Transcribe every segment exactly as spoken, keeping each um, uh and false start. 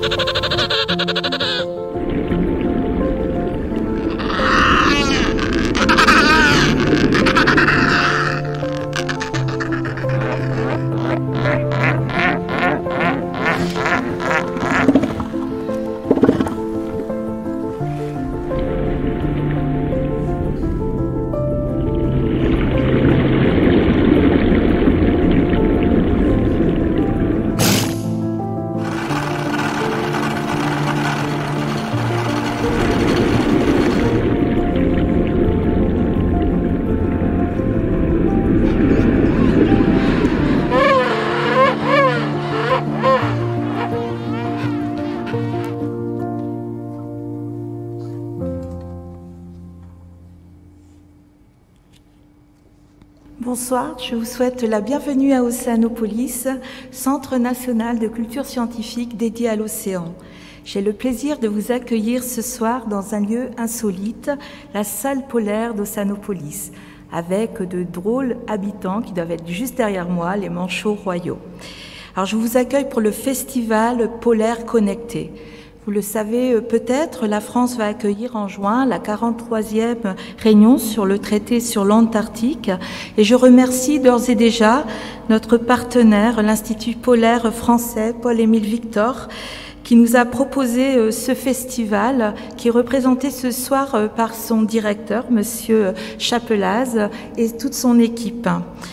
Bonsoir, je vous souhaite la bienvenue à Océanopolis, Centre national de culture scientifique dédié à l'océan. J'ai le plaisir de vous accueillir ce soir dans un lieu insolite, la salle polaire d'Océanopolis, avec de drôles habitants qui doivent être juste derrière moi, les manchots royaux. Alors je vous accueille pour le festival polaire connecté. Vous le savez peut-être, la France va accueillir en juin la quarante-troisième réunion sur le traité sur l'Antarctique et je remercie d'ores et déjà notre partenaire, l'Institut polaire français Paul-Émile Victor, qui nous a proposé ce festival qui est représenté ce soir par son directeur, Monsieur Chapelaz, et toute son équipe.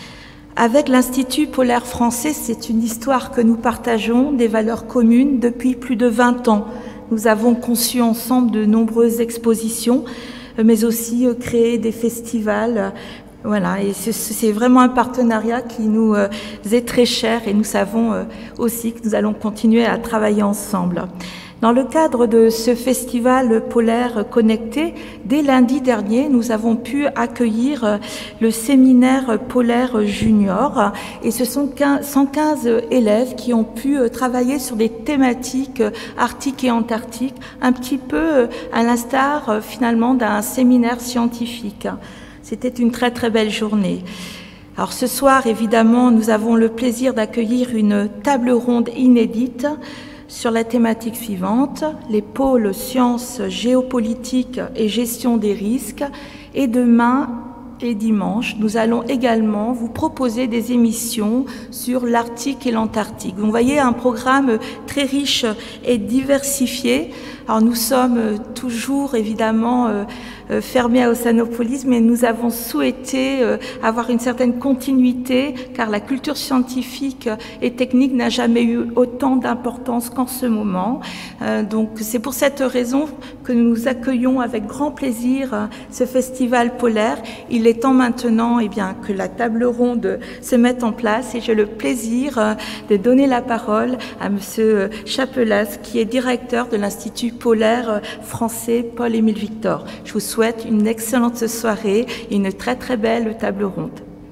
Avec l'Institut polaire français, c'est une histoire que nous partageons, des valeurs communes depuis plus de vingt ans. Nous avons conçu ensemble de nombreuses expositions, mais aussi créé des festivals. Voilà, et c'est vraiment un partenariat qui nous est très cher et nous savons aussi que nous allons continuer à travailler ensemble. Dans le cadre de ce festival polaire connecté, dès lundi dernier, nous avons pu accueillir le séminaire polaire junior et ce sont cent quinze élèves qui ont pu travailler sur des thématiques arctiques et antarctiques, un petit peu à l'instar finalement d'un séminaire scientifique. C'était une très très belle journée. Alors ce soir, évidemment, nous avons le plaisir d'accueillir une table ronde inédite sur la thématique suivante, les pôles sciences, géopolitique et gestion des risques. Et demain et dimanche, nous allons également vous proposer des émissions sur l'Arctique et l'Antarctique. Vous voyez un programme très riche et diversifié. Alors nous sommes toujours évidemment euh, euh, fermés à Océanopolis, mais nous avons souhaité euh, avoir une certaine continuité, car la culture scientifique et technique n'a jamais eu autant d'importance qu'en ce moment. Euh, donc c'est pour cette raison que nous accueillons avec grand plaisir euh, ce festival polaire. Il est temps maintenant eh bien, que la table ronde se mette en place et j'ai le plaisir euh, de donner la parole à Monsieur Chapelaz, qui est directeur de l'Institut polaire français Paul-Émile Victor. Je vous souhaite une excellente soirée et une très très belle table ronde.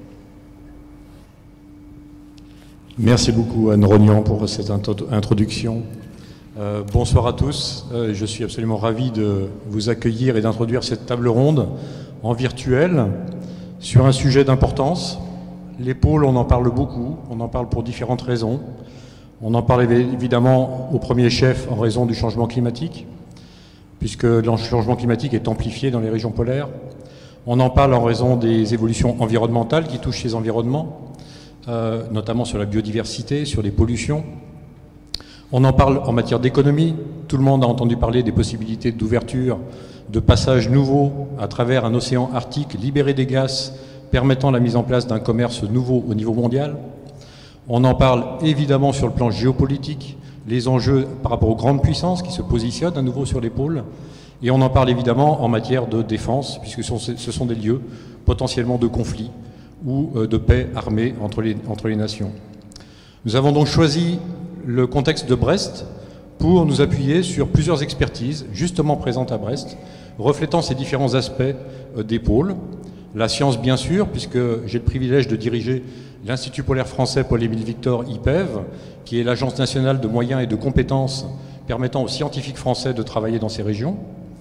Merci beaucoup Anne Rognan pour cette introduction. Euh, bonsoir à tous, euh, je suis absolument ravi de vous accueillir et d'introduire cette table ronde en virtuel sur un sujet d'importance. Les pôles, on en parle beaucoup, on en parle pour différentes raisons. On en parle évidemment au premier chef en raison du changement climatique, puisque le changement climatique est amplifié dans les régions polaires. On en parle en raison des évolutions environnementales qui touchent ces environnements, euh, notamment sur la biodiversité, sur les pollutions. On en parle en matière d'économie. Tout le monde a entendu parler des possibilités d'ouverture, de passages nouveaux à travers un océan arctique libéré des glaces, permettant la mise en place d'un commerce nouveau au niveau mondial. On en parle évidemment sur le plan géopolitique, les enjeux par rapport aux grandes puissances qui se positionnent à nouveau sur les pôles. Et on en parle évidemment en matière de défense, puisque ce sont des lieux potentiellement de conflit ou de paix armée entre les, entre les nations. Nous avons donc choisi le contexte de Brest pour nous appuyer sur plusieurs expertises justement présentes à Brest, reflétant ces différents aspects des pôles. La science bien sûr, puisque j'ai le privilège de diriger l'Institut polaire français Paul-Émile Victor I P E V, qui est l'agence nationale de moyens et de compétences permettant aux scientifiques français de travailler dans ces régions.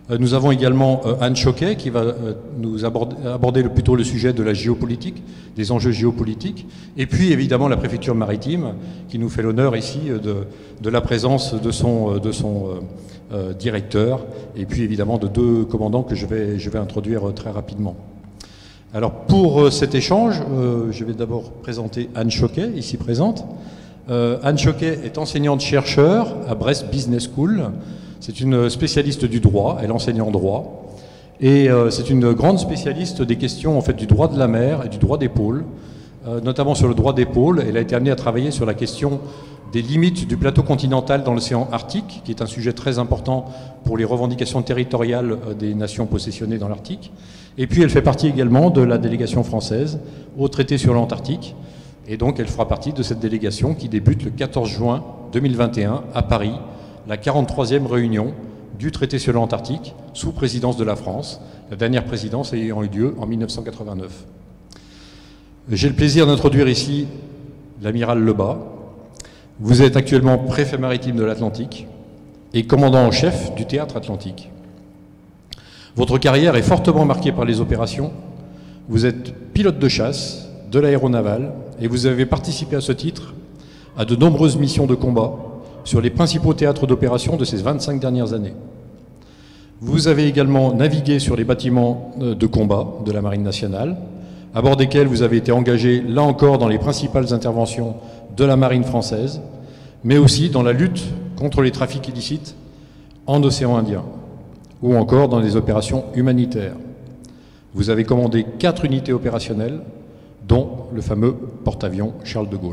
Nous avons également Anne Choquet qui va nous aborder, aborder le, plutôt le sujet de la géopolitique, des enjeux géopolitiques, et puis évidemment la préfecture maritime qui nous fait l'honneur ici de, de la présence de son, de son euh, directeur, et puis évidemment de deux commandants que je vais, je vais introduire très rapidement. Alors pour cet échange, euh, je vais d'abord présenter Anne Choquet, ici présente. Euh, Anne Choquet est enseignante-chercheur à Brest Business School. C'est une spécialiste du droit, elle enseigne en droit, et euh, c'est une grande spécialiste des questions en fait, du droit de la mer et du droit des pôles, euh, notamment sur le droit des pôles. Elle a été amenée à travailler sur la question des limites du plateau continental dans l'océan Arctique, qui est un sujet très important pour les revendications territoriales des nations possessionnées dans l'Arctique. Et puis elle fait partie également de la délégation française au traité sur l'Antarctique, et donc elle fera partie de cette délégation qui débute le quatorze juin deux mille vingt et un à Paris, la quarante-troisième réunion du traité sur l'Antarctique sous présidence de la France, la dernière présidence ayant eu lieu en mille neuf cent quatre-vingt-neuf. J'ai le plaisir d'introduire ici l'amiral Lebas. Vous êtes actuellement préfet maritime de l'Atlantique et commandant en chef du théâtre Atlantique. Votre carrière est fortement marquée par les opérations. Vous êtes pilote de chasse de l'aéronavale et vous avez participé à ce titre à de nombreuses missions de combat sur les principaux théâtres d'opération de ces vingt-cinq dernières années. Vous avez également navigué sur les bâtiments de combat de la Marine nationale, à bord desquels vous avez été engagé, là encore, dans les principales interventions de la Marine française, mais aussi dans la lutte contre les trafics illicites en océan Indien, ou encore dans les opérations humanitaires. Vous avez commandé quatre unités opérationnelles, dont le fameux porte-avions Charles de Gaulle.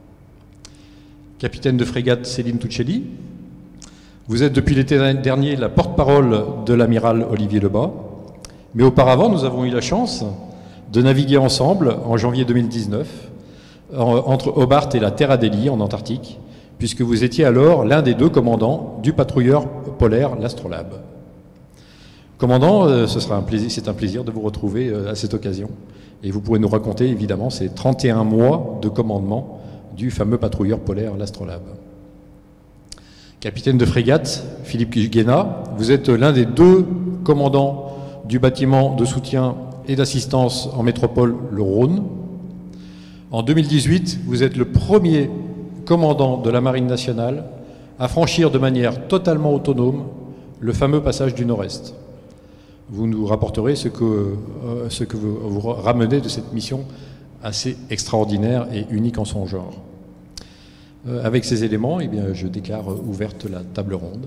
Capitaine de frégate Céline Tuccelli, vous êtes depuis l'été dernier la porte-parole de l'amiral Olivier Lebas, mais auparavant nous avons eu la chance de naviguer ensemble en janvier deux mille dix-neuf entre Hobart et la Terre Adélie en Antarctique, puisque vous étiez alors l'un des deux commandants du patrouilleur polaire l'Astrolabe. Commandant, ce sera un plaisir, c'est un plaisir de vous retrouver à cette occasion, et vous pourrez nous raconter évidemment ces trente et un mois de commandement du fameux patrouilleur polaire l'Astrolabe. Capitaine de frégate, Philippe Guéna, vous êtes l'un des deux commandants du bâtiment de soutien et d'assistance en métropole, le Rhône. En deux mille dix-huit, vous êtes le premier commandant de la Marine nationale à franchir de manière totalement autonome le fameux passage du Nord-Est. Vous nous rapporterez ce que, euh, ce que vous, vous ramenez de cette mission assez extraordinaire et unique en son genre. Euh, avec ces éléments, eh bien, je déclare ouverte la table ronde.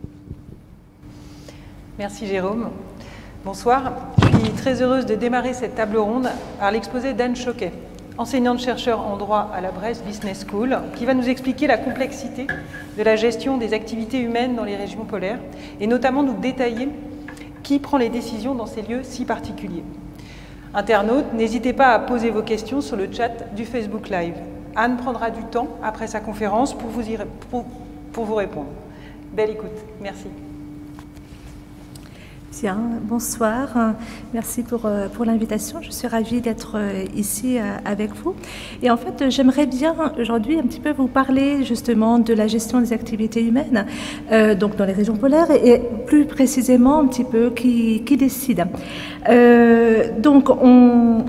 Merci Jérôme. Bonsoir. Je suis très heureuse de démarrer cette table ronde par l'exposé d'Anne Choquet, enseignante-chercheur en droit à la Brest Business School, qui va nous expliquer la complexité de la gestion des activités humaines dans les régions polaires, et notamment nous détailler qui prend les décisions dans ces lieux si particuliers. Internautes, n'hésitez pas à poser vos questions sur le chat du Facebook Live. Anne prendra du temps après sa conférence pour vous, y, pour, pour vous répondre. Belle écoute. Merci. Bien, bonsoir. Merci pour, pour l'invitation. Je suis ravie d'être ici avec vous. Et en fait, j'aimerais bien aujourd'hui un petit peu vous parler justement de la gestion des activités humaines, euh, donc dans les régions polaires, et, et plus précisément un petit peu qui, qui décide. Euh, donc, on...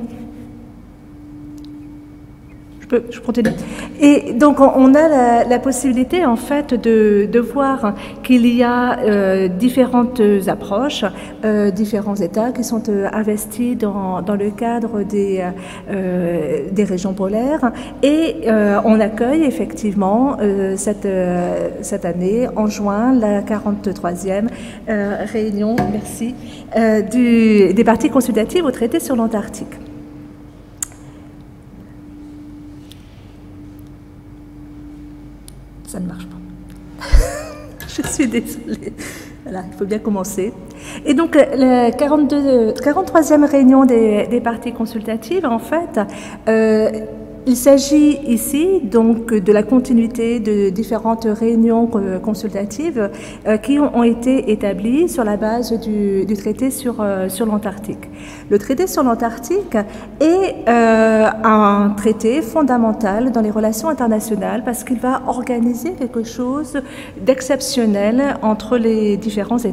Je peux, je continue. Et donc, on a la, la possibilité, en fait, de, de voir qu'il y a euh, différentes approches, euh, différents États qui sont euh, investis dans, dans le cadre des, euh, des régions polaires. Et euh, on accueille effectivement euh, cette, euh, cette année, en juin, la quarante-troisième euh, réunion, merci, euh, du, des parties consultatives au traité sur l'Antarctique. Ça ne marche pas. Je suis désolée. Voilà, il faut bien commencer. Et donc, la quarante-troisième réunion des, des parties consultatives, en fait, euh, il s'agit ici donc de la continuité de différentes réunions consultatives euh, qui ont été établies sur la base du, du traité sur, euh, sur l'Antarctique. Le traité sur l'Antarctique est euh, un traité fondamental dans les relations internationales parce qu'il va organiser quelque chose d'exceptionnel entre les différents États.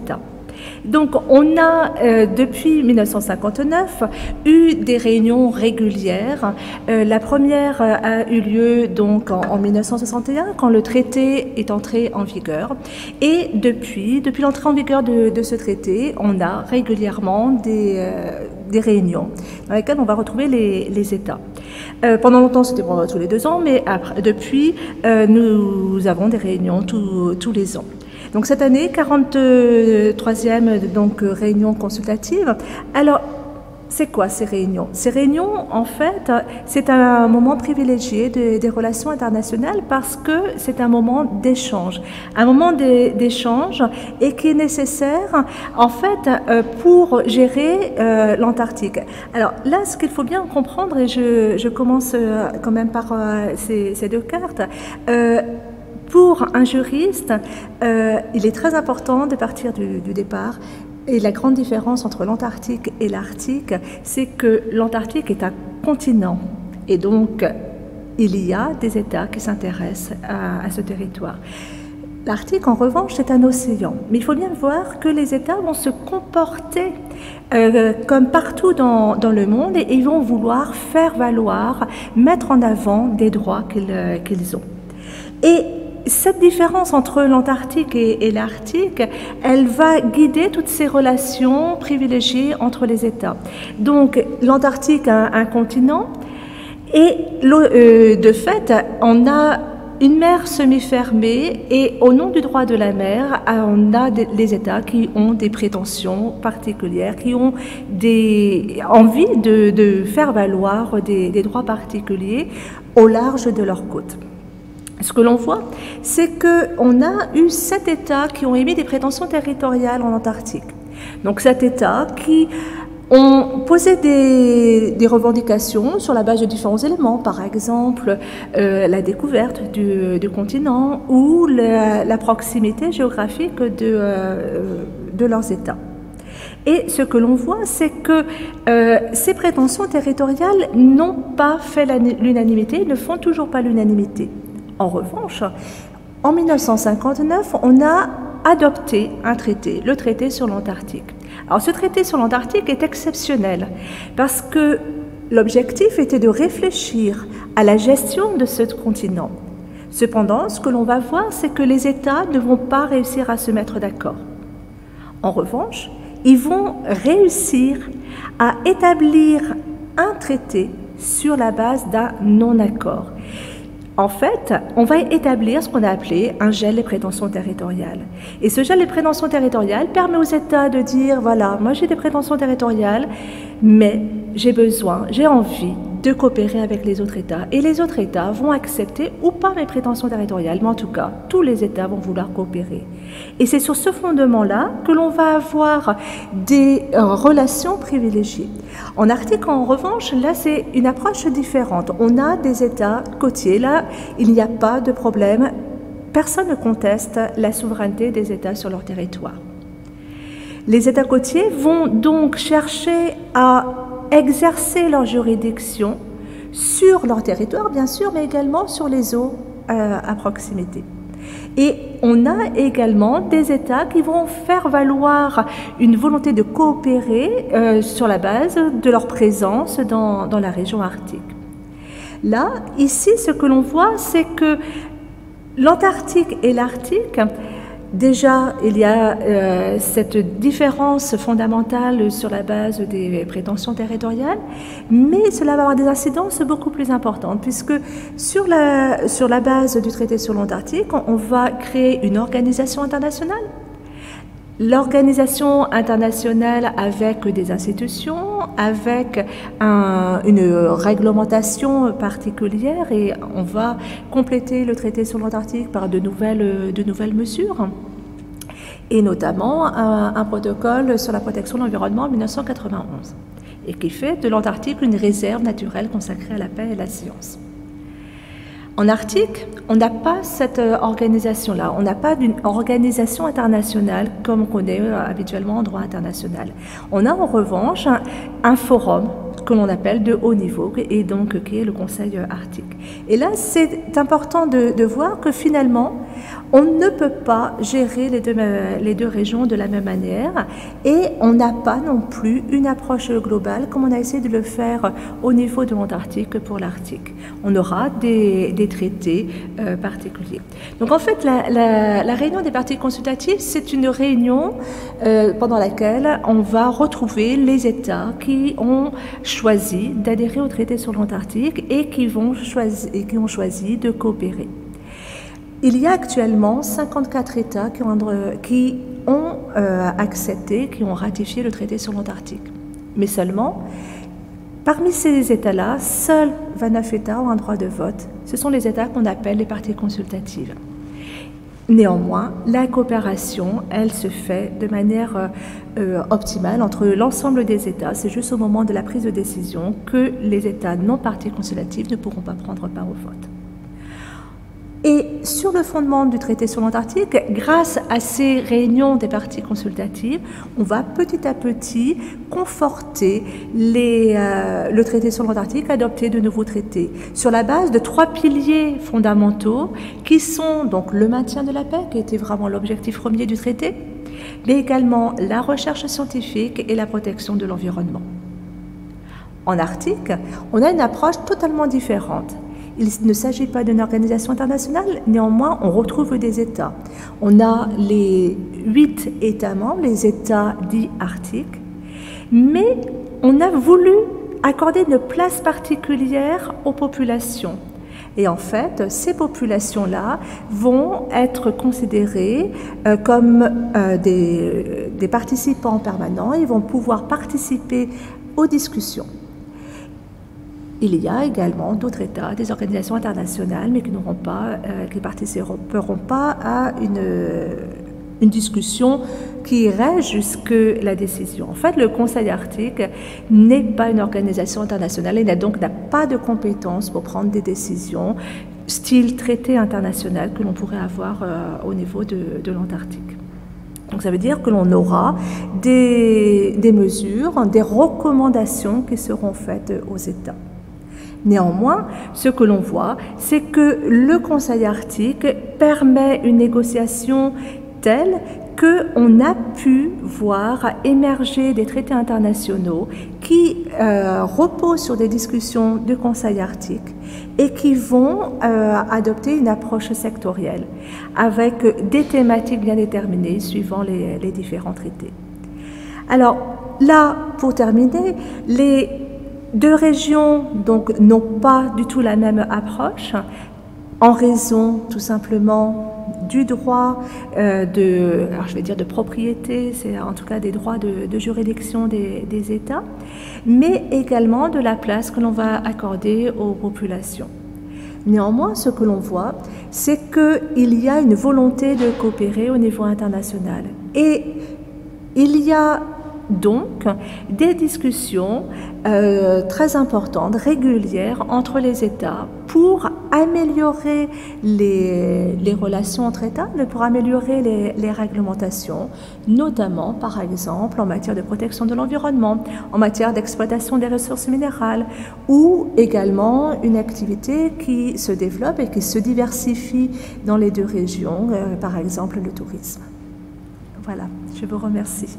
Donc on a, euh, depuis mille neuf cent cinquante-neuf, eu des réunions régulières. Euh, la première a eu lieu donc en, en mille neuf cent soixante et un, quand le traité est entré en vigueur. Et depuis, depuis l'entrée en vigueur de, de ce traité, on a régulièrement des, euh, des réunions dans lesquelles on va retrouver les, les États. Euh, pendant longtemps, c'était pendant tous les deux ans, mais après, depuis, euh, nous avons des réunions tous, tous les ans. Donc cette année, quarante-troisième donc, réunion consultative. Alors, c'est quoi ces réunions? Ces réunions, en fait, c'est un moment privilégié de, des relations internationales parce que c'est un moment d'échange. Un moment d'échange et qui est nécessaire, en fait, pour gérer euh, l'Antarctique. Alors là, ce qu'il faut bien comprendre, et je, je commence quand même par euh, ces, ces deux cartes, euh, pour un juriste, euh, il est très important de partir du, du départ. Et la grande différence entre l'Antarctique et l'Arctique, c'est que l'Antarctique est un continent. Et donc, il y a des États qui s'intéressent à, à ce territoire. L'Arctique, en revanche, c'est un océan. Mais il faut bien voir que les États vont se comporter euh, comme partout dans, dans le monde et ils vont vouloir faire valoir, mettre en avant des droits qu'ils euh, qu'ils ont. Et cette différence entre l'Antarctique et, et l'Arctique, elle va guider toutes ces relations privilégiées entre les États. Donc, l'Antarctique a un, un continent et euh, de fait, on a une mer semi-fermée et au nom du droit de la mer, on a des, les États qui ont des prétentions particulières, qui ont des envie de, de faire valoir des, des droits particuliers au large de leurs côtes. Ce que l'on voit, c'est qu'on a eu sept États qui ont émis des prétentions territoriales en Antarctique. Donc sept États qui ont posé des, des revendications sur la base de différents éléments, par exemple euh, la découverte du, du continent ou la, la proximité géographique de, euh, de leurs États. Et ce que l'on voit, c'est que euh, ces prétentions territoriales n'ont pas fait l'unanimité, ne font toujours pas l'unanimité. En revanche, en mille neuf cent cinquante-neuf, on a adopté un traité, le traité sur l'Antarctique. Alors ce traité sur l'Antarctique est exceptionnel parce que l'objectif était de réfléchir à la gestion de ce continent. Cependant, ce que l'on va voir, c'est que les États ne vont pas réussir à se mettre d'accord. En revanche, ils vont réussir à établir un traité sur la base d'un non-accord. En fait, on va établir ce qu'on a appelé un gel des prétentions territoriales. Et ce gel des prétentions territoriales permet aux États de dire, voilà, moi j'ai des prétentions territoriales, mais j'ai besoin, j'ai envie de coopérer avec les autres États. Et les autres États vont accepter ou pas mes prétentions territoriales, mais en tout cas, tous les États vont vouloir coopérer. Et c'est sur ce fondement-là que l'on va avoir des euh, relations privilégiées. En Arctique, en revanche, là, c'est une approche différente. On a des États côtiers. Là, il n'y a pas de problème. Personne ne conteste la souveraineté des États sur leur territoire. Les États côtiers vont donc chercher à exercer leur juridiction sur leur territoire, bien sûr, mais également sur les eaux euh, à proximité. Et on a également des États qui vont faire valoir une volonté de coopérer euh, sur la base de leur présence dans, dans la région arctique. Là, ici, ce que l'on voit, c'est que l'Antarctique et l'Arctique, déjà, il y a euh, cette différence fondamentale sur la base des prétentions territoriales, mais cela va avoir des incidences beaucoup plus importantes, puisque sur la, sur la base du traité sur l'Antarctique, on, on va créer une organisation internationale. L'organisation internationale avec des institutions, avec un, une réglementation particulière, et on va compléter le traité sur l'Antarctique par de nouvelles, de nouvelles mesures, et notamment un, un protocole sur la protection de l'environnement en mille neuf cent quatre-vingt-onze, et qui fait de l'Antarctique une réserve naturelle consacrée à la paix et à la science. En Arctique, on n'a pas cette organisation-là, on n'a pas d'une organisation internationale comme on connaît habituellement en droit international. On a en revanche un, un forum que l'on appelle de haut niveau, et donc qui est le Conseil arctique. Et là, c'est important de, de voir que finalement, on ne peut pas gérer les deux, les deux régions de la même manière, et on n'a pas non plus une approche globale comme on a essayé de le faire au niveau de l'Antarctique pour l'Arctique. On aura des, des traités euh, particuliers. Donc en fait, la, la, la réunion des parties consultatives, c'est une réunion euh, pendant laquelle on va retrouver les États qui ont choisi d'adhérer au traité sur l'Antarctique et qui, vont choisi, et qui ont choisi de coopérer. Il y a actuellement cinquante-quatre États qui ont, qui ont euh, accepté, qui ont ratifié le traité sur l'Antarctique. Mais seulement, parmi ces États-là, seuls vingt-neuf États ont un droit de vote. Ce sont les États qu'on appelle les parties consultatives. Néanmoins, la coopération, elle se fait de manière euh, optimale entre l'ensemble des États. C'est juste au moment de la prise de décision que les États non parties consultatives ne pourront pas prendre part au vote. Et sur le fondement du traité sur l'Antarctique, grâce à ces réunions des parties consultatives, on va petit à petit conforter les, euh, le traité sur l'Antarctique, adopter de nouveaux traités, sur la base de trois piliers fondamentaux qui sont donc le maintien de la paix, qui était vraiment l'objectif premier du traité, mais également la recherche scientifique et la protection de l'environnement. En Arctique, on a une approche totalement différente. Il ne s'agit pas d'une organisation internationale, néanmoins on retrouve des États. On a les huit États membres, les États dits arctiques, mais on a voulu accorder une place particulière aux populations. Et en fait, ces populations-là vont être considérées euh, comme euh, des, des participants permanents, ils vont pouvoir participer aux discussions. Il y a également d'autres États, des organisations internationales, mais qui n'auront pas, euh, qui participeront pas à une, une discussion qui irait jusque la décision. En fait, le Conseil arctique n'est pas une organisation internationale et n'a donc n'a pas de compétences pour prendre des décisions style traité international que l'on pourrait avoir euh, au niveau de, de l'Antarctique. Donc ça veut dire que l'on aura des, des mesures, des recommandations qui seront faites aux États. Néanmoins, ce que l'on voit, c'est que le Conseil arctique permet une négociation telle qu'on a pu voir émerger des traités internationaux qui euh, reposent sur des discussions du Conseil arctique et qui vont euh, adopter une approche sectorielle avec des thématiques bien déterminées suivant les, les différents traités. Alors là, pour terminer, les deux régions donc n'ont pas du tout la même approche en raison tout simplement du droit euh, de, alors je vais dire de propriété, c'est en tout cas des droits de, de juridiction des, des États, mais également de la place que l'on va accorder aux populations. Néanmoins, ce que l'on voit, c'est qu'il y a une volonté de coopérer au niveau international. Et il y a donc des discussions euh, très importantes, régulières entre les États pour améliorer les, les relations entre États, mais pour améliorer les, les réglementations, notamment par exemple en matière de protection de l'environnement, en matière d'exploitation des ressources minérales ou également une activité qui se développe et qui se diversifie dans les deux régions, euh, par exemple le tourisme. Voilà, je vous remercie.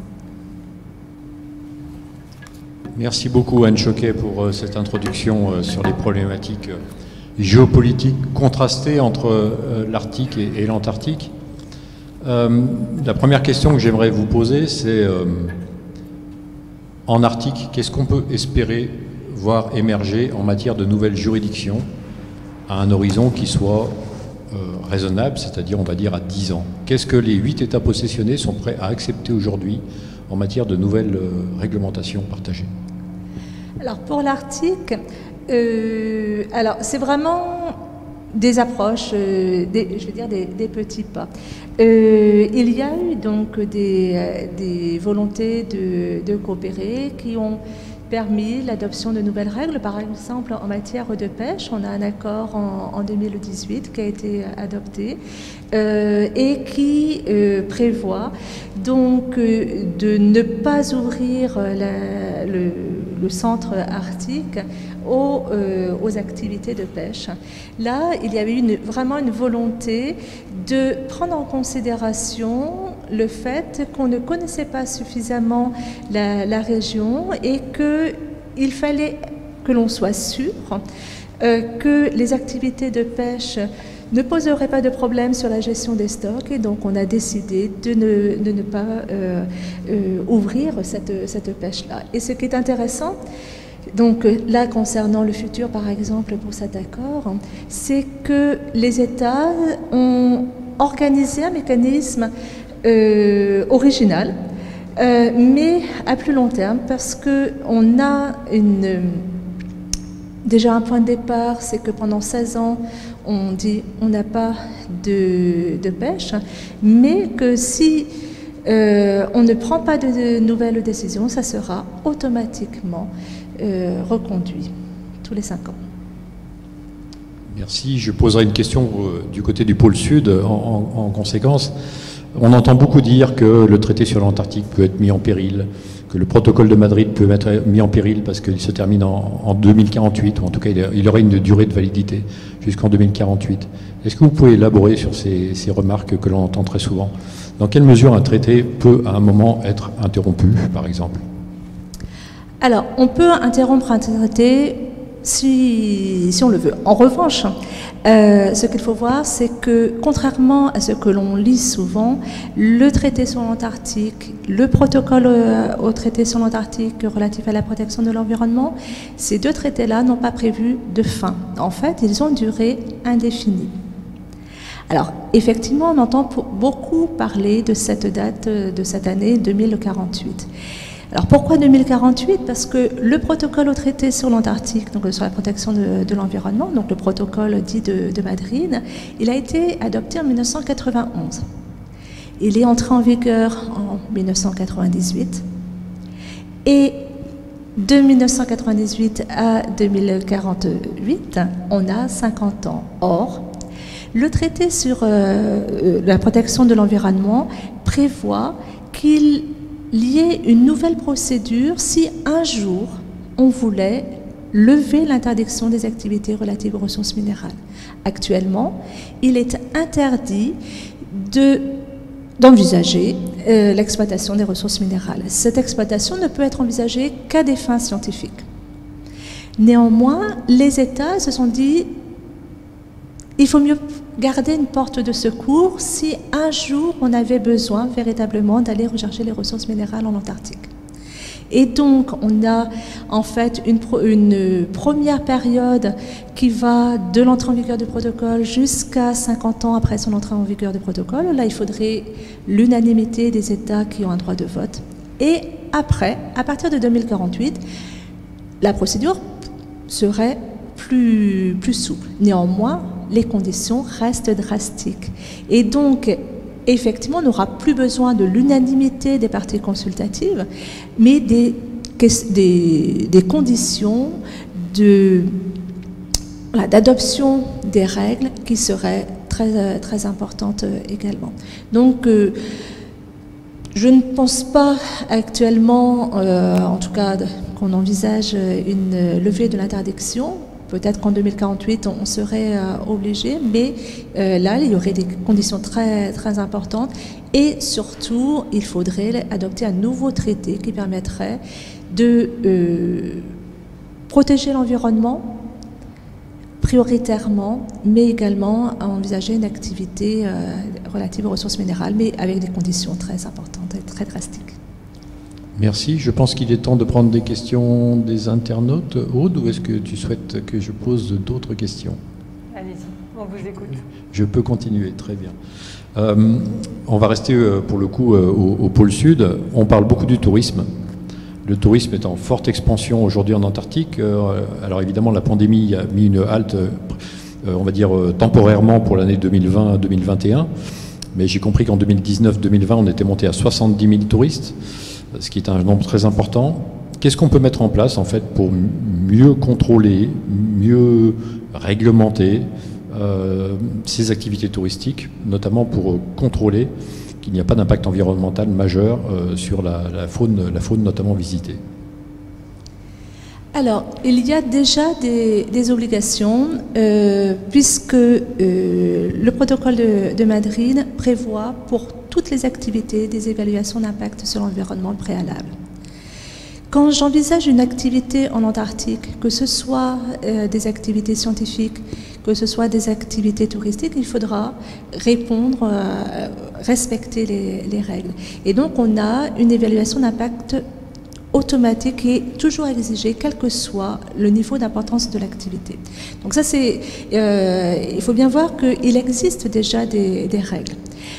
Merci beaucoup Anne Choquet pour euh, cette introduction euh, sur les problématiques euh, géopolitiques contrastées entre euh, l'Arctique et, et l'Antarctique. Euh, la première question que j'aimerais vous poser, c'est euh, en Arctique, qu'est-ce qu'on peut espérer voir émerger en matière de nouvelles juridictions à un horizon qui soit euh, raisonnable, c'est-à-dire on va dire à dix ans. Qu'est-ce que les huit États possessionnés sont prêts à accepter aujourd'hui en matière de nouvelles euh, réglementations partagées? Alors pour l'Arctique, euh, alors c'est vraiment des approches, euh, des, je veux dire des, des petits pas. Euh, il y a eu donc des, des volontés de, de coopérer qui ont permis l'adoption de nouvelles règles. Par exemple, en matière de pêche, on a un accord en, en deux mille dix-huit qui a été adopté euh, et qui euh, prévoit donc euh, de ne pas ouvrir la, le le centre arctique aux, euh, aux activités de pêche. Là, il y avait une, vraiment une volonté de prendre en considération le fait qu'on ne connaissait pas suffisamment la, la région et qu'il fallait que l'on soit sûr euh, que les activités de pêche ne poserait pas de problème sur la gestion des stocks, et donc on a décidé de ne, de ne pas euh, euh, ouvrir cette, cette pêche-là. Et ce qui est intéressant, donc là concernant le futur par exemple pour cet accord, c'est que les États ont organisé un mécanisme euh, original, euh, mais à plus long terme, parce qu'on a une, déjà un point de départ, c'est que pendant seize ans, on dit on n'a pas de, de pêche, mais que si euh, on ne prend pas de, de nouvelles décisions, ça sera automatiquement euh, reconduit tous les cinq ans. Merci. Je poserai une question euh, du côté du pôle sud en, en, en conséquence. On entend beaucoup dire que le traité sur l'Antarctique peut être mis en péril, que le protocole de Madrid peut être mis en péril parce qu'il se termine en, en deux mille quarante-huit, ou en tout cas il aurait une durée de validité jusqu'en deux mille quarante-huit. Est-ce que vous pouvez élaborer sur ces, ces remarques que l'on entend très souvent? Dans quelle mesure un traité peut à un moment être interrompu, par exemple? Alors, on peut interrompre un traité si, si on le veut. En revanche, euh, ce qu'il faut voir, c'est que, contrairement à ce que l'on lit souvent, le traité sur l'Antarctique, le protocole euh, au traité sur l'Antarctique relatif à la protection de l'environnement, ces deux traités-là n'ont pas prévu de fin. En fait, ils ont une durée indéfinie. Alors, effectivement, on entend beaucoup parler de cette date, de cette année deux mille quarante-huit. Alors pourquoi deux mille quarante-huit? Parce que le protocole au traité sur l'Antarctique, donc sur la protection de, de l'environnement, donc le protocole dit de, de Madrid, il a été adopté en mille neuf cent quatre-vingt-onze. Il est entré en vigueur en mille neuf cent quatre-vingt-dix-huit. Et de mille neuf cent quatre-vingt-dix-huit à deux mille quarante-huit, on a cinquante ans. Or, le traité sur euh, la protection de l'environnement prévoit qu'il y ait une nouvelle procédure si un jour on voulait lever l'interdiction des activités relatives aux ressources minérales. Actuellement, il est interdit de, d'envisager euh, l'exploitation des ressources minérales. Cette exploitation ne peut être envisagée qu'à des fins scientifiques. Néanmoins, les États se sont dit il faut mieux garder une porte de secours si un jour on avait besoin véritablement d'aller rechercher les ressources minérales en Antarctique. Et donc on a en fait une, une première période qui va de l'entrée en vigueur du protocole jusqu'à cinquante ans après son entrée en vigueur du protocole. Là il faudrait l'unanimité des États qui ont un droit de vote. Et après, à partir de deux mille quarante-huit, la procédure serait plus, plus souple. Néanmoins, les conditions restent drastiques. Et donc, effectivement, on n'aura plus besoin de l'unanimité des parties consultatives, mais des, des, des conditions de, voilà, d'adoption des règles qui seraient très, très importantes également. Donc, euh, je ne pense pas actuellement, euh, en tout cas, qu'on envisage une levée de l'interdiction. Peut-être qu'en deux mille quarante-huit, on serait euh, obligé, mais euh, là, il y aurait des conditions très, très importantes. Et surtout, il faudrait adopter un nouveau traité qui permettrait de euh, protéger l'environnement prioritairement, mais également à envisager une activité euh, relative aux ressources minérales, mais avec des conditions très importantes et très drastiques. Merci. Je pense qu'il est temps de prendre des questions des internautes. Aude, ou est-ce que tu souhaites que je pose d'autres questions? Allez-y, on vous écoute. Je peux continuer, très bien. Euh, on va rester euh, pour le coup euh, au, au pôle sud. On parle beaucoup du tourisme. Le tourisme est en forte expansion aujourd'hui en Antarctique. Euh, alors évidemment, la pandémie a mis une halte, euh, on va dire, euh, temporairement pour l'année deux mille vingt à deux mille vingt et un. Mais j'ai compris qu'en deux mille dix-neuf deux mille vingt, on était monté à soixante-dix mille touristes, ce qui est un nombre très important. Qu'est-ce qu'on peut mettre en place en fait pour mieux contrôler, mieux réglementer euh, ces activités touristiques, notamment pour contrôler qu'il n'y a pas d'impact environnemental majeur euh, sur la, la, faune, la faune notamment visitée? Alors, il y a déjà des, des obligations, euh, puisque euh, le protocole de, de Madrid prévoit pour toutes les activités des évaluations d'impact sur l'environnement préalables. Quand j'envisage une activité en Antarctique, que ce soit euh, des activités scientifiques, que ce soit des activités touristiques, il faudra répondre, euh, respecter les, les règles. Et donc, on a une évaluation d'impact automatique qui est toujours exigée, quel que soit le niveau d'importance de l'activité. Donc ça, c'est, euh, il faut bien voir qu'il existe déjà des, des règles.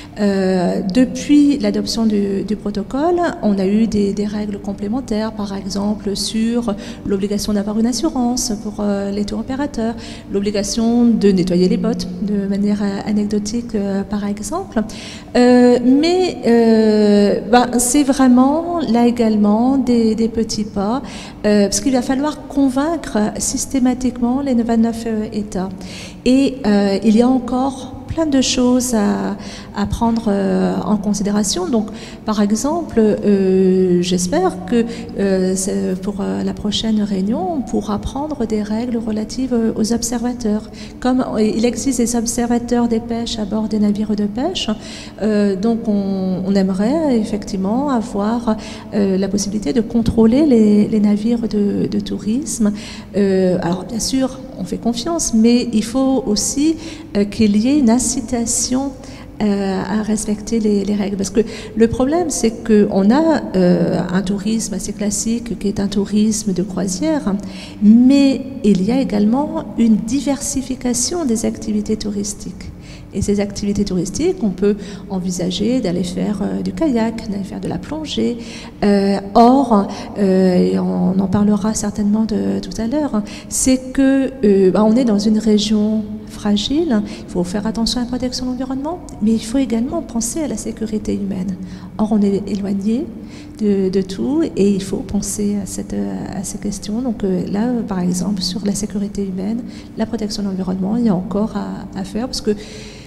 Euh, depuis l'adoption du, du protocole, on a eu des, des règles complémentaires, par exemple sur l'obligation d'avoir une assurance pour euh, les tours opérateurs, l'obligation de nettoyer les bottes de manière anecdotique, euh, par exemple. Euh, mais euh, ben, c'est vraiment là également des, des petits pas, euh, parce qu'il va falloir convaincre systématiquement les vingt-neuf euh, États. Et euh, il y a encore plein de choses à, à prendre euh, en considération. Donc, par exemple, euh, j'espère que euh, pour euh, la prochaine réunion, on pourra prendre des règles relatives aux observateurs. Comme il existe des observateurs des pêches à bord des navires de pêche, euh, donc on, on aimerait effectivement avoir euh, la possibilité de contrôler les, les navires de, de tourisme. Euh, alors, bien sûr, on fait confiance, mais il faut aussi euh, qu'il y ait une incitation euh, à respecter les, les règles. Parce que le problème, c'est qu'on a euh, un tourisme assez classique qui est un tourisme de croisière, mais il y a également une diversification des activités touristiques. Et ces activités touristiques, on peut envisager d'aller faire euh, du kayak, d'aller faire de la plongée. Euh, or, euh, et on en parlera certainement de, tout à l'heure, c'est que euh, bah, on est dans une région fragile. Il faut faire attention à la protection de l'environnement, mais il faut également penser à la sécurité humaine. Or, on est éloigné de, de tout et il faut penser à, cette, à ces questions. Donc euh, là, par exemple, sur la sécurité humaine, la protection de l'environnement, il y a encore à, à faire parce que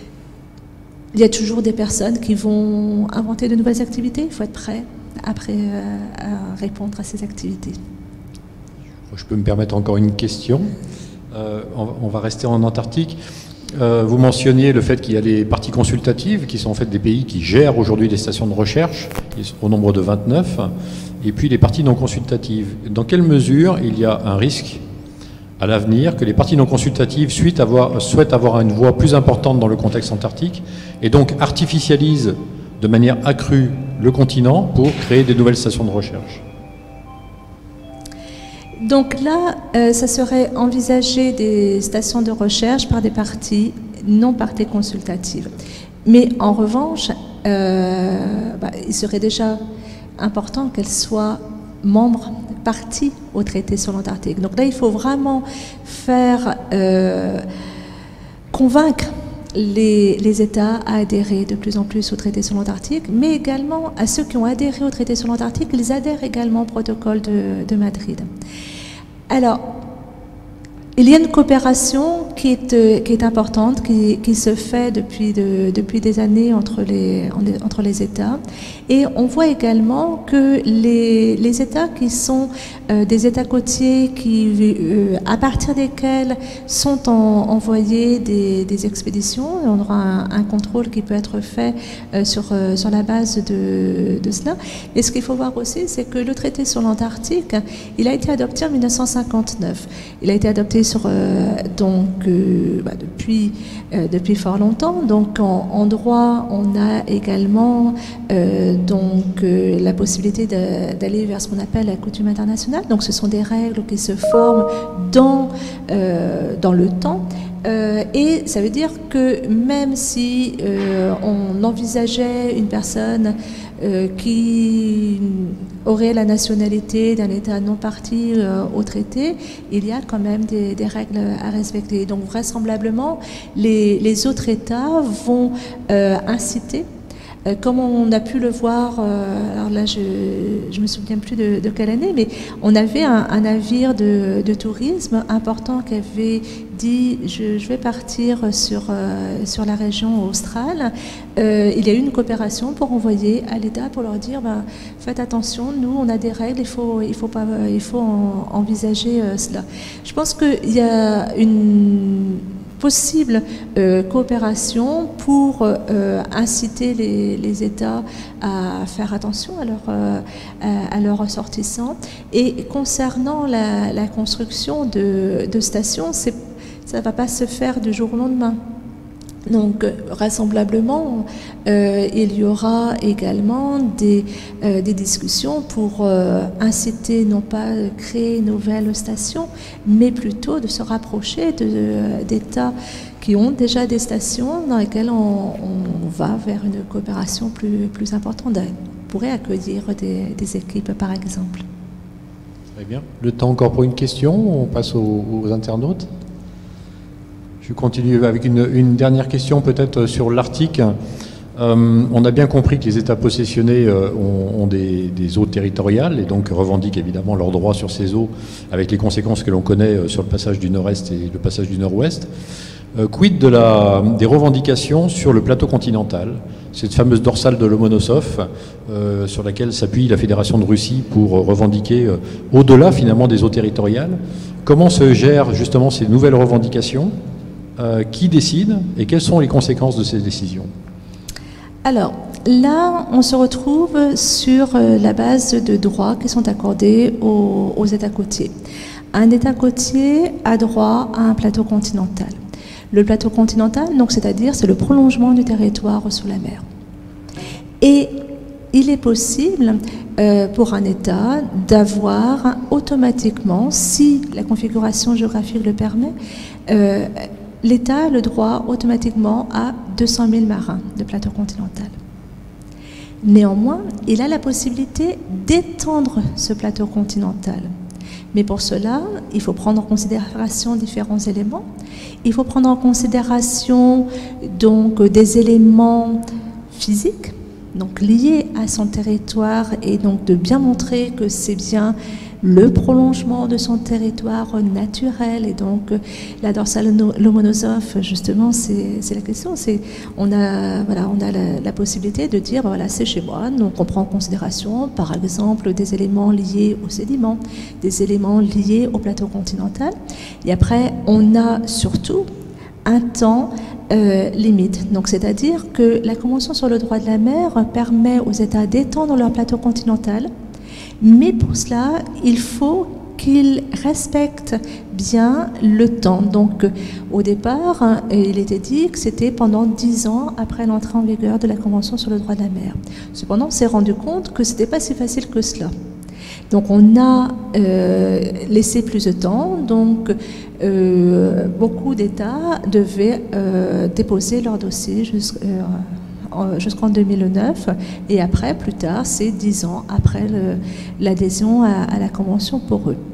il y a toujours des personnes qui vont inventer de nouvelles activités. Il faut être prêt après euh, à répondre à ces activités. Je peux me permettre encore une question. Euh, on va rester en Antarctique. Euh, vous mentionniez le fait qu'il y a les parties consultatives, qui sont en fait des pays qui gèrent aujourd'hui des stations de recherche, au nombre de vingt-neuf, et puis les parties non consultatives. Dans quelle mesure il y a un risque à l'avenir que les parties non consultatives souhaitent avoir, souhaitent avoir une voix plus importante dans le contexte antarctique et donc artificialisent de manière accrue le continent pour créer des nouvelles stations de recherche? Donc là, euh, ça serait envisager des stations de recherche par des parties non parties consultatives. Mais en revanche, euh, bah, il serait déjà important qu'elles soient membres, parties au traité sur l'Antarctique. Donc là, il faut vraiment faire euh, convaincre les, les États à adhérer de plus en plus au traité sur l'Antarctique, mais également à ceux qui ont adhéré au traité sur l'Antarctique, ils adhèrent également au protocole de, de Madrid. Alors, il y a une coopération qui est, qui est importante, qui, qui se fait depuis, de, depuis des années entre les, entre les États. Et on voit également que les, les États qui sont euh, des États côtiers, qui, euh, à partir desquels sont en, envoyées des, des expéditions, on aura un, un contrôle qui peut être fait euh, sur, euh, sur la base de, de cela. Et ce qu'il faut voir aussi, c'est que le traité sur l'Antarctique, il a été adopté en mille neuf cent cinquante-neuf. Il a été adopté sur, euh, donc, euh, bah, depuis, euh, depuis fort longtemps. Donc en, en droit, on a également euh, donc, euh, la possibilité d'aller vers ce qu'on appelle la coutume internationale. Donc ce sont des règles qui se forment dans, euh, dans le temps. Euh, et ça veut dire que même si euh, on envisageait une personne euh, qui aurait la nationalité d'un État non parti euh, au traité, il y a quand même des, des règles à respecter. Donc vraisemblablement, les, les autres États vont euh, inciter Euh, comme on a pu le voir, euh, alors là je ne me souviens plus de, de quelle année, mais on avait un, un navire de, de tourisme important qui avait dit je, je vais partir sur, euh, sur la région australe. Euh, il y a eu une coopération pour envoyer à l'État pour leur dire ben, faites attention, nous on a des règles, il faut, il faut, pas, il faut en, envisager euh, cela. Je pense qu'il y a une possible euh, coopération pour euh, inciter les, les États à faire attention à, leur, euh, à, à leurs ressortissants. Et concernant la, la construction de, de stations, ça ne va pas se faire du jour au lendemain. Donc, vraisemblablement, euh, il y aura également des, euh, des discussions pour euh, inciter, non pas créer une nouvelle station, mais plutôt de se rapprocher d'États qui ont déjà des stations dans lesquelles on, on va vers une coopération plus, plus importante. On pourrait accueillir des, des équipes, par exemple. Très bien. Le temps encore pour une question, on passe aux, aux internautes. Je continue avec une, une dernière question peut-être sur l'Arctique. Euh, on a bien compris que les États possessionnés euh, ont, ont des, des eaux territoriales et donc revendiquent évidemment leurs droits sur ces eaux avec les conséquences que l'on connaît euh, sur le passage du Nord-Est et le passage du Nord-Ouest. Euh, quid de la, des revendications sur le plateau continental, cette fameuse dorsale de Lomonosov euh, sur laquelle s'appuie la Fédération de Russie pour revendiquer euh, au-delà finalement des eaux territoriales. Comment se gèrent justement ces nouvelles revendications ? Euh, qui décide et quelles sont les conséquences de ces décisions? Alors, là, on se retrouve sur euh, la base de droits qui sont accordés aux, aux États côtiers. Un État côtier a droit à un plateau continental. Le plateau continental, donc, c'est-à-dire, c'est le prolongement du territoire sous la mer. Et il est possible euh, pour un État d'avoir automatiquement, si la configuration géographique le permet, euh, l'État a le droit automatiquement à deux cent mille marins de plateau continental. Néanmoins, il a la possibilité d'étendre ce plateau continental. Mais pour cela, il faut prendre en considération différents éléments. Il faut prendre en considération donc des éléments physiques, donc liés à son territoire, et donc de bien montrer que c'est bien le prolongement de son territoire naturel. Et donc la dorsale Lomonosov, justement, c'est la question. C'est on a voilà, on a la, la possibilité de dire ben voilà, c'est chez moi. Donc on prend en considération, par exemple, des éléments liés aux sédiments, des éléments liés au plateau continental. Et après, on a surtout un temps euh, limite. Donc, c'est-à-dire que la Convention sur le droit de la mer permet aux États d'étendre leur plateau continental. Mais pour cela, il faut qu'ils respectent bien le temps. Donc, au départ, hein, il était dit que c'était pendant dix ans après l'entrée en vigueur de la Convention sur le droit de la mer. Cependant, on s'est rendu compte que ce n'était pas si facile que cela. Donc, on a euh, laissé plus de temps. Donc, euh, beaucoup d'États devaient euh, déposer leur dossier jusqu'à... Euh, jusqu'en deux mille neuf, et après, plus tard, c'est dix ans après l'adhésion à, à la Convention pour eux.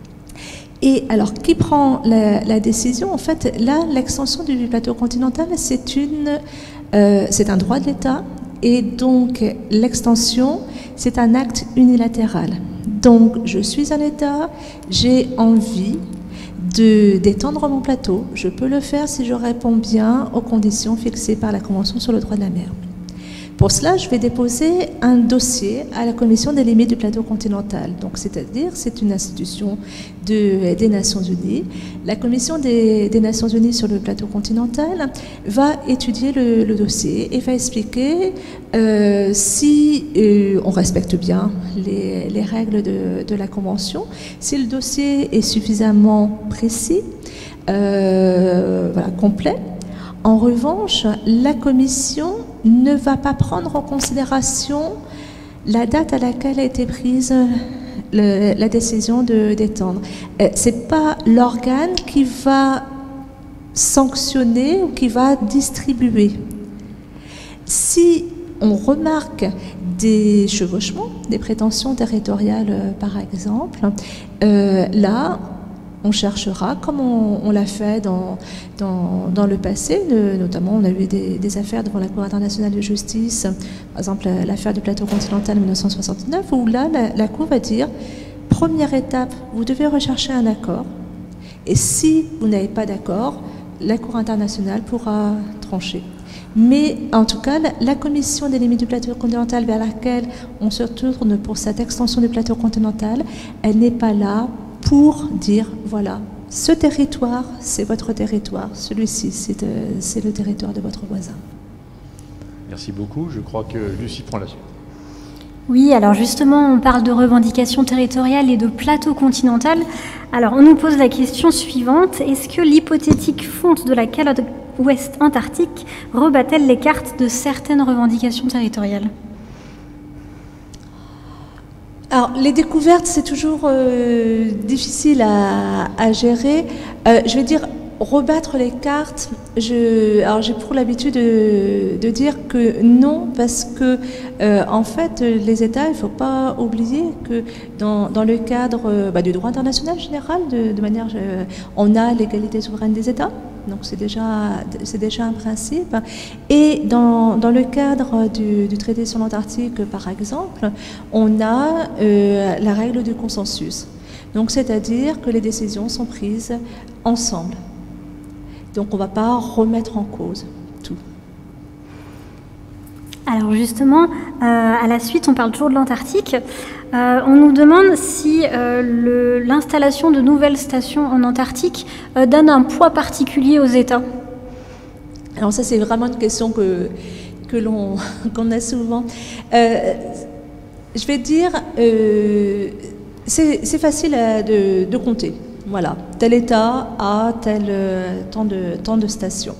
Et alors, qui prend la, la décision? En fait, là, l'extension du plateau continental, c'est une, euh, c'est un droit de l'État, et donc l'extension, c'est un acte unilatéral. Donc, je suis un État, j'ai envie d'étendre mon plateau. Je peux le faire si je réponds bien aux conditions fixées par la Convention sur le droit de la mer. Pour cela, je vais déposer un dossier à la Commission des limites du plateau continental. Donc, c'est-à-dire, c'est une institution de, des Nations Unies. La Commission des, des Nations Unies sur le plateau continental va étudier le, le dossier et va expliquer euh, si euh, on respecte bien les, les règles de, de la Convention, si le dossier est suffisamment précis, euh, voilà, complet. En revanche, la Commission ne va pas prendre en considération la date à laquelle a été prise le, la décision d'étendre. Ce n'est pas l'organe qui va sanctionner ou qui va distribuer. Si on remarque des chevauchements, des prétentions territoriales par exemple, euh, là, on cherchera, comme on, on l'a fait dans, dans, dans le passé, de, notamment on a eu des, des affaires devant la Cour internationale de justice, par exemple l'affaire du plateau continental en mille neuf cent soixante-neuf, où là la, la Cour va dire, première étape, vous devez rechercher un accord, et si vous n'avez pas d'accord, la Cour internationale pourra trancher. Mais en tout cas, la, la commission des limites du plateau continental vers laquelle on se tourne pour cette extension du plateau continental, elle n'est pas là pour dire, voilà, ce territoire, c'est votre territoire, celui-ci, c'est euh, le territoire de votre voisin. Merci beaucoup. Je crois que Lucie prend la suite. Oui, alors justement, on parle de revendications territoriales et de plateau continental. Alors, on nous pose la question suivante. Est-ce que l'hypothétique fonte de la calotte ouest antarctique rebat-elle les cartes de certaines revendications territoriales ? Alors, les découvertes, c'est toujours euh, difficile à, à gérer. Euh, je vais dire, rebattre les cartes, je, alors j'ai pour l'habitude de, de dire que non, parce que, euh, en fait, les États, il ne faut pas oublier que dans, dans le cadre bah, du droit international général, de, de manière, euh, on a l'égalité souveraine des États. Donc c'est déjà, c'est déjà un principe. Et dans, dans le cadre du, du traité sur l'Antarctique, par exemple, on a euh, la règle du consensus. Donc c'est-à-dire que les décisions sont prises ensemble. Donc on ne va pas remettre en cause tout. Alors justement, euh, à la suite, on parle toujours de l'Antarctique. Euh, on nous demande si euh, l'installation de nouvelles stations en Antarctique euh, donne un poids particulier aux États. Alors ça, c'est vraiment une question que, que l'on qu'on a souvent. Euh, je vais dire, euh, c'est facile à, de, de compter. Voilà, tel État a tel euh, tant, de, tant de stations.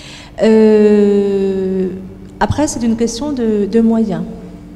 Euh, après, c'est une question de, de moyens. D'accord ?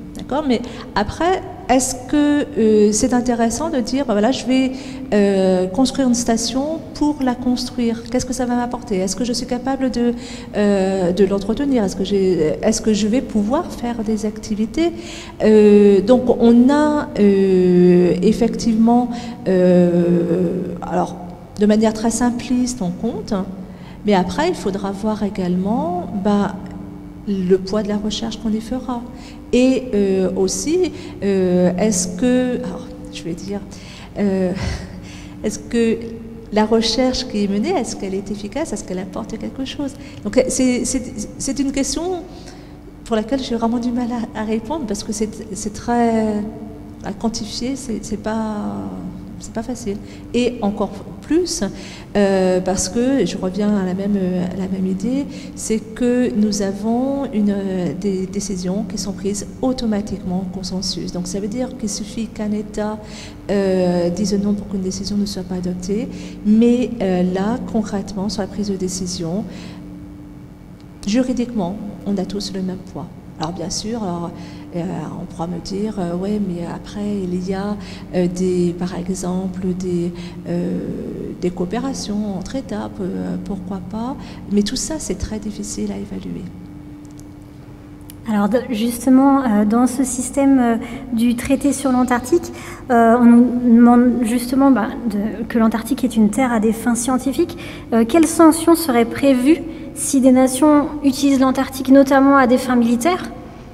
Mais après, est-ce que euh, c'est intéressant de dire, ben voilà, je vais euh, construire une station pour la construire. Qu'est-ce que ça va m'apporter? Est-ce que je suis capable de, euh, de l'entretenir? Est-ce que, est-ce que je vais pouvoir faire des activités? euh, Donc, on a euh, effectivement, euh, alors, de manière très simpliste, on compte, mais après, il faudra voir également ben, le poids de la recherche qu'on y fera. Et euh, aussi, euh, est-ce que, alors, je vais dire, euh, est-ce que la recherche qui est menée, est-ce qu'elle est efficace, est-ce qu'elle apporte quelque chose? Donc c'est une question pour laquelle j'ai vraiment du mal à, à répondre, parce que c'est très, à quantifier, c'est pas... c'est pas facile. Et encore plus, euh, parce que, je reviens à la même, à la même idée, c'est que nous avons une, des décisions qui sont prises automatiquement en consensus. Donc ça veut dire qu'il suffit qu'un État euh, dise non pour qu'une décision ne soit pas adoptée, mais euh, là, concrètement, sur la prise de décision, juridiquement, on a tous le même poids. Alors bien sûr, alors, euh, on pourra me dire, euh, ouais, mais après il y a euh, des, par exemple, des, euh, des coopérations entre États, euh, pourquoi pas. Mais tout ça, c'est très difficile à évaluer. Alors justement, euh, dans ce système euh, du traité sur l'Antarctique, euh, on nous demande justement bah, de, que l'Antarctique est une terre à des fins scientifiques. Euh, quelles sanctions seraient prévues si des nations utilisent l'Antarctique notamment à des fins militaires?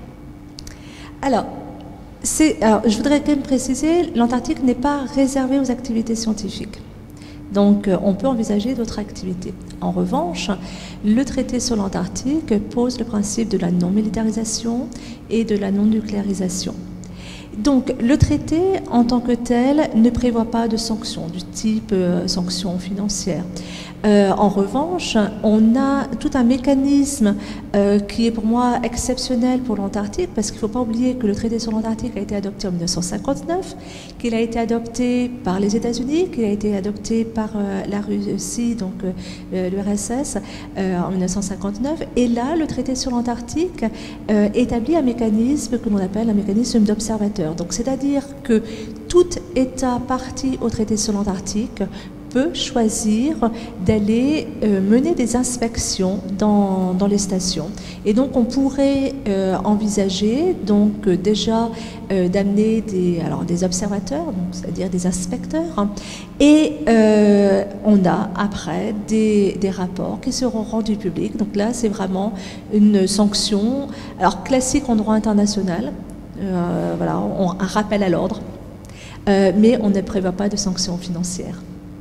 Alors, alors, je voudrais quand même préciser, l'Antarctique n'est pas réservé aux activités scientifiques. Donc, on peut envisager d'autres activités. En revanche, le traité sur l'Antarctique pose le principe de la non-militarisation et de la non-nucléarisation. Donc, le traité, en tant que tel, ne prévoit pas de sanctions, du type euh, sanctions financières. Euh, en revanche, on a tout un mécanisme euh, qui est pour moi exceptionnel pour l'Antarctique, parce qu'il ne faut pas oublier que le traité sur l'Antarctique a été adopté en mille neuf cent cinquante-neuf, qu'il a été adopté par les États-Unis, qu'il a été adopté par euh, la Russie, donc euh, l'U R S S, euh, en mille neuf cent cinquante-neuf. Et là, le traité sur l'Antarctique euh, établit un mécanisme que l'on appelle un mécanisme d'observateur. Donc, c'est-à-dire que tout État parti au traité sur l'Antarctique peut choisir d'aller euh, mener des inspections dans, dans les stations. Et donc on pourrait euh, envisager donc euh, déjà euh, d'amener des, alors, des observateurs, donc c'est-à-dire des inspecteurs, hein, et euh, on a après des, des rapports qui seront rendus publics. Donc là c'est vraiment une sanction, alors classique en droit international, euh, voilà, on, un rappel à l'ordre. Euh, mais on ne prévoit pas de sanctions financières.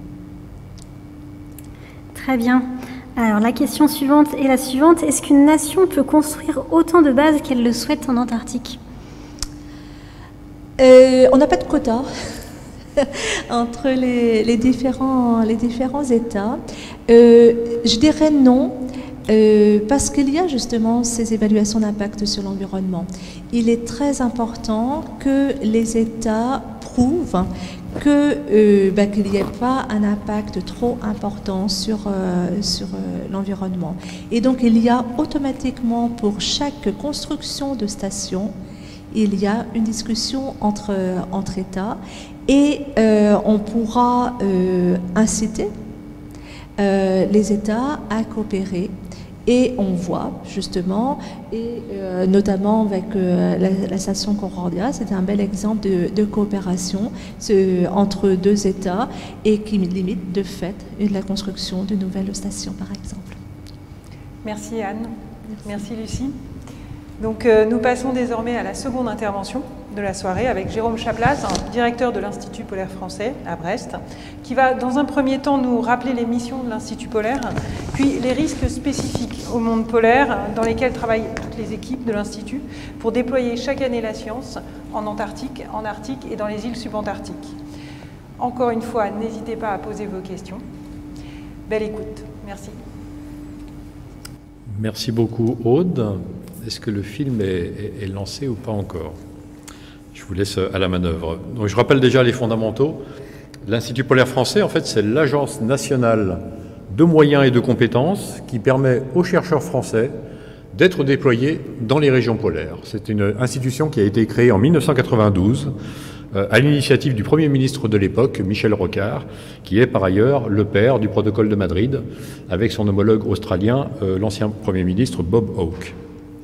Très bien. Alors la question suivante est la suivante. Est-ce qu'une nation peut construire autant de bases qu'elle le souhaite en Antarctique? euh, On n'a pas de quota entre les, les, différents, les différents États. Euh, je dirais non. Euh, parce qu'il y a justement ces évaluations d'impact sur l'environnement. Il est très important que les États prouvent que, euh, bah, qu'il n'y ait pas un impact trop important sur, euh, sur euh, l'environnement. Et donc il y a automatiquement pour chaque construction de station, il y a une discussion entre, entre États et euh, on pourra euh, inciter euh, les États à coopérer. Et on voit justement, et euh, notamment avec euh, la, la station Concordia, c'est un bel exemple de, de coopération ce, entre deux États et qui limite de fait la construction de nouvelles stations par exemple. Merci Anne, merci, merci Lucie. Donc euh, nous passons désormais à la seconde intervention de la soirée avec Jérôme Chaplaz, directeur de l'Institut polaire français à Brest, qui va dans un premier temps nous rappeler les missions de l'Institut polaire, puis les risques spécifiques au monde polaire dans lesquels travaillent toutes les équipes de l'Institut pour déployer chaque année la science en Antarctique, en Arctique et dans les îles subantarctiques. Encore une fois, n'hésitez pas à poser vos questions. Belle écoute. Merci. Merci beaucoup Aude. Est-ce que le film est, est, est lancé ou pas encore? Je vous laisse à la manœuvre. Donc, je rappelle déjà les fondamentaux. L'Institut polaire français, en fait, c'est l'agence nationale de moyens et de compétences qui permet aux chercheurs français d'être déployés dans les régions polaires. C'est une institution qui a été créée en mille neuf cent quatre-vingt-douze euh, à l'initiative du Premier ministre de l'époque, Michel Rocard, qui est par ailleurs le père du protocole de Madrid, avec son homologue australien, euh, l'ancien Premier ministre Bob Hawke.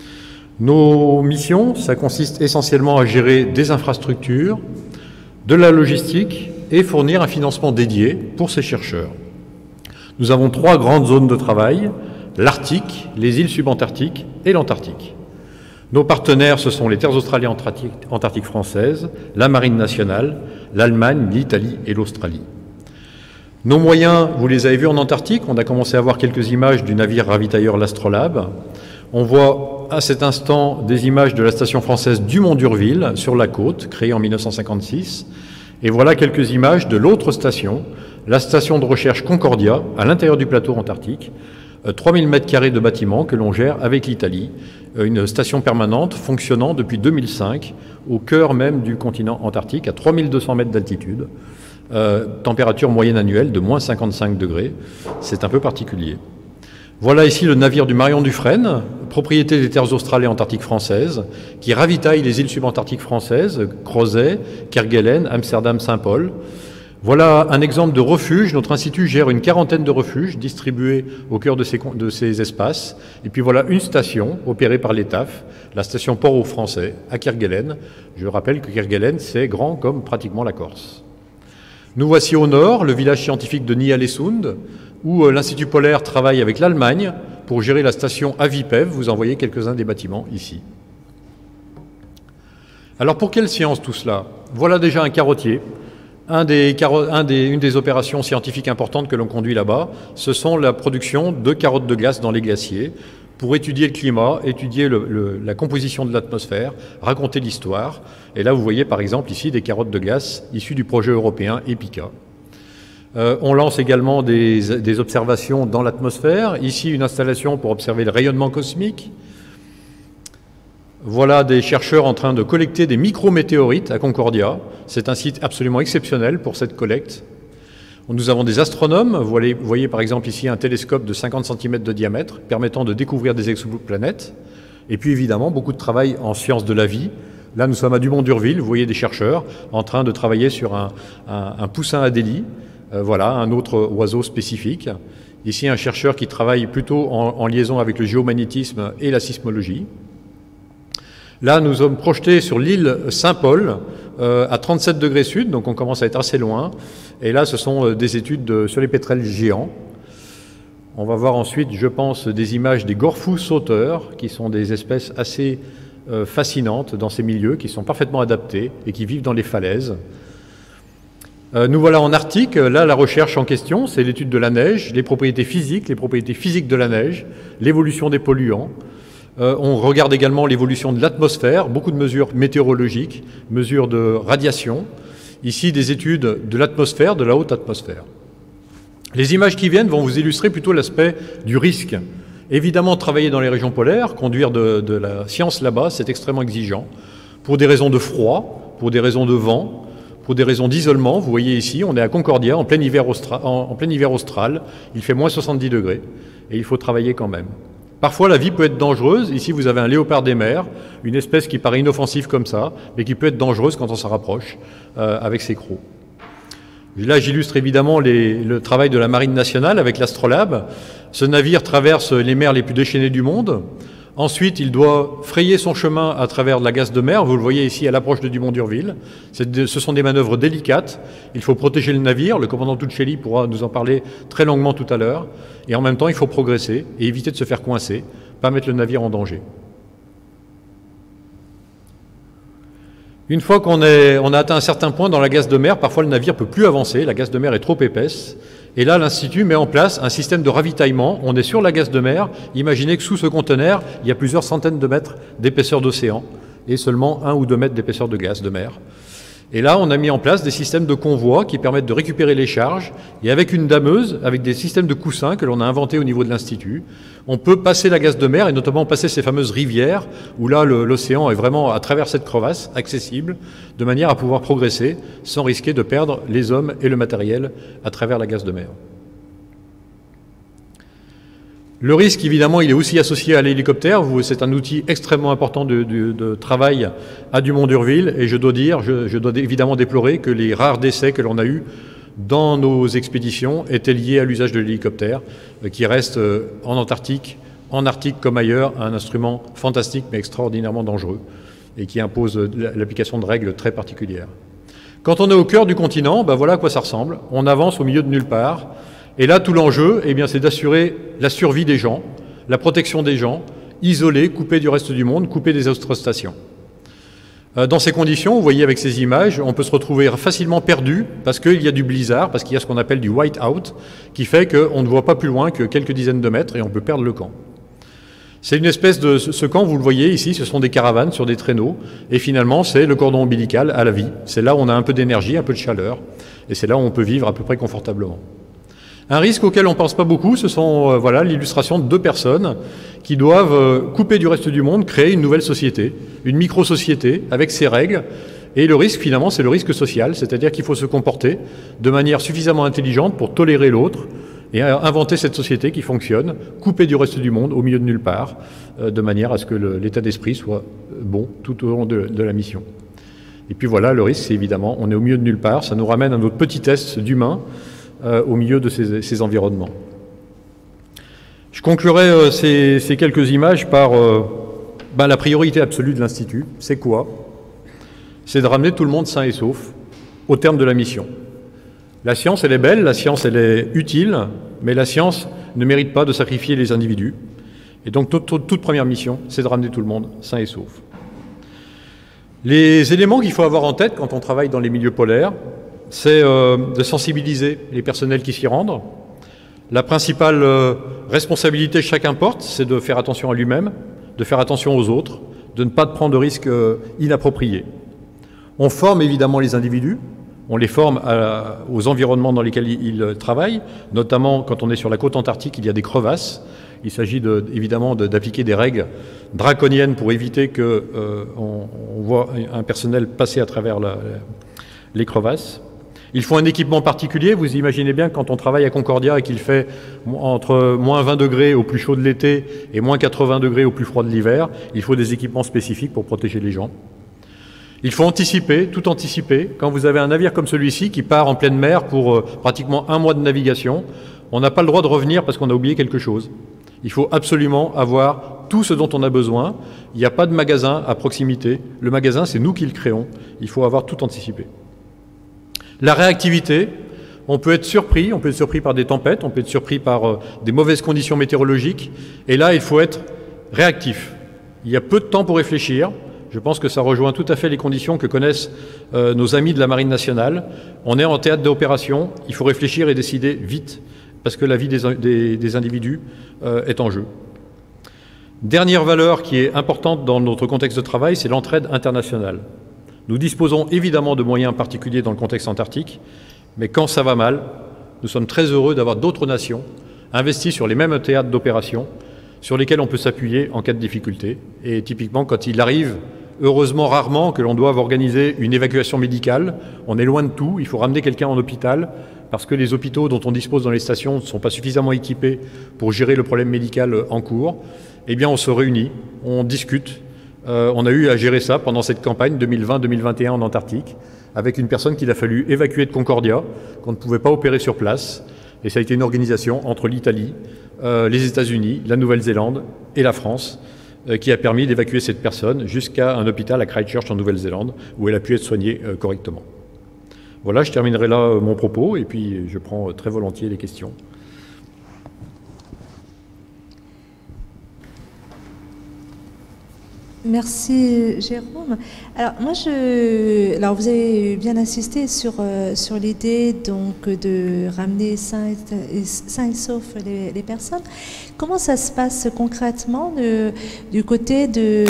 Nos missions, ça consiste essentiellement à gérer des infrastructures, de la logistique et fournir un financement dédié pour ces chercheurs. Nous avons trois grandes zones de travail, l'Arctique, les îles subantarctiques et l'Antarctique. Nos partenaires, ce sont les terres australiennes antarctiques françaises, la Marine nationale, l'Allemagne, l'Italie et l'Australie. Nos moyens, vous les avez vus en Antarctique, on a commencé à voir quelques images du navire ravitailleur l'Astrolabe. On voit à cet instant des images de la station française du Mont d'Urville sur la côte, créée en mille neuf cent cinquante-six. Et voilà quelques images de l'autre station, la station de recherche Concordia, à l'intérieur du plateau antarctique. trois mille mètres carrés de bâtiments que l'on gère avec l'Italie. Une station permanente fonctionnant depuis deux mille cinq au cœur même du continent antarctique, à trois mille deux cents mètres d'altitude. Euh, température moyenne annuelle de moins cinquante-cinq degrés. C'est un peu particulier. Voilà ici le navire du Marion Dufresne, propriété des terres australes et antarctiques françaises, qui ravitaille les îles subantarctiques françaises, Crozet, Kerguelen, Amsterdam, Saint-Paul. Voilà un exemple de refuge. Notre institut gère une quarantaine de refuges distribués au cœur de ces, de ces espaces. Et puis voilà une station opérée par l'E T A F, la station Port-au-Français, à Kerguelen. Je rappelle que Kerguelen, c'est grand comme pratiquement la Corse. Nous voici au nord, le village scientifique de Ny-Ålesund, où l'Institut polaire travaille avec l'Allemagne pour gérer la station Avipev. Vous en voyez quelques-uns des bâtiments ici. Alors pour quelle science tout cela? Voilà déjà un carottier. Un des, un des, une des opérations scientifiques importantes que l'on conduit là-bas, ce sont la production de carottes de glace dans les glaciers pour étudier le climat, étudier le, le, la composition de l'atmosphère, raconter l'histoire. Et là, vous voyez par exemple ici des carottes de glace issues du projet européen EPICA. Euh, on lance également des, des observations dans l'atmosphère. Ici, une installation pour observer le rayonnement cosmique. Voilà des chercheurs en train de collecter des micrométéorites à Concordia. C'est un site absolument exceptionnel pour cette collecte. Nous avons des astronomes. Vous voyez, vous voyez par exemple ici un télescope de cinquante centimètres de diamètre permettant de découvrir des exoplanètes. Et puis évidemment, beaucoup de travail en sciences de la vie. Là, nous sommes à Dumont d'Urville. Vous voyez des chercheurs en train de travailler sur un, un, un poussin Adélie Euh, voilà, un autre oiseau spécifique. Ici, un chercheur qui travaille plutôt en, en liaison avec le géomagnétisme et la sismologie. Là, nous sommes projetés sur l'île Saint-Paul, euh, à trente-sept degrés sud, donc on commence à être assez loin. Et là, ce sont euh, des études de, sur les pétrels géants. On va voir ensuite, je pense, des images des gorfous sauteurs, qui sont des espèces assez euh, fascinantes dans ces milieux, qui sont parfaitement adaptés et qui vivent dans les falaises. Euh, nous voilà en Arctique. Là, la recherche en question, c'est l'étude de la neige, les propriétés physiques, les propriétés physiques de la neige, l'évolution des polluants. Euh, on regarde également l'évolution de l'atmosphère, beaucoup de mesures météorologiques, mesures de radiation. Ici, des études de l'atmosphère, de la haute atmosphère. Les images qui viennent vont vous illustrer plutôt l'aspect du risque. Évidemment, travailler dans les régions polaires, conduire de, de la science là-bas, c'est extrêmement exigeant. Pour des raisons de froid, pour des raisons de vent, pour des raisons d'isolement. Vous voyez ici, on est à Concordia, en plein hiver, austra- en, en plein hiver austral. Il fait moins soixante-dix degrés et il faut travailler quand même. Parfois, la vie peut être dangereuse. Ici, vous avez un léopard des mers, une espèce qui paraît inoffensive comme ça, mais qui peut être dangereuse quand on s'en rapproche euh, avec ses crocs. Là, j'illustre évidemment les, le travail de la Marine nationale avec l'Astrolabe. Ce navire traverse les mers les plus déchaînées du monde. Ensuite, il doit frayer son chemin à travers de la gaze de mer. Vous le voyez ici à l'approche de Dumont-d'Urville. De, ce sont des manœuvres délicates. Il faut protéger le navire. Le commandant Tuccelli pourra nous en parler très longuement tout à l'heure. Et en même temps, il faut progresser et éviter de se faire coincer, pas mettre le navire en danger. Une fois qu'on on a atteint un certain point dans la gaze de mer, parfois le navire ne peut plus avancer, la gaze de mer est trop épaisse. Et là, l'Institut met en place un système de ravitaillement. On est sur la gaze de mer. Imaginez que sous ce conteneur, il y a plusieurs centaines de mètres d'épaisseur d'océan et seulement un ou deux mètres d'épaisseur de gaz de mer. Et là, on a mis en place des systèmes de convoi qui permettent de récupérer les charges. Et avec une dameuse, avec des systèmes de coussins que l'on a inventés au niveau de l'Institut, on peut passer la gaze de mer et notamment passer ces fameuses rivières où là, l'océan est vraiment à travers cette crevasse, accessible, de manière à pouvoir progresser sans risquer de perdre les hommes et le matériel à travers la gaze de mer. Le risque, évidemment, il est aussi associé à l'hélicoptère. C'est un outil extrêmement important de, de, de travail à Dumont-d'Urville. Et je dois dire, je, je dois évidemment déplorer que les rares décès que l'on a eus dans nos expéditions étaient liés à l'usage de l'hélicoptère, qui reste en Antarctique, en Arctique comme ailleurs, un instrument fantastique mais extraordinairement dangereux et qui impose l'application de règles très particulières. Quand on est au cœur du continent, ben voilà à quoi ça ressemble. On avance au milieu de nulle part. Et là, tout l'enjeu, eh bien, c'est d'assurer la survie des gens, la protection des gens, isolés, coupés du reste du monde, coupés des autres stations. Dans ces conditions, vous voyez avec ces images, on peut se retrouver facilement perdu parce qu'il y a du blizzard, parce qu'il y a ce qu'on appelle du white-out, qui fait qu'on ne voit pas plus loin que quelques dizaines de mètres et on peut perdre le camp. C'est une espèce de... Ce camp, vous le voyez ici, ce sont des caravanes sur des traîneaux, et finalement, c'est le cordon ombilical à la vie. C'est là où on a un peu d'énergie, un peu de chaleur, et c'est là où on peut vivre à peu près confortablement. Un risque auquel on ne pense pas beaucoup, ce sont euh, voilà, l'illustration de deux personnes qui doivent euh, couper du reste du monde, créer une nouvelle société, une micro-société avec ses règles. Et le risque, finalement, c'est le risque social, c'est-à-dire qu'il faut se comporter de manière suffisamment intelligente pour tolérer l'autre et euh, inventer cette société qui fonctionne, couper du reste du monde au milieu de nulle part, euh, de manière à ce que l'état d'esprit soit bon tout au long de, de la mission. Et puis voilà, le risque, c'est évidemment, on est au milieu de nulle part, ça nous ramène à notre petit test d'humain, Euh, au milieu de ces, ces environnements. Je conclurai euh, ces, ces quelques images par euh, ben, la priorité absolue de l'Institut. C'est quoi? C'est de ramener tout le monde sain et sauf au terme de la mission. La science, elle est belle, la science, elle est utile, mais la science ne mérite pas de sacrifier les individus. Et donc, toute, toute, toute première mission, c'est de ramener tout le monde sain et sauf. Les éléments qu'il faut avoir en tête quand on travaille dans les milieux polaires, c'est euh, de sensibiliser les personnels qui s'y rendent. La principale euh, responsabilité chacun porte, c'est de faire attention à lui-même, de faire attention aux autres, de ne pas prendre de risques euh, inappropriés. On forme évidemment les individus, on les forme à, aux environnements dans lesquels ils, ils travaillent, notamment quand on est sur la côte antarctique, il y a des crevasses. Il s'agit de, évidemment d'appliquer des règles draconiennes pour éviter qu'on euh, on voit un personnel passer à travers la, les crevasses. Il faut un équipement particulier. Vous imaginez bien que quand on travaille à Concordia et qu'il fait entre moins vingt degrés au plus chaud de l'été et moins quatre-vingts degrés au plus froid de l'hiver, il faut des équipements spécifiques pour protéger les gens. Il faut anticiper, tout anticiper. Quand vous avez un navire comme celui-ci qui part en pleine mer pour euh, pratiquement un mois de navigation, on n'a pas le droit de revenir parce qu'on a oublié quelque chose. Il faut absolument avoir tout ce dont on a besoin. Il n'y a pas de magasin à proximité. Le magasin, c'est nous qui le créons. Il faut avoir tout anticipé. La réactivité, on peut être surpris. On peut être surpris par des tempêtes, on peut être surpris par euh, des mauvaises conditions météorologiques. Et là, il faut être réactif. Il y a peu de temps pour réfléchir. Je pense que ça rejoint tout à fait les conditions que connaissent euh, nos amis de la Marine nationale. On est en théâtre d'opération, il faut réfléchir et décider vite, parce que la vie des, des, des individus euh, est en jeu. Dernière valeur qui est importante dans notre contexte de travail, c'est l'entraide internationale. Nous disposons évidemment de moyens particuliers dans le contexte antarctique, mais quand ça va mal, nous sommes très heureux d'avoir d'autres nations investies sur les mêmes théâtres d'opération, sur lesquels on peut s'appuyer en cas de difficulté. Et typiquement, quand il arrive, heureusement rarement, que l'on doive organiser une évacuation médicale, on est loin de tout, il faut ramener quelqu'un en hôpital, parce que les hôpitaux dont on dispose dans les stations ne sont pas suffisamment équipés pour gérer le problème médical en cours, eh bien on se réunit, on discute. Euh, on a eu à gérer ça pendant cette campagne deux mille vingt deux mille vingt et un en Antarctique, avec une personne qu'il a fallu évacuer de Concordia, qu'on ne pouvait pas opérer sur place. Et ça a été une organisation entre l'Italie, euh, les États-Unis, la Nouvelle-Zélande et la France, euh, qui a permis d'évacuer cette personne jusqu'à un hôpital à Christchurch en Nouvelle-Zélande, où elle a pu être soignée euh, correctement. Voilà, je terminerai là euh, mon propos, et puis je prends euh, très volontiers les questions. Merci Jérôme. Alors moi je, alors vous avez bien insisté sur euh, sur l'idée donc de ramener sains et, sains et saufs les, les personnes. Comment ça se passe concrètement de, du côté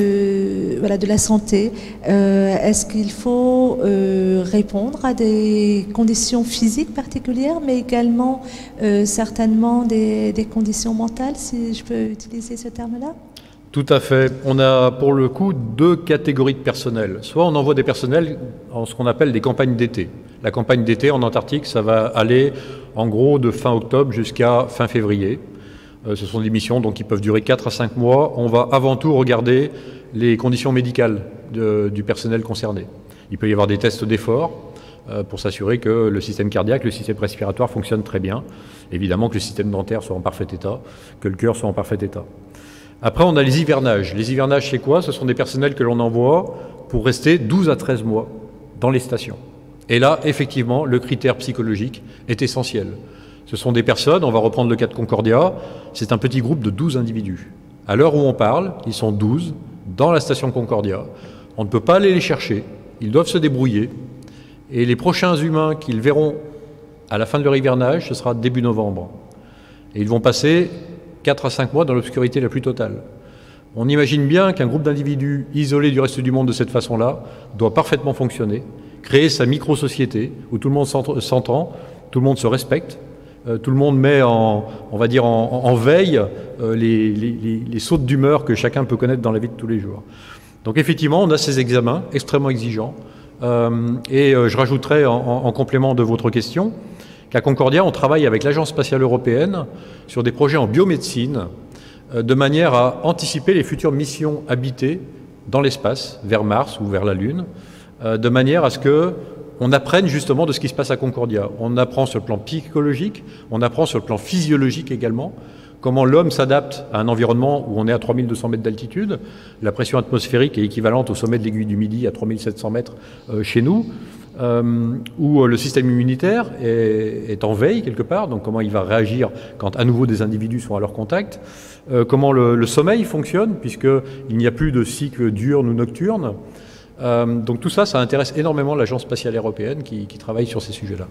de voilà de la santé? euh, Est-ce qu'il faut euh, répondre à des conditions physiques particulières, mais également euh, certainement des, des conditions mentales, si je peux utiliser ce terme-là? Tout à fait. On a pour le coup deux catégories de personnel. Soit on envoie des personnels en ce qu'on appelle des campagnes d'été. La campagne d'été en Antarctique, ça va aller en gros de fin octobre jusqu'à fin février. Euh, ce sont des missions donc, qui peuvent durer quatre à cinq mois. On va avant tout regarder les conditions médicales de, du personnel concerné. Il peut y avoir des tests d'effort euh, pour s'assurer que le système cardiaque, le système respiratoire fonctionne très bien. Évidemment que le système dentaire soit en parfait état, que le cœur soit en parfait état. Après, on a les hivernages. Les hivernages, c'est quoi? Ce sont des personnels que l'on envoie pour rester douze à treize mois dans les stations. Et là, effectivement, le critère psychologique est essentiel. Ce sont des personnes, on va reprendre le cas de Concordia, c'est un petit groupe de douze individus. À l'heure où on parle, ils sont douze dans la station Concordia. On ne peut pas aller les chercher, ils doivent se débrouiller. Et les prochains humains qu'ils verront à la fin de leur hivernage, ce sera début novembre. Et ils vont passer quatre à cinq mois dans l'obscurité la plus totale. On imagine bien qu'un groupe d'individus isolés du reste du monde de cette façon-là doit parfaitement fonctionner, créer sa micro-société où tout le monde s'entend, tout le monde se respecte, euh, tout le monde met en, on va dire en, en veille euh, les, les, les sautes d'humeur que chacun peut connaître dans la vie de tous les jours. Donc effectivement, on a ces examens extrêmement exigeants. Euh, et euh, je rajouterai en, en, en complément de votre question qu'à Concordia, on travaille avec l'Agence spatiale européenne sur des projets en biomédecine euh, de manière à anticiper les futures missions habitées dans l'espace, vers Mars ou vers la Lune, euh, de manière à ce qu'on apprenne justement de ce qui se passe à Concordia. On apprend sur le plan psychologique, on apprend sur le plan physiologique également, comment l'homme s'adapte à un environnement où on est à trois mille deux cents mètres d'altitude. La pression atmosphérique est équivalente au sommet de l'aiguille du Midi à trois mille sept cents mètres euh, chez nous. Euh, où le système immunitaire est, est en veille quelque part, donc comment il va réagir quand à nouveau des individus sont à leur contact, euh, comment le, le sommeil fonctionne, puisqu'il n'y a plus de cycle diurne ou nocturne. Euh, donc tout ça, ça intéresse énormément l'Agence spatiale européenne qui, qui travaille sur ces sujets-là.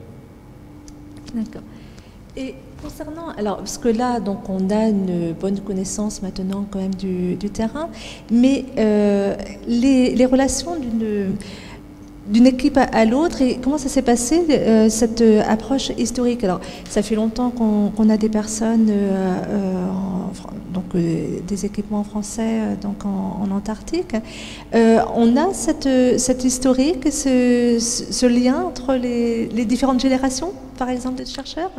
D'accord. Et concernant, alors, parce que là, donc, on a une bonne connaissance maintenant quand même du, du terrain, mais euh, les, les relations d'une... d'une équipe à l'autre, et comment ça s'est passé, euh, cette euh, approche historique? Alors, ça fait longtemps qu'on qu'on a des personnes, euh, euh, en, donc euh, des équipements français euh, donc en, en Antarctique. Euh, on a cette, cette historique, ce, ce lien entre les, les différentes générations, par exemple, de chercheurs?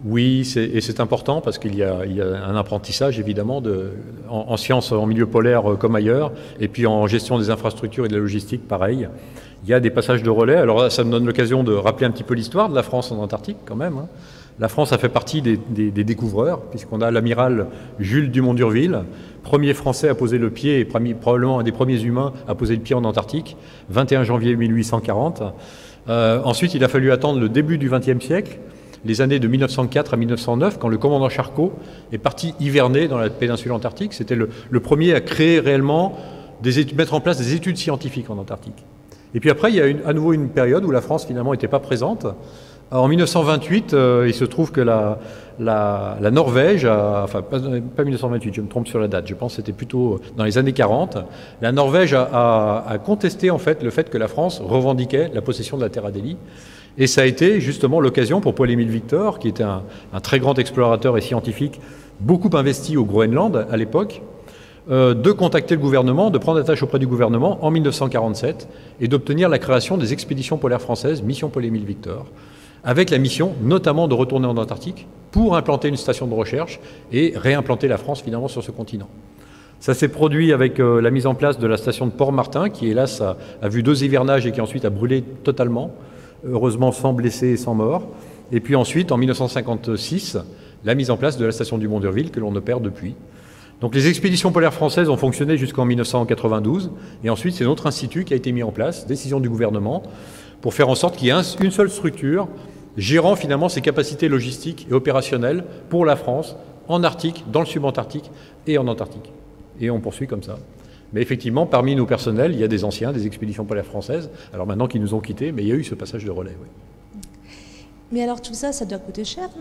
Oui, et c'est important parce qu'il y, y a un apprentissage évidemment de, en, en sciences, en milieu polaire comme ailleurs, et puis en gestion des infrastructures et de la logistique, pareil. Il y a des passages de relais. Alors là, ça me donne l'occasion de rappeler un petit peu l'histoire de la France en Antarctique quand même. Hein. La France a fait partie des, des, des découvreurs, puisqu'on a l'amiral Jules Dumont d'Urville, premier Français à poser le pied, et probablement un des premiers humains à poser le pied en Antarctique, vingt et un janvier mille huit cent quarante. Euh, ensuite, il a fallu attendre le début du vingtième siècle, les années de mille neuf cent quatre à mille neuf cent neuf, quand le commandant Charcot est parti hiverner dans la péninsule antarctique. C'était le, le premier à créer réellement, des études, mettre en place des études scientifiques en Antarctique. Et puis après, il y a une, à nouveau une période où la France finalement n'était pas présente. En mille neuf cent vingt-huit, euh, il se trouve que la, la, la Norvège, a, enfin pas, pas mille neuf cent vingt-huit, je me trompe sur la date, je pense que c'était plutôt dans les années quarante, la Norvège a, a, a contesté en fait le fait que la France revendiquait la possession de la Terre Adélie. Et ça a été justement l'occasion pour Paul-Émile Victor, qui était un, un très grand explorateur et scientifique, beaucoup investi au Groenland à l'époque, euh, de contacter le gouvernement, de prendre attache auprès du gouvernement en mille neuf cent quarante-sept et d'obtenir la création des expéditions polaires françaises, mission Paul-Émile Victor, avec la mission notamment de retourner en Antarctique pour implanter une station de recherche et réimplanter la France finalement sur ce continent. Ça s'est produit avec euh, la mise en place de la station de Port-Martin, qui hélas a, a vu deux hivernages et qui ensuite a brûlé totalement, heureusement sans blessés et sans morts. Et puis ensuite, en mille neuf cent cinquante-six, la mise en place de la station Dumont d'Urville que l'on opère depuis. Donc les expéditions polaires françaises ont fonctionné jusqu'en mille neuf cent quatre-vingt-douze, et ensuite c'est notre institut qui a été mis en place, décision du gouvernement, pour faire en sorte qu'il y ait un, une seule structure gérant finalement ses capacités logistiques et opérationnelles pour la France, en Arctique, dans le subantarctique et en Antarctique. Et on poursuit comme ça. Mais effectivement, parmi nos personnels, il y a des anciens des expéditions polaires françaises, alors maintenant qu'ils nous ont quittés, mais il y a eu ce passage de relais. Oui. Mais alors tout ça, ça doit coûter cher, non ?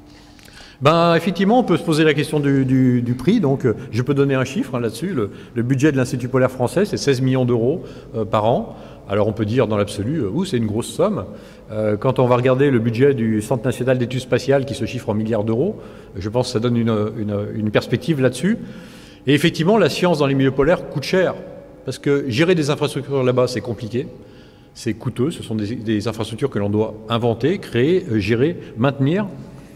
Ben, effectivement, on peut se poser la question du, du, du prix. Donc, je peux donner un chiffre hein, là-dessus. Le, le budget de l'Institut polaire français, c'est seize millions d'euros euh, par an. Alors, on peut dire dans l'absolu, euh, ouh, c'est une grosse somme. Euh, quand on va regarder le budget du Centre national d'études spatiales, qui se chiffre en milliards d'euros, je pense que ça donne une, une, une perspective là-dessus. Et effectivement, la science dans les milieux polaires coûte cher. Parce que gérer des infrastructures là-bas, c'est compliqué. C'est coûteux. Ce sont des, des infrastructures que l'on doit inventer, créer, euh, gérer, maintenir.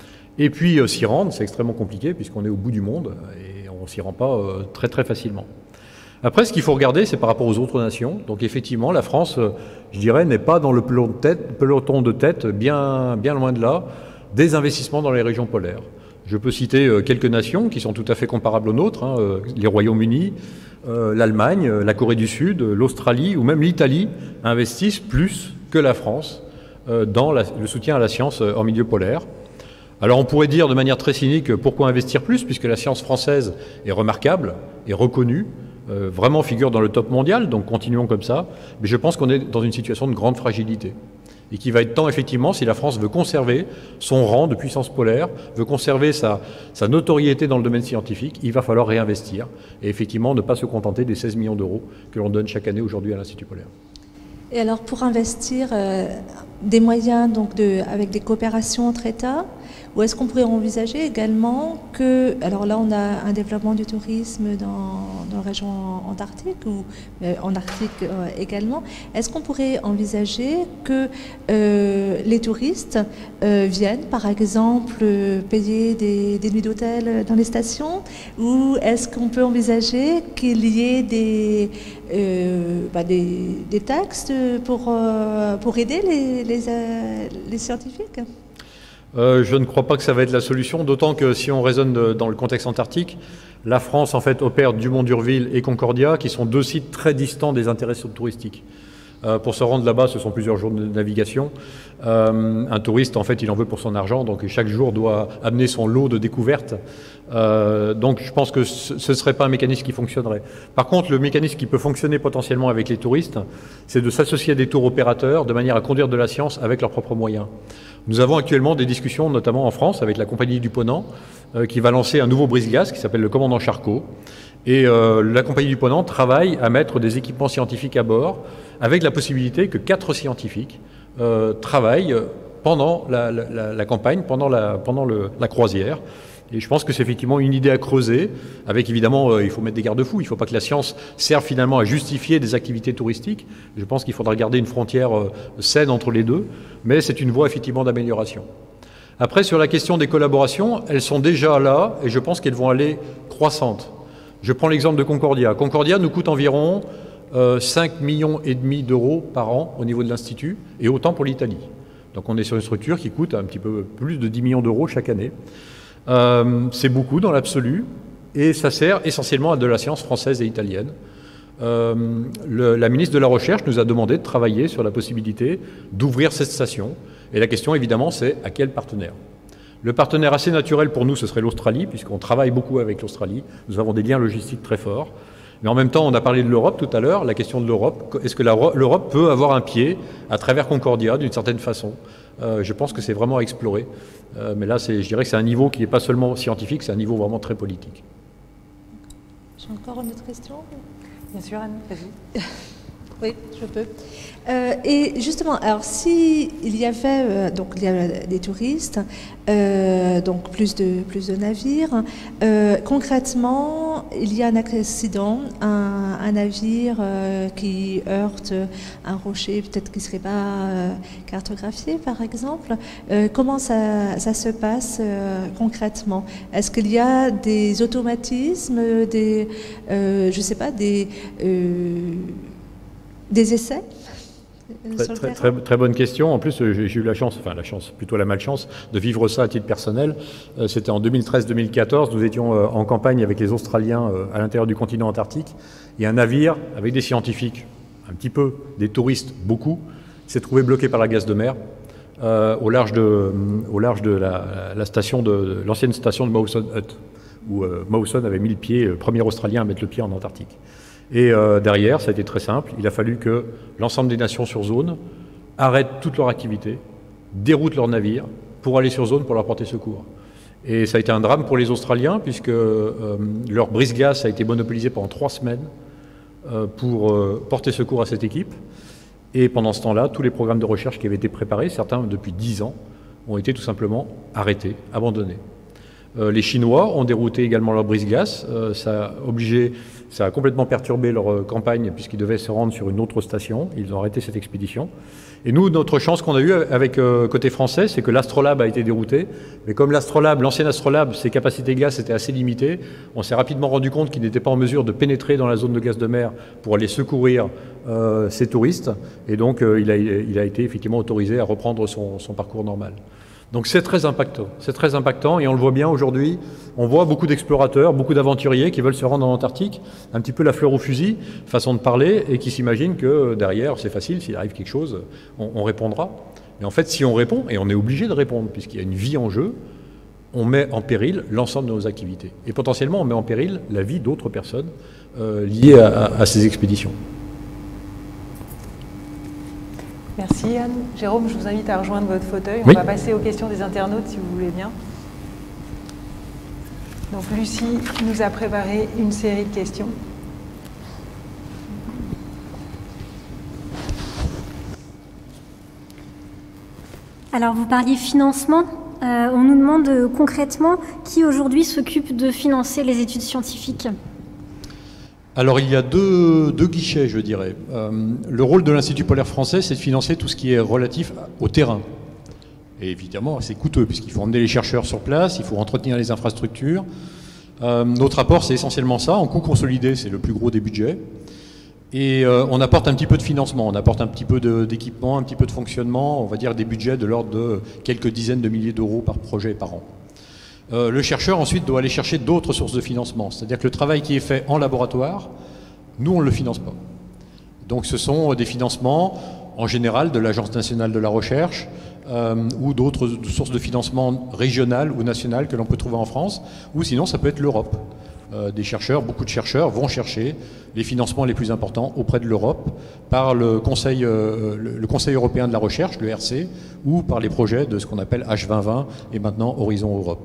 Et puis euh, s'y rendre, c'est extrêmement compliqué puisqu'on est au bout du monde et on s'y rend pas euh, très très facilement. Après, ce qu'il faut regarder, c'est par rapport aux autres nations. Donc effectivement, la France, euh, je dirais, n'est pas dans le peloton de tête, peloton de tête bien, bien loin de là, des investissements dans les régions polaires. Je peux citer euh, quelques nations qui sont tout à fait comparables aux nôtres, hein, euh, les Royaumes-Unis, euh, l'Allemagne, euh, la Corée du Sud, euh, l'Australie ou même l'Italie investissent plus que la France euh, dans la, le soutien à la science euh, en milieu polaire. Alors on pourrait dire de manière très cynique, pourquoi investir plus, puisque la science française est remarquable, est reconnue, euh, vraiment figure dans le top mondial, donc continuons comme ça. Mais je pense qu'on est dans une situation de grande fragilité. Et qu'il va être temps, effectivement, si la France veut conserver son rang de puissance polaire, veut conserver sa, sa notoriété dans le domaine scientifique, il va falloir réinvestir. Et effectivement, ne pas se contenter des seize millions d'euros que l'on donne chaque année aujourd'hui à l'Institut polaire. Et alors, pour investir euh, des moyens donc de, avec des coopérations entre États, ou est-ce qu'on pourrait envisager également que, alors là on a un développement du tourisme dans, dans la région antarctique, ou euh, en Arctique euh, également, est-ce qu'on pourrait envisager que euh, les touristes euh, viennent par exemple euh, payer des, des nuits d'hôtel dans les stations, ou est-ce qu'on peut envisager qu'il y ait des, euh, bah des, des taxes pour, euh, pour aider les, les, euh, les scientifiques ? Euh, je ne crois pas que ça va être la solution, d'autant que si on raisonne de, dans le contexte antarctique, la France en fait opère Dumont d'Urville et Concordia, qui sont deux sites très distants des intérêts touristiques. Euh, pour se rendre là-bas, ce sont plusieurs jours de navigation. Euh, un touriste, en fait, il en veut pour son argent, donc chaque jour doit amener son lot de découvertes. Euh, donc je pense que ce ne serait pas un mécanisme qui fonctionnerait. Par contre, le mécanisme qui peut fonctionner potentiellement avec les touristes, c'est de s'associer à des tours opérateurs de manière à conduire de la science avec leurs propres moyens. Nous avons actuellement des discussions, notamment en France, avec la compagnie du Ponant, euh, qui va lancer un nouveau brise-glace qui s'appelle le commandant Charcot. Et euh, la compagnie du Ponant travaille à mettre des équipements scientifiques à bord, avec la possibilité que quatre scientifiques euh, travaillent pendant la, la, la campagne, pendant, la, pendant le, la croisière. Et je pense que c'est effectivement une idée à creuser, avec évidemment, euh, il faut mettre des garde-fous, il ne faut pas que la science serve finalement à justifier des activités touristiques. Je pense qu'il faudra garder une frontière euh, saine entre les deux, mais c'est une voie effectivement d'amélioration. Après, sur la question des collaborations, elles sont déjà là et je pense qu'elles vont aller croissantes. Je prends l'exemple de Concordia. Concordia nous coûte environ euh, cinq millions et demi d'euros par an au niveau de l'Institut et autant pour l'Italie. Donc on est sur une structure qui coûte un petit peu plus de dix millions d'euros chaque année. Euh, c'est beaucoup dans l'absolu et ça sert essentiellement à de la science française et italienne. Euh, le, la ministre de la Recherche nous a demandé de travailler sur la possibilité d'ouvrir cette station. Et la question, évidemment, c'est à quel partenaire? Le partenaire assez naturel pour nous, ce serait l'Australie, puisqu'on travaille beaucoup avec l'Australie. Nous avons des liens logistiques très forts. Mais en même temps, on a parlé de l'Europe tout à l'heure. La question de l'Europe, est-ce que l'Europe peut avoir un pied à travers Concordia, d'une certaine façon? euh, Je pense que c'est vraiment à explorer. Euh, mais là, je dirais que c'est un niveau qui n'est pas seulement scientifique, c'est un niveau vraiment très politique. J'ai encore une autre question? Bien sûr, Anne, vas-y. Oui, je peux. Euh, et justement, alors si il y avait euh, donc il y a des touristes, euh, donc plus de plus de navires. Euh, concrètement, il y a un accident, un, un navire euh, qui heurte un rocher, peut-être qui ne serait pas euh, cartographié, par exemple. Euh, comment ça, ça se passe euh, concrètement? Est-ce qu'il y a des automatismes, des, euh, je sais pas, des euh, des essais très, très, très, très bonne question. En plus, j'ai eu la chance, enfin la chance, plutôt la malchance, de vivre ça à titre personnel. Euh, C'était en deux mille treize deux mille quatorze. Nous étions euh, en campagne avec les Australiens euh, à l'intérieur du continent antarctique. Et un navire avec des scientifiques, un petit peu, des touristes, beaucoup, s'est trouvé bloqué par la glace de mer euh, au large de, euh, au large de la, la station de, de l'ancienne station de Mawson Hut, où euh, Mawson avait mis le pied, le premier Australien à mettre le pied en Antarctique. Et euh, derrière, ça a été très simple, il a fallu que l'ensemble des nations sur zone arrêtent toute leur activité, déroutent leurs navires pour aller sur zone pour leur porter secours. Et ça a été un drame pour les Australiens puisque euh, leur brise-glace a été monopolisée pendant trois semaines euh, pour euh, porter secours à cette équipe. Et pendant ce temps-là, tous les programmes de recherche qui avaient été préparés, certains depuis dix ans, ont été tout simplement arrêtés, abandonnés. Euh, les Chinois ont dérouté également leur brise-glace. Euh, ça a obligé, ça a complètement perturbé leur euh, campagne puisqu'ils devaient se rendre sur une autre station. Ils ont arrêté cette expédition. Et nous, notre chance qu'on a eue avec euh, côté français, c'est que l'Astrolabe a été dérouté. Mais comme l'Astrolabe, l'ancien Astrolabe, ses capacités glace étaient assez limitées, on s'est rapidement rendu compte qu'il n'était pas en mesure de pénétrer dans la zone de glace de mer pour aller secourir euh, ces touristes. Et donc, euh, il, a, il a été effectivement autorisé à reprendre son, son parcours normal. Donc c'est très impactant, c'est très impactant et on le voit bien aujourd'hui, on voit beaucoup d'explorateurs, beaucoup d'aventuriers qui veulent se rendre en Antarctique, un petit peu la fleur au fusil, façon de parler, et qui s'imaginent que derrière c'est facile, s'il arrive quelque chose, on, on répondra. Mais en fait si on répond, et on est obligé de répondre puisqu'il y a une vie en jeu, on met en péril l'ensemble de nos activités. Et potentiellement on met en péril la vie d'autres personnes euh, liées à, à, à ces expéditions. Merci Anne. Jérôme, je vous invite à rejoindre votre fauteuil. On oui. va passer aux questions des internautes si vous voulez bien. Donc Lucie nous a préparé une série de questions. Alors vous parliez financement. Euh, on nous demande euh, concrètement qui aujourd'hui s'occupe de financer les études scientifiques. Alors il y a deux, deux guichets, je dirais. Euh, le rôle de l'Institut polaire français, c'est de financer tout ce qui est relatif au terrain. Et évidemment, c'est coûteux, puisqu'il faut emmener les chercheurs sur place, il faut entretenir les infrastructures. Euh, notre apport, c'est essentiellement ça. En coût consolidé, c'est le plus gros des budgets. Et euh, on apporte un petit peu de financement, on apporte un petit peu d'équipement, un petit peu de fonctionnement, on va dire des budgets de l'ordre de quelques dizaines de milliers d'euros par projet par an. Euh, le chercheur ensuite doit aller chercher d'autres sources de financement, c'est-à-dire que le travail qui est fait en laboratoire, nous on ne le finance pas. Donc ce sont des financements en général de l'Agence nationale de la recherche euh, ou d'autres sources de financement régionales ou nationales que l'on peut trouver en France, ou sinon ça peut être l'Europe. Euh, des chercheurs, beaucoup de chercheurs vont chercher les financements les plus importants auprès de l'Europe par le Conseil, euh, le, le Conseil européen de la recherche, le R C, ou par les projets de ce qu'on appelle H vingt vingt et maintenant Horizon Europe.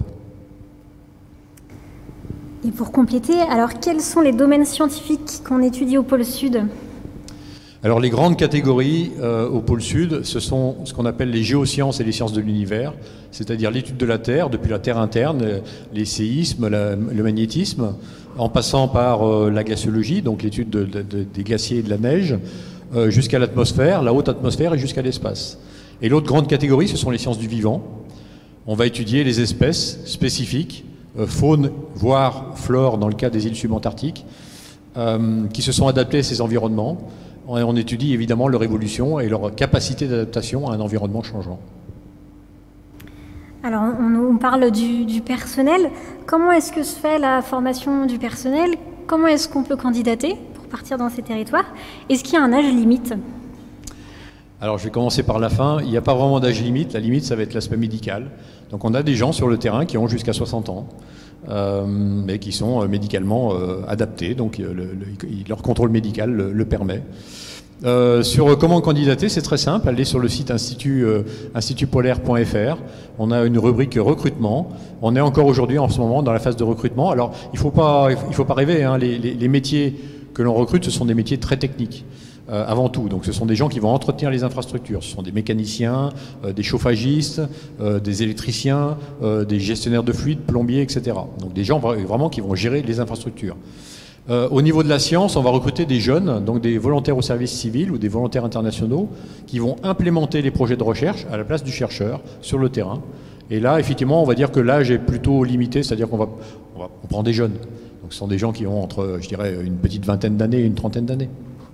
Et pour compléter, alors quels sont les domaines scientifiques qu'on étudie au pôle Sud ? Alors les grandes catégories euh, au pôle Sud, ce sont ce qu'on appelle les géosciences et les sciences de l'univers, c'est-à-dire l'étude de la Terre, depuis la Terre interne, les séismes, la, le magnétisme, en passant par euh, la glaciologie, donc l'étude de, de, de, des glaciers et de la neige, euh, jusqu'à l'atmosphère, la haute atmosphère et jusqu'à l'espace. Et l'autre grande catégorie, ce sont les sciences du vivant. On va étudier les espèces spécifiques, euh, faune, voire flore dans le cas des îles subantarctiques, euh, qui se sont adaptées à ces environnements. On, on étudie évidemment leur évolution et leur capacité d'adaptation à un environnement changeant. Alors, on, on parle du, du personnel. Comment est-ce que se fait la formation du personnel? Comment est-ce qu'on peut candidater pour partir dans ces territoires? Est-ce qu'il y a un âge limite? Alors, je vais commencer par la fin. Il n'y a pas vraiment d'âge limite. La limite, ça va être l'aspect médical. Donc, on a des gens sur le terrain qui ont jusqu'à soixante ans, euh, mais qui sont euh, médicalement euh, adaptés. Donc, le, le, leur contrôle médical le, le permet. Euh, sur comment candidater, c'est très simple. Allez sur le site institut, euh, institut polaire point F R. On a une rubrique recrutement. On est encore aujourd'hui, en ce moment, dans la phase de recrutement. Alors, il ne faut pas, il faut pas rêver. Hein. Les, les, les métiers que l'on recrute, ce sont des métiers très techniques. Euh, avant tout, donc ce sont des gens qui vont entretenir les infrastructures, ce sont des mécaniciens, euh, des chauffagistes, euh, des électriciens, euh, des gestionnaires de fluides, plombiers, et cetera. Donc des gens vraiment qui vont gérer les infrastructures. Euh, au niveau de la science, on va recruter des jeunes, donc des volontaires au service civil ou des volontaires internationaux, qui vont implémenter les projets de recherche à la place du chercheur sur le terrain. Et là, effectivement, on va dire que l'âge est plutôt limité, c'est-à-dire qu'on va, on va, on prend des jeunes. Donc ce sont des gens qui ont entre, je dirais, une petite vingtaine d'années et une trentaine d'années.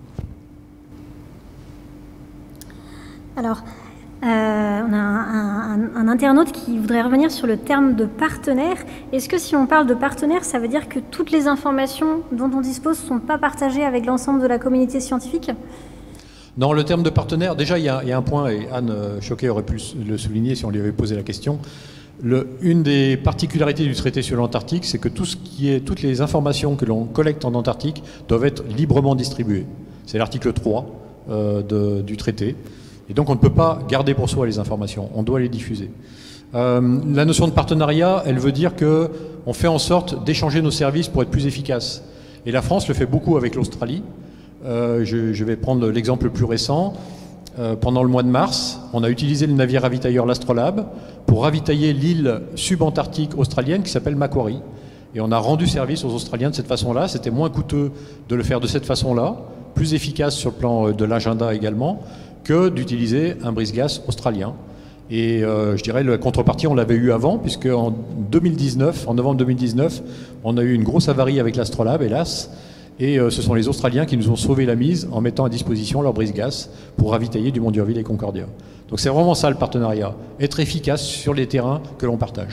Alors, euh, on a un, un, un internaute qui voudrait revenir sur le terme de partenaire. Est-ce que si on parle de partenaire, ça veut dire que toutes les informations dont on dispose ne sont pas partagées avec l'ensemble de la communauté scientifique? Non, le terme de partenaire, déjà il y a, il y a un point, et Anne Choquet aurait pu le souligner si on lui avait posé la question. Le, une des particularités du traité sur l'Antarctique, c'est que tout ce qui est, toutes les informations que l'on collecte en Antarctique doivent être librement distribuées. C'est l'article trois euh, de, du traité. Et donc on ne peut pas garder pour soi les informations, on doit les diffuser. Euh, la notion de partenariat, elle veut dire qu'on fait en sorte d'échanger nos services pour être plus efficaces. Et la France le fait beaucoup avec l'Australie. Euh, je, je vais prendre l'exemple le plus récent. Euh, pendant le mois de mars, on a utilisé le navire ravitailleur l'Astrolabe pour ravitailler l'île subantarctique australienne qui s'appelle Macquarie. Et on a rendu service aux Australiens de cette façon-là. C'était moins coûteux de le faire de cette façon-là, plus efficace sur le plan de l'agenda également, que d'utiliser un brise-glace australien. Et euh, je dirais la contrepartie, on l'avait eu avant, puisque en deux mille dix-neuf, en novembre deux mille dix-neuf, on a eu une grosse avarie avec l'Astrolabe, hélas, et euh, ce sont les Australiens qui nous ont sauvé la mise en mettant à disposition leur brise-glace pour ravitailler Dumont d'Urville et Concordia. Donc c'est vraiment ça le partenariat, être efficace sur les terrains que l'on partage.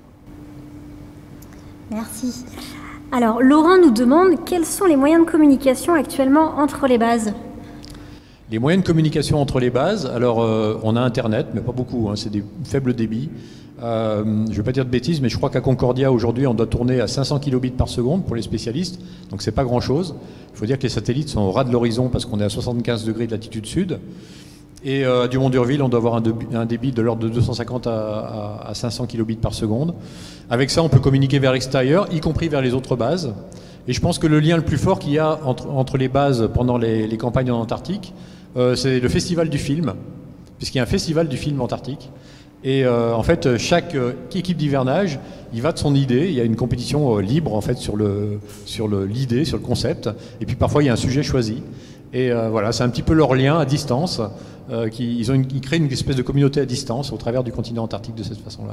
Merci. Alors, Laurent nous demande quels sont les moyens de communication actuellement entre les bases? Les moyens de communication entre les bases, alors euh, on a Internet, mais pas beaucoup, hein, c'est des faibles débits. Euh, je ne vais pas dire de bêtises, mais je crois qu'à Concordia, aujourd'hui, on doit tourner à cinq cents kilobits par seconde pour les spécialistes, donc c'est pas grand-chose. Il faut dire que les satellites sont au ras de l'horizon parce qu'on est à soixante-quinze degrés de latitude sud. Et euh, à Dumont d'Urville, on doit avoir un, débit, un débit de l'ordre de deux cent cinquante à, à, à cinq cents kilobits par seconde. Avec ça, on peut communiquer vers l'extérieur, y compris vers les autres bases. Et je pense que le lien le plus fort qu'il y a entre, entre les bases pendant les, les campagnes en Antarctique, Euh, c'est le festival du film, puisqu'il y a un festival du film antarctique. Et euh, en fait, chaque euh, équipe d'hivernage, il va de son idée. Il y a une compétition euh, libre en fait sur le sur le l'idée, sur le concept. Et puis parfois il y a un sujet choisi. Et euh, voilà, c'est un petit peu leur lien à distance. Euh, qui, ils ont une, ils créent une espèce de communauté à distance au travers du continent antarctique de cette façon-là.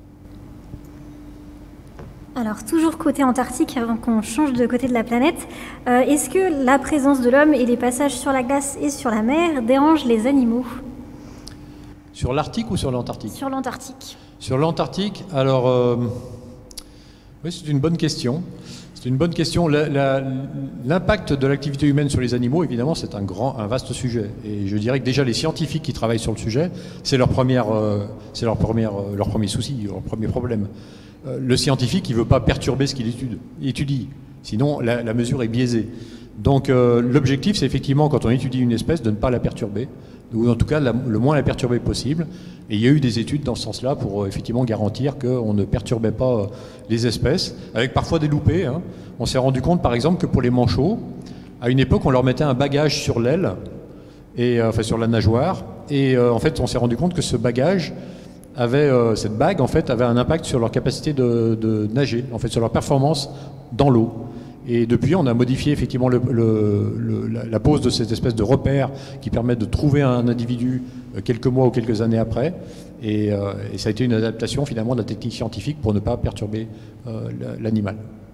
Alors, toujours côté Antarctique, avant qu'on change de côté de la planète, euh, est-ce que la présence de l'homme et les passages sur la glace et sur la mer dérangent les animaux? Sur l'Arctique ou sur l'Antarctique? Sur l'Antarctique. Sur l'Antarctique, alors, euh, oui, c'est une bonne question. C'est une bonne question. L'impact de l'activité humaine sur les animaux, évidemment, c'est un grand, un vaste sujet. Et je dirais que déjà les scientifiques qui travaillent sur le sujet, c'est leur première, euh, c'est leur première, euh, leur premier souci, leur premier problème. Le scientifique, il ne veut pas perturber ce qu'il étudie, étudie, sinon la, la mesure est biaisée. Donc euh, l'objectif, c'est effectivement, quand on étudie une espèce, de ne pas la perturber, ou en tout cas la, le moins la perturber possible. Et il y a eu des études dans ce sens-là pour euh, effectivement garantir qu'on ne perturbait pas euh, les espèces, avec parfois des loupés. Hein. On s'est rendu compte, par exemple, que pour les manchots, à une époque, on leur mettait un bagage sur l'aile, et euh, enfin sur la nageoire, et euh, en fait, on s'est rendu compte que ce bagage avait, euh, cette bague en fait avait un impact sur leur capacité de, de nager, en fait sur leur performance dans l'eau. Et depuis, on a modifié effectivement le, le, le, la, la pose de cette espèce de repère qui permet de trouver un individu quelques mois ou quelques années après. Et, euh, et ça a été une adaptation finalement de la technique scientifique pour ne pas perturber euh, l'animal.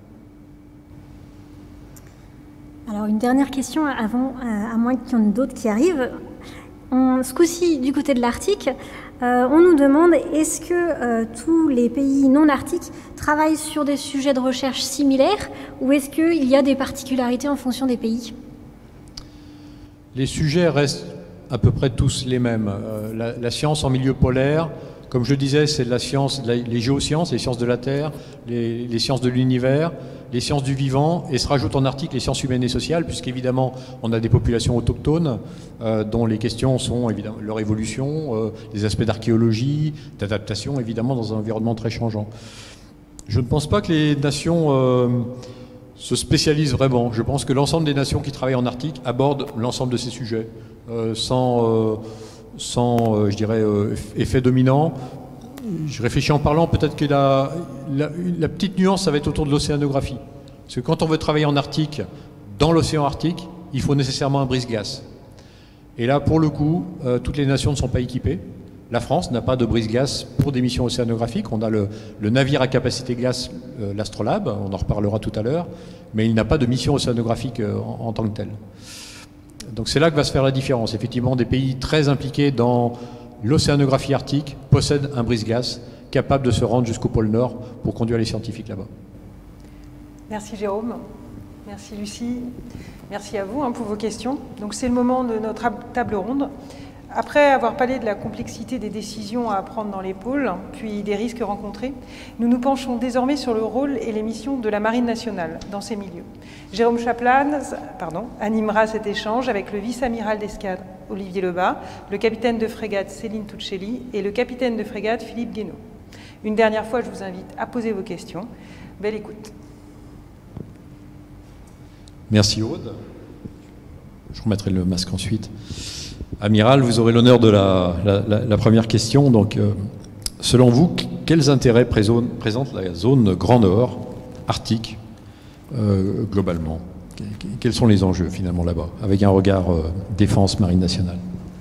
Alors une dernière question avant, à moins qu'il y en ait d'autres qui arrivent. On, ce coup-ci, du côté de l'Arctique, euh, on nous demande est-ce que euh, tous les pays non arctiques travaillent sur des sujets de recherche similaires ou est-ce qu'il y a des particularités en fonction des pays? Les sujets restent à peu près tous les mêmes. Euh, la, la science en milieu polaire, comme je disais, c'est la science, la, les géosciences, les sciences de la Terre, les, les sciences de l'univers, les sciences du vivant, et se rajoutent en Arctique les sciences humaines et sociales, puisqu'évidemment, on a des populations autochtones, euh, dont les questions sont évidemment leur évolution, euh, les aspects d'archéologie, d'adaptation, évidemment, dans un environnement très changeant. Je ne pense pas que les nations euh, se spécialisent vraiment. Je pense que l'ensemble des nations qui travaillent en Arctique abordent l'ensemble de ces sujets, euh, sans, euh, sans euh, je dirais, euh, effet dominant. Je réfléchis en parlant, peut-être que la, la, la petite nuance, ça va être autour de l'océanographie. Parce que quand on veut travailler en Arctique, dans l'océan Arctique, il faut nécessairement un brise-glace. Et là, pour le coup, euh, toutes les nations ne sont pas équipées. La France n'a pas de brise-glace pour des missions océanographiques. On a le, le navire à capacité glace, euh, l'Astrolabe, on en reparlera tout à l'heure, mais il n'a pas de mission océanographique euh, en, en tant que telle. Donc c'est là que va se faire la différence. Effectivement, des pays très impliqués dans l'océanographie arctique possède un brise-glace capable de se rendre jusqu'au pôle Nord pour conduire les scientifiques là-bas. Merci Jérôme, merci Lucie, merci à vous hein, pour vos questions. Donc c'est le moment de notre table ronde. Après avoir parlé de la complexité des décisions à prendre dans les pôles, puis des risques rencontrés, nous nous penchons désormais sur le rôle et les missions de la Marine nationale dans ces milieux. Jérôme Chaplan pardon, animera cet échange avec le vice-amiral d'escadre Olivier Lebas, le capitaine de frégate Céline Tuccelli et le capitaine de frégate Philippe Guénaud. Une dernière fois, je vous invite à poser vos questions. Belle écoute. Merci Aude. Je remettrai le masque ensuite. Amiral, vous aurez l'honneur de la, la, la, la première question. Donc, euh, selon vous, quels intérêts présente la zone Grand Nord, Arctique, euh, globalement? Quels sont les enjeux, finalement, là-bas, avec un regard euh, défense, marine nationale?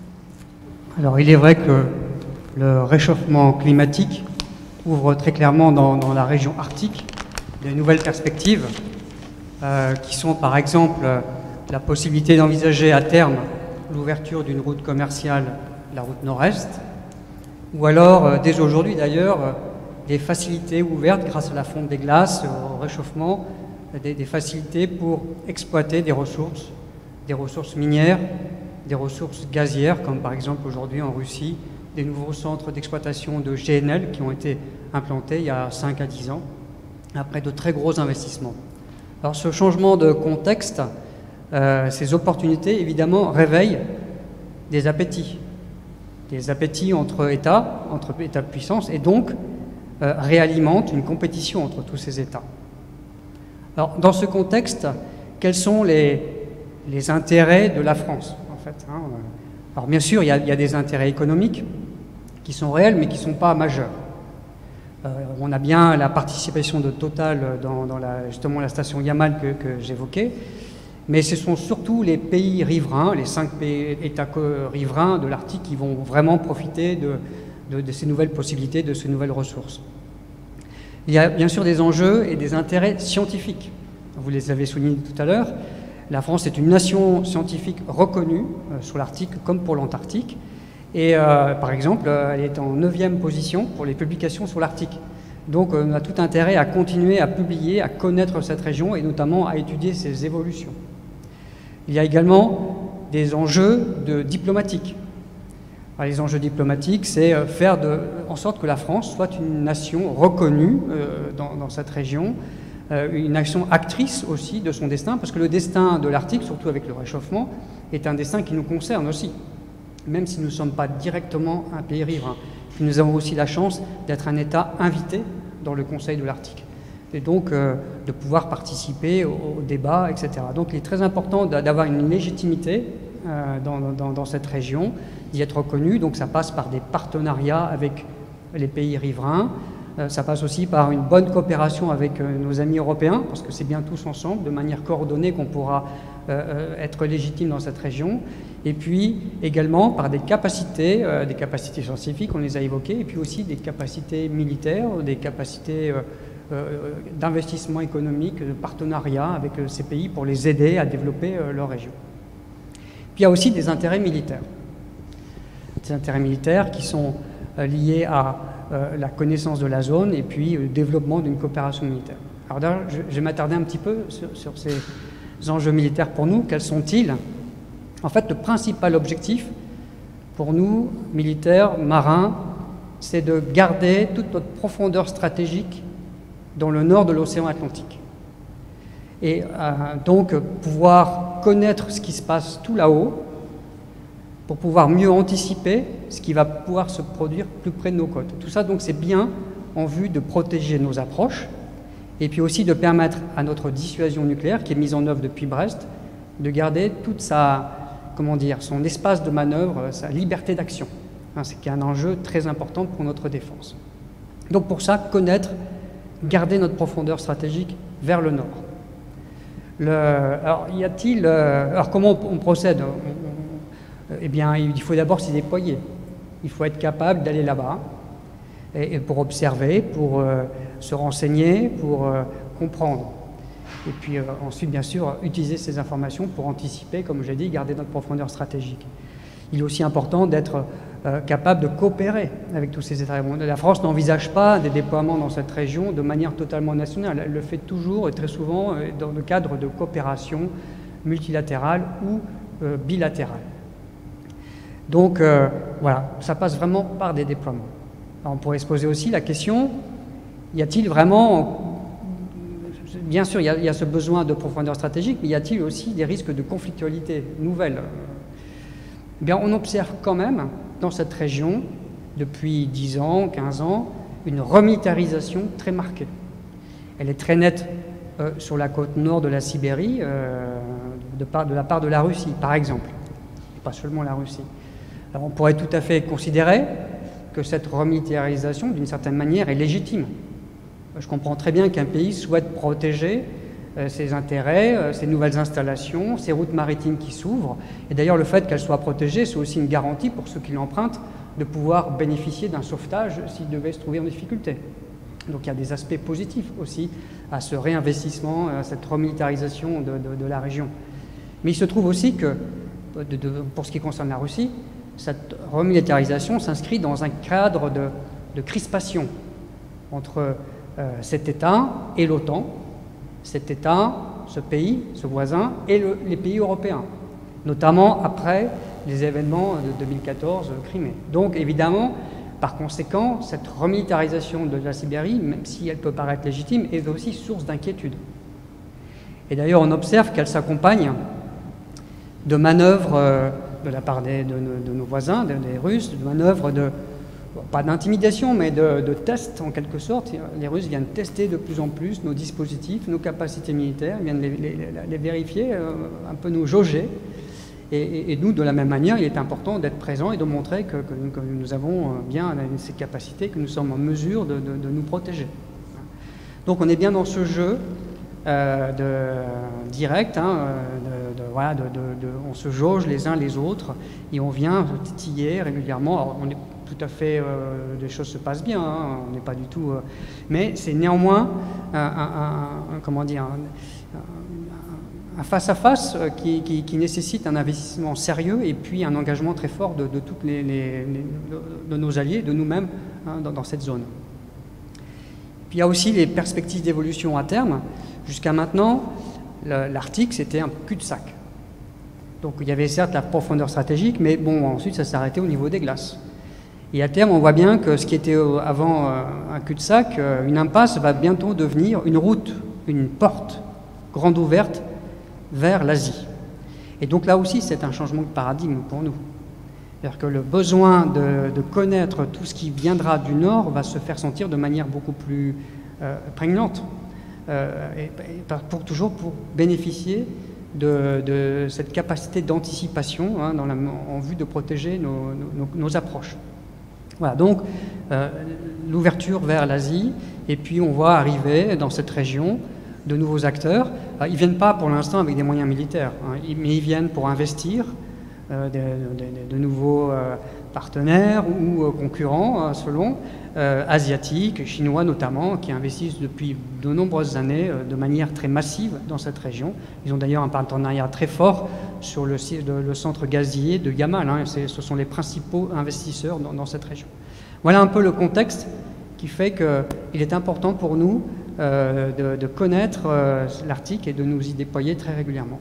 Alors, il est vrai que le réchauffement climatique ouvre très clairement dans, dans la région arctique de nouvelles perspectives, euh, qui sont, par exemple, la possibilité d'envisager à terme l'ouverture d'une route commerciale, la route nord-est, ou alors, euh, dès aujourd'hui d'ailleurs, euh, des facilités ouvertes grâce à la fonte des glaces, au réchauffement, euh, des, des facilités pour exploiter des ressources, des ressources minières, des ressources gazières, comme par exemple aujourd'hui en Russie, des nouveaux centres d'exploitation de G N L qui ont été implantés il y a cinq à dix ans, après de très gros investissements. Alors ce changement de contexte, Euh, ces opportunités, évidemment, réveillent des appétits, des appétits entre États, entre États de puissance, et donc euh, réalimentent une compétition entre tous ces États. Alors, dans ce contexte, quels sont les, les intérêts de la France, en fait, hein? Alors, bien sûr, il y, a, il y a des intérêts économiques qui sont réels, mais qui ne sont pas majeurs. Euh, on a bien la participation de Total dans, dans la, justement la station Yamal que, que j'évoquais, mais ce sont surtout les pays riverains, les cinq pays, États riverains de l'Arctique qui vont vraiment profiter de, de, de ces nouvelles possibilités, de ces nouvelles ressources. Il y a bien sûr des enjeux et des intérêts scientifiques. Vous les avez soulignés tout à l'heure. La France est une nation scientifique reconnue euh, sur l'Arctique comme pour l'Antarctique. Et euh, par exemple, euh, elle est en neuvième position pour les publications sur l'Arctique. Donc euh, on a tout intérêt à continuer à publier, à connaître cette région et notamment à étudier ses évolutions. Il y a également des enjeux de diplomatiques. Alors, les enjeux diplomatiques, c'est faire de, en sorte que la France soit une nation reconnue euh, dans, dans cette région, euh, une nation actrice aussi de son destin, parce que le destin de l'Arctique, surtout avec le réchauffement, est un destin qui nous concerne aussi, même si nous ne sommes pas directement un pays riverain. Puis nous avons aussi la chance d'être un État invité dans le Conseil de l'Arctique, et donc euh, de pouvoir participer au, au débat, et cetera. Donc il est très important d'avoir une légitimité euh, dans, dans, dans cette région, d'y être reconnu. Donc ça passe par des partenariats avec les pays riverains, Euh, ça passe aussi par une bonne coopération avec euh, nos amis européens, parce que c'est bien tous ensemble, de manière coordonnée, qu'on pourra euh, être légitime dans cette région. Et puis également par des capacités, euh, des capacités scientifiques, on les a évoquées, et puis aussi des capacités militaires, des capacités euh, euh, d'investissement économique, de partenariat avec euh, ces pays pour les aider à développer euh, leur région. Puis il y a aussi des intérêts militaires. Des intérêts militaires qui sont euh, liés à euh, la connaissance de la zone et puis le développement d'une coopération militaire. Alors là, je, je vais m'attarder un petit peu sur, sur ces enjeux militaires pour nous. Quels sont-ils ? En fait, le principal objectif pour nous, militaires, marins, c'est de garder toute notre profondeur stratégique dans le nord de l'océan Atlantique. Et euh, donc pouvoir connaître ce qui se passe tout là-haut pour pouvoir mieux anticiper ce qui va pouvoir se produire plus près de nos côtes. Tout ça, donc, c'est bien en vue de protéger nos approches et puis aussi de permettre à notre dissuasion nucléaire, qui est mise en œuvre depuis Brest, de garder toute sa, comment dire, son espace de manœuvre, sa liberté d'action. Hein, c'est un enjeu très important pour notre défense. Donc pour ça, connaître, garder notre profondeur stratégique vers le nord. Le, alors, y a-t-il, euh, alors comment on, on procède? on, on, Eh bien, il faut d'abord s'y déployer. Il faut être capable d'aller là-bas et, et pour observer, pour euh, se renseigner, pour euh, comprendre. Et puis euh, ensuite, bien sûr, utiliser ces informations pour anticiper, comme j'ai dit, garder notre profondeur stratégique. Il est aussi important d'être euh, capable de coopérer avec tous ces États. La France n'envisage pas des déploiements dans cette région de manière totalement nationale. Elle le fait toujours et très souvent euh, dans le cadre de coopération multilatérale ou euh, bilatérale. Donc euh, voilà, ça passe vraiment par des déploiements. Alors, on pourrait se poser aussi la question, y a-t-il vraiment... Bien sûr, il y, a, il y a ce besoin de profondeur stratégique, mais y a-t-il aussi des risques de conflictualité nouvelles? Eh bien, on observe quand même, dans cette région, depuis dix ans, quinze ans, une remilitarisation très marquée. Elle est très nette euh, sur la côte nord de la Sibérie, euh, de, part, de la part de la Russie, par exemple, et pas seulement la Russie. Alors, on pourrait tout à fait considérer que cette remilitarisation, d'une certaine manière, est légitime. Je comprends très bien qu'un pays souhaite protéger euh, ses intérêts, euh, ses nouvelles installations, ses routes maritimes qui s'ouvrent. Et d'ailleurs, le fait qu'elles soient protégées, c'est aussi une garantie pour ceux qui l'empruntent de pouvoir bénéficier d'un sauvetage s'ils devaient se trouver en difficulté. Donc il y a des aspects positifs aussi à ce réinvestissement, à cette remilitarisation de, de, de la région. Mais il se trouve aussi que, de, de, pour ce qui concerne la Russie, cette remilitarisation s'inscrit dans un cadre de, de crispation entre Euh, cet État et l'OTAN, cet État, ce pays, ce voisin, et le, les pays européens, notamment après les événements de deux mille quatorze, Crimée. Donc évidemment, par conséquent, cette remilitarisation de la Sibérie, même si elle peut paraître légitime, est aussi source d'inquiétude. Et d'ailleurs, on observe qu'elle s'accompagne de manœuvres euh, de la part des, de, de nos voisins, de, des Russes, de manœuvres de pas d'intimidation, mais de, de tests en quelque sorte. Les Russes viennent tester de plus en plus nos dispositifs, nos capacités militaires, ils viennent les, les, les vérifier, euh, un peu nous jauger. Et, et, et nous, de la même manière, il est important d'être présents et de montrer que, que, que nous avons bien ces capacités, que nous sommes en mesure de, de, de nous protéger. Donc on est bien dans ce jeu euh, de, direct, hein, de, de, voilà, de, de, de, on se jauge les uns les autres et on vient titiller régulièrement. Alors, on est tout à fait, euh, les choses se passent bien, hein, on n'est pas du tout... Euh, mais c'est néanmoins un, un, un, un, comment dire, un, un face-à-face qui, qui, qui nécessite un investissement sérieux et puis un engagement très fort de, de toutes les, les, les, de nos alliés, de nous-mêmes, hein, dans, dans cette zone. Puis il y a aussi les perspectives d'évolution à terme. Jusqu'à maintenant, l'Arctique, c'était un cul-de-sac. Donc il y avait certes la profondeur stratégique, mais bon, ensuite ça s'arrêtait au niveau des glaces. Et à terme, on voit bien que ce qui était avant un cul-de-sac, une impasse, va bientôt devenir une route, une porte grande ouverte vers l'Asie. Et donc là aussi, c'est un changement de paradigme pour nous. C'est-à-dire que le besoin de, de connaître tout ce qui viendra du Nord va se faire sentir de manière beaucoup plus euh, prégnante, euh, et, et pour, toujours pour bénéficier de, de cette capacité d'anticipation, hein, en vue de protéger nos, nos, nos approches. Voilà, donc euh, l'ouverture vers l'Asie, et puis on voit arriver dans cette région de nouveaux acteurs. Ils ne viennent pas pour l'instant avec des moyens militaires, hein, mais ils viennent pour investir euh, de, de, de nouveaux euh, partenaires ou euh, concurrents, euh, selon, euh, asiatiques, chinois notamment, qui investissent depuis de nombreuses années euh, de manière très massive dans cette région. Ils ont d'ailleurs un partenariat très fort sur le, le centre gazier de Yamal, hein, ce sont les principaux investisseurs dans, dans cette région. Voilà un peu le contexte qui fait qu'il est important pour nous euh, de, de connaître euh, l'Arctique et de nous y déployer très régulièrement.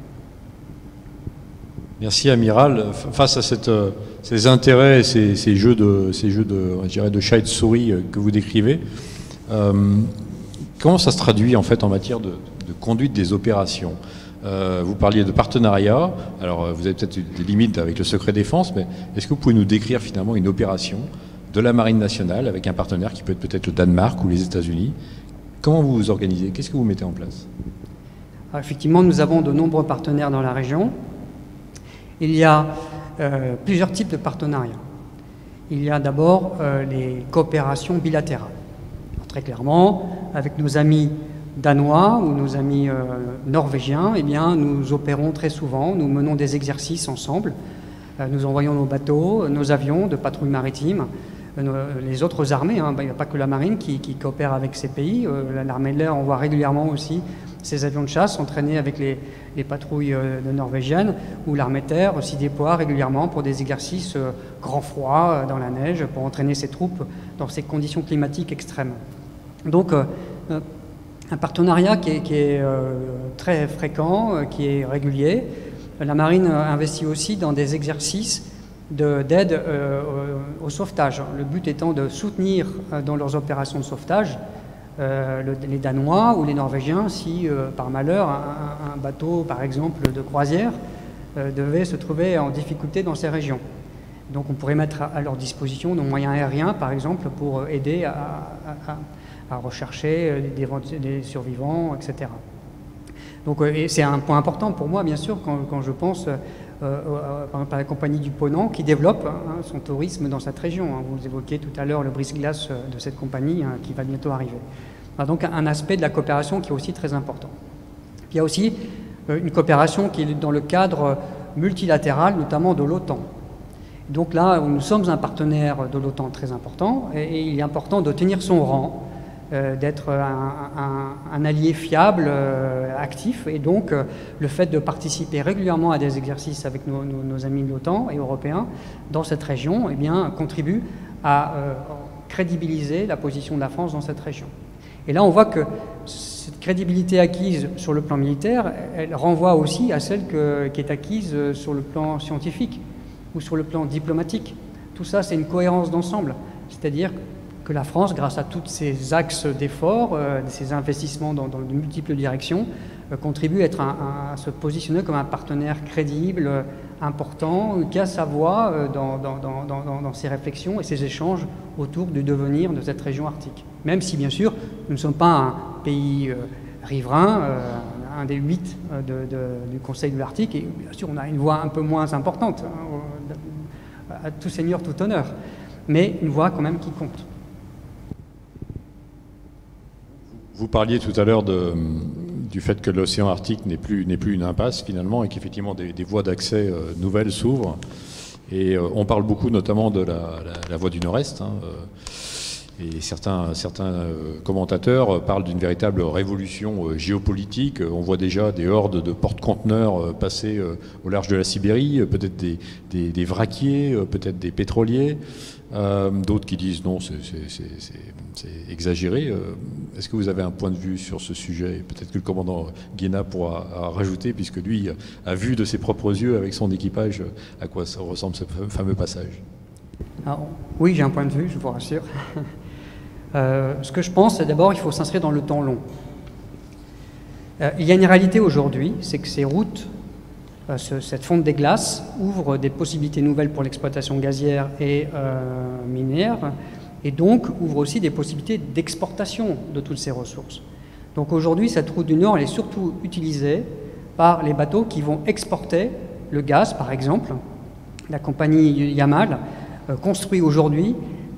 Merci Amiral. Face à cette, euh, ces intérêts, ces, ces jeux de, ces jeux de, je dirais, de chat et de souris que vous décrivez, euh, comment ça se traduit en fait en matière de, de conduite des opérations? Euh, vous parliez de partenariat. Alors vous avez peut-être des limites avec le secret défense, mais est-ce que vous pouvez nous décrire finalement une opération de la Marine nationale avec un partenaire qui peut être peut-être le Danemark ou les États-Unis? Comment vous vous organisez? Qu'est-ce que vous mettez en place? Alors, effectivement, nous avons de nombreux partenaires dans la région. Il y a euh, plusieurs types de partenariats. Il y a d'abord euh, les coopérations bilatérales. Alors, très clairement, avec nos amis danois ou nos amis euh, norvégiens, eh bien, nous opérons très souvent, nous menons des exercices ensemble. Euh, nous envoyons nos bateaux, nos avions de patrouille maritime, euh, les autres armées, hein, il n'y a pas que la marine qui, qui coopère avec ces pays. Euh, l'armée de l'air envoie régulièrement aussi ces avions de chasse entraînés avec les, les patrouilles euh, norvégiennes, ou l'armée de terre s'y déploie régulièrement pour des exercices euh, grand froid, euh, dans la neige, pour entraîner ses troupes dans ces conditions climatiques extrêmes. Donc, euh, un partenariat qui est, qui est euh, très fréquent, euh, qui est régulier. La marine investit aussi dans des exercices d'aide euh, au, au sauvetage. Le but étant de soutenir euh, dans leurs opérations de sauvetage euh, le, les Danois ou les Norvégiens si, euh, par malheur, un, un bateau, par exemple, de croisière euh, devait se trouver en difficulté dans ces régions. Donc on pourrait mettre à, à leur disposition nos moyens aériens, par exemple, pour aider à, à, à rechercher des, des survivants, et cetera. Donc c'est un point important pour moi, bien sûr, quand, quand je pense euh, euh, par exemple à la compagnie du Ponant qui développe hein, son tourisme dans cette région. Hein. Vous évoquiez tout à l'heure le brise-glace de cette compagnie hein, qui va bientôt arriver. Alors, donc un aspect de la coopération qui est aussi très important. Il y a aussi euh, une coopération qui est dans le cadre multilatéral, notamment de l'OTAN. Donc là, nous sommes un partenaire de l'OTAN très important et, et il est important de tenir son rang, euh, d'être un, un, un allié fiable, euh, actif, et donc euh, le fait de participer régulièrement à des exercices avec nos, nos, nos amis de l'OTAN et européens dans cette région, eh bien, contribue à euh, crédibiliser la position de la France dans cette région. Et là, on voit que cette crédibilité acquise sur le plan militaire, elle renvoie aussi à celle que, qui est acquise sur le plan scientifique ou sur le plan diplomatique. Tout ça, c'est une cohérence d'ensemble. C'est-à-dire que la France, grâce à tous ces axes d'efforts, euh, ces investissements dans, dans de multiples directions, euh, contribue à, être un, un, à se positionner comme un partenaire crédible, euh, important, qui a sa voix euh, dans, dans, dans, dans, dans ses réflexions et ses échanges autour du devenir de cette région arctique. Même si, bien sûr, nous ne sommes pas un pays euh, riverain, euh, un des huit euh, de, de, du Conseil de l'Arctique, et bien sûr, on a une voix un peu moins importante, hein, à tout seigneur, tout honneur, mais une voix quand même qui compte. Vous parliez tout à l'heure du fait que l'océan Arctique n'est plus, n'est plus une impasse finalement et qu'effectivement des, des voies d'accès euh, nouvelles s'ouvrent. Et euh, on parle beaucoup notamment de la, la, la voie du Nord-Est. Hein, euh, et certains, certains euh, commentateurs parlent d'une véritable révolution euh, géopolitique. On voit déjà des hordes de porte-conteneurs euh, passer euh, au large de la Sibérie, euh, peut-être des, des, des vraquiers, euh, peut-être des pétroliers. Euh, d'autres qui disent non, c'est exagéré. Euh, Est-ce que vous avez un point de vue sur ce sujet? Peut-être que le commandant Guéna pourra rajouter, puisque lui a vu de ses propres yeux avec son équipage à quoi ça ressemble ce fameux passage. Alors, oui, j'ai un point de vue, je vous rassure. euh, ce que je pense, c'est d'abord qu'il faut s'inscrire dans le temps long. Euh, il y a une réalité aujourd'hui, c'est que ces routes, euh, ce, cette fonte des glaces, ouvre des possibilités nouvelles pour l'exploitation gazière et euh, minière, et donc ouvre aussi des possibilités d'exportation de toutes ces ressources. Donc aujourd'hui, cette route du Nord, elle est surtout utilisée par les bateaux qui vont exporter le gaz, par exemple. La compagnie Yamal euh, construit aujourd'hui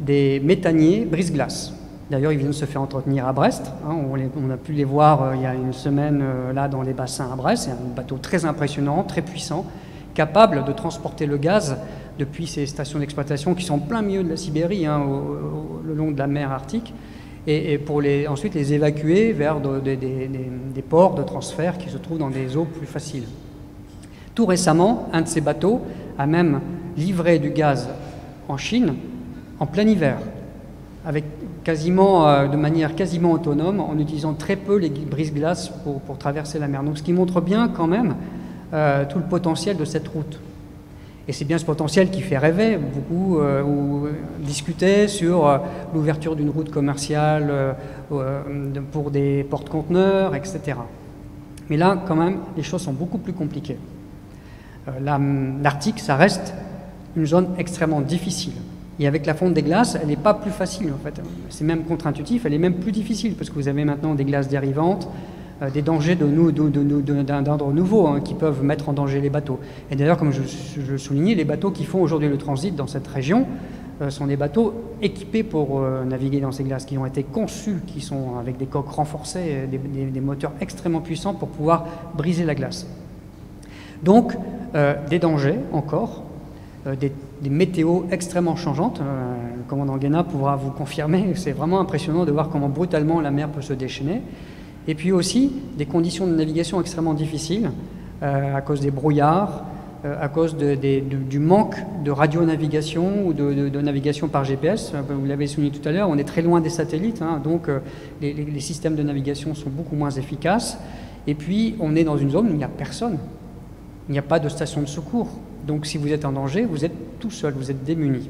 des méthaniers brise-glace. D'ailleurs, ils viennent de se faire entretenir à Brest. Hein, on, les, on a pu les voir euh, il y a une semaine euh, là dans les bassins à Brest. C'est un bateau très impressionnant, très puissant, capable de transporter le gaz depuis ces stations d'exploitation qui sont en plein milieu de la Sibérie, hein, au, au, le long de la mer Arctique, et, et pour les, ensuite les évacuer vers de, de, de, de, des ports de transfert qui se trouvent dans des eaux plus faciles. Tout récemment, un de ces bateaux a même livré du gaz en Chine en plein hiver, avec quasiment, euh, de manière quasiment autonome, en utilisant très peu les brise-glaces pour, pour traverser la mer. Donc, ce qui montre bien quand même euh, tout le potentiel de cette route. Et c'est bien ce potentiel qui fait rêver beaucoup, euh, ou discuter sur euh, l'ouverture d'une route commerciale euh, euh, pour des porte-conteneurs, et cetera. Mais là, quand même, les choses sont beaucoup plus compliquées. Euh, L'Arctique, ça reste une zone extrêmement difficile. Et avec la fonte des glaces, elle n'est pas plus facile en fait. C'est même contre-intuitif, elle est même plus difficile parce que vous avez maintenant des glaces dérivantes, euh, des dangers de nous, de, de, de, d'ordre nouveau hein, qui peuvent mettre en danger les bateaux. Et d'ailleurs, comme je, je le soulignais, les bateaux qui font aujourd'hui le transit dans cette région euh, sont des bateaux équipés pour euh, naviguer dans ces glaces, qui ont été conçus, qui sont avec des coques renforcées, des, des, des moteurs extrêmement puissants pour pouvoir briser la glace. Donc, euh, des dangers encore, euh, des des météos extrêmement changeantes. Euh, le commandant Guéna pourra vous confirmer, c'est vraiment impressionnant de voir comment brutalement la mer peut se déchaîner. Et puis aussi des conditions de navigation extrêmement difficiles euh, à cause des brouillards, euh, à cause de, de, de, du manque de radionavigation ou de, de, de navigation par G P S. Vous l'avez souligné tout à l'heure, on est très loin des satellites, hein, donc euh, les, les, les systèmes de navigation sont beaucoup moins efficaces. Et puis on est dans une zone où il n'y a personne, il n'y a pas de station de secours. Donc si vous êtes en danger, vous êtes tout seul, vous êtes démuni.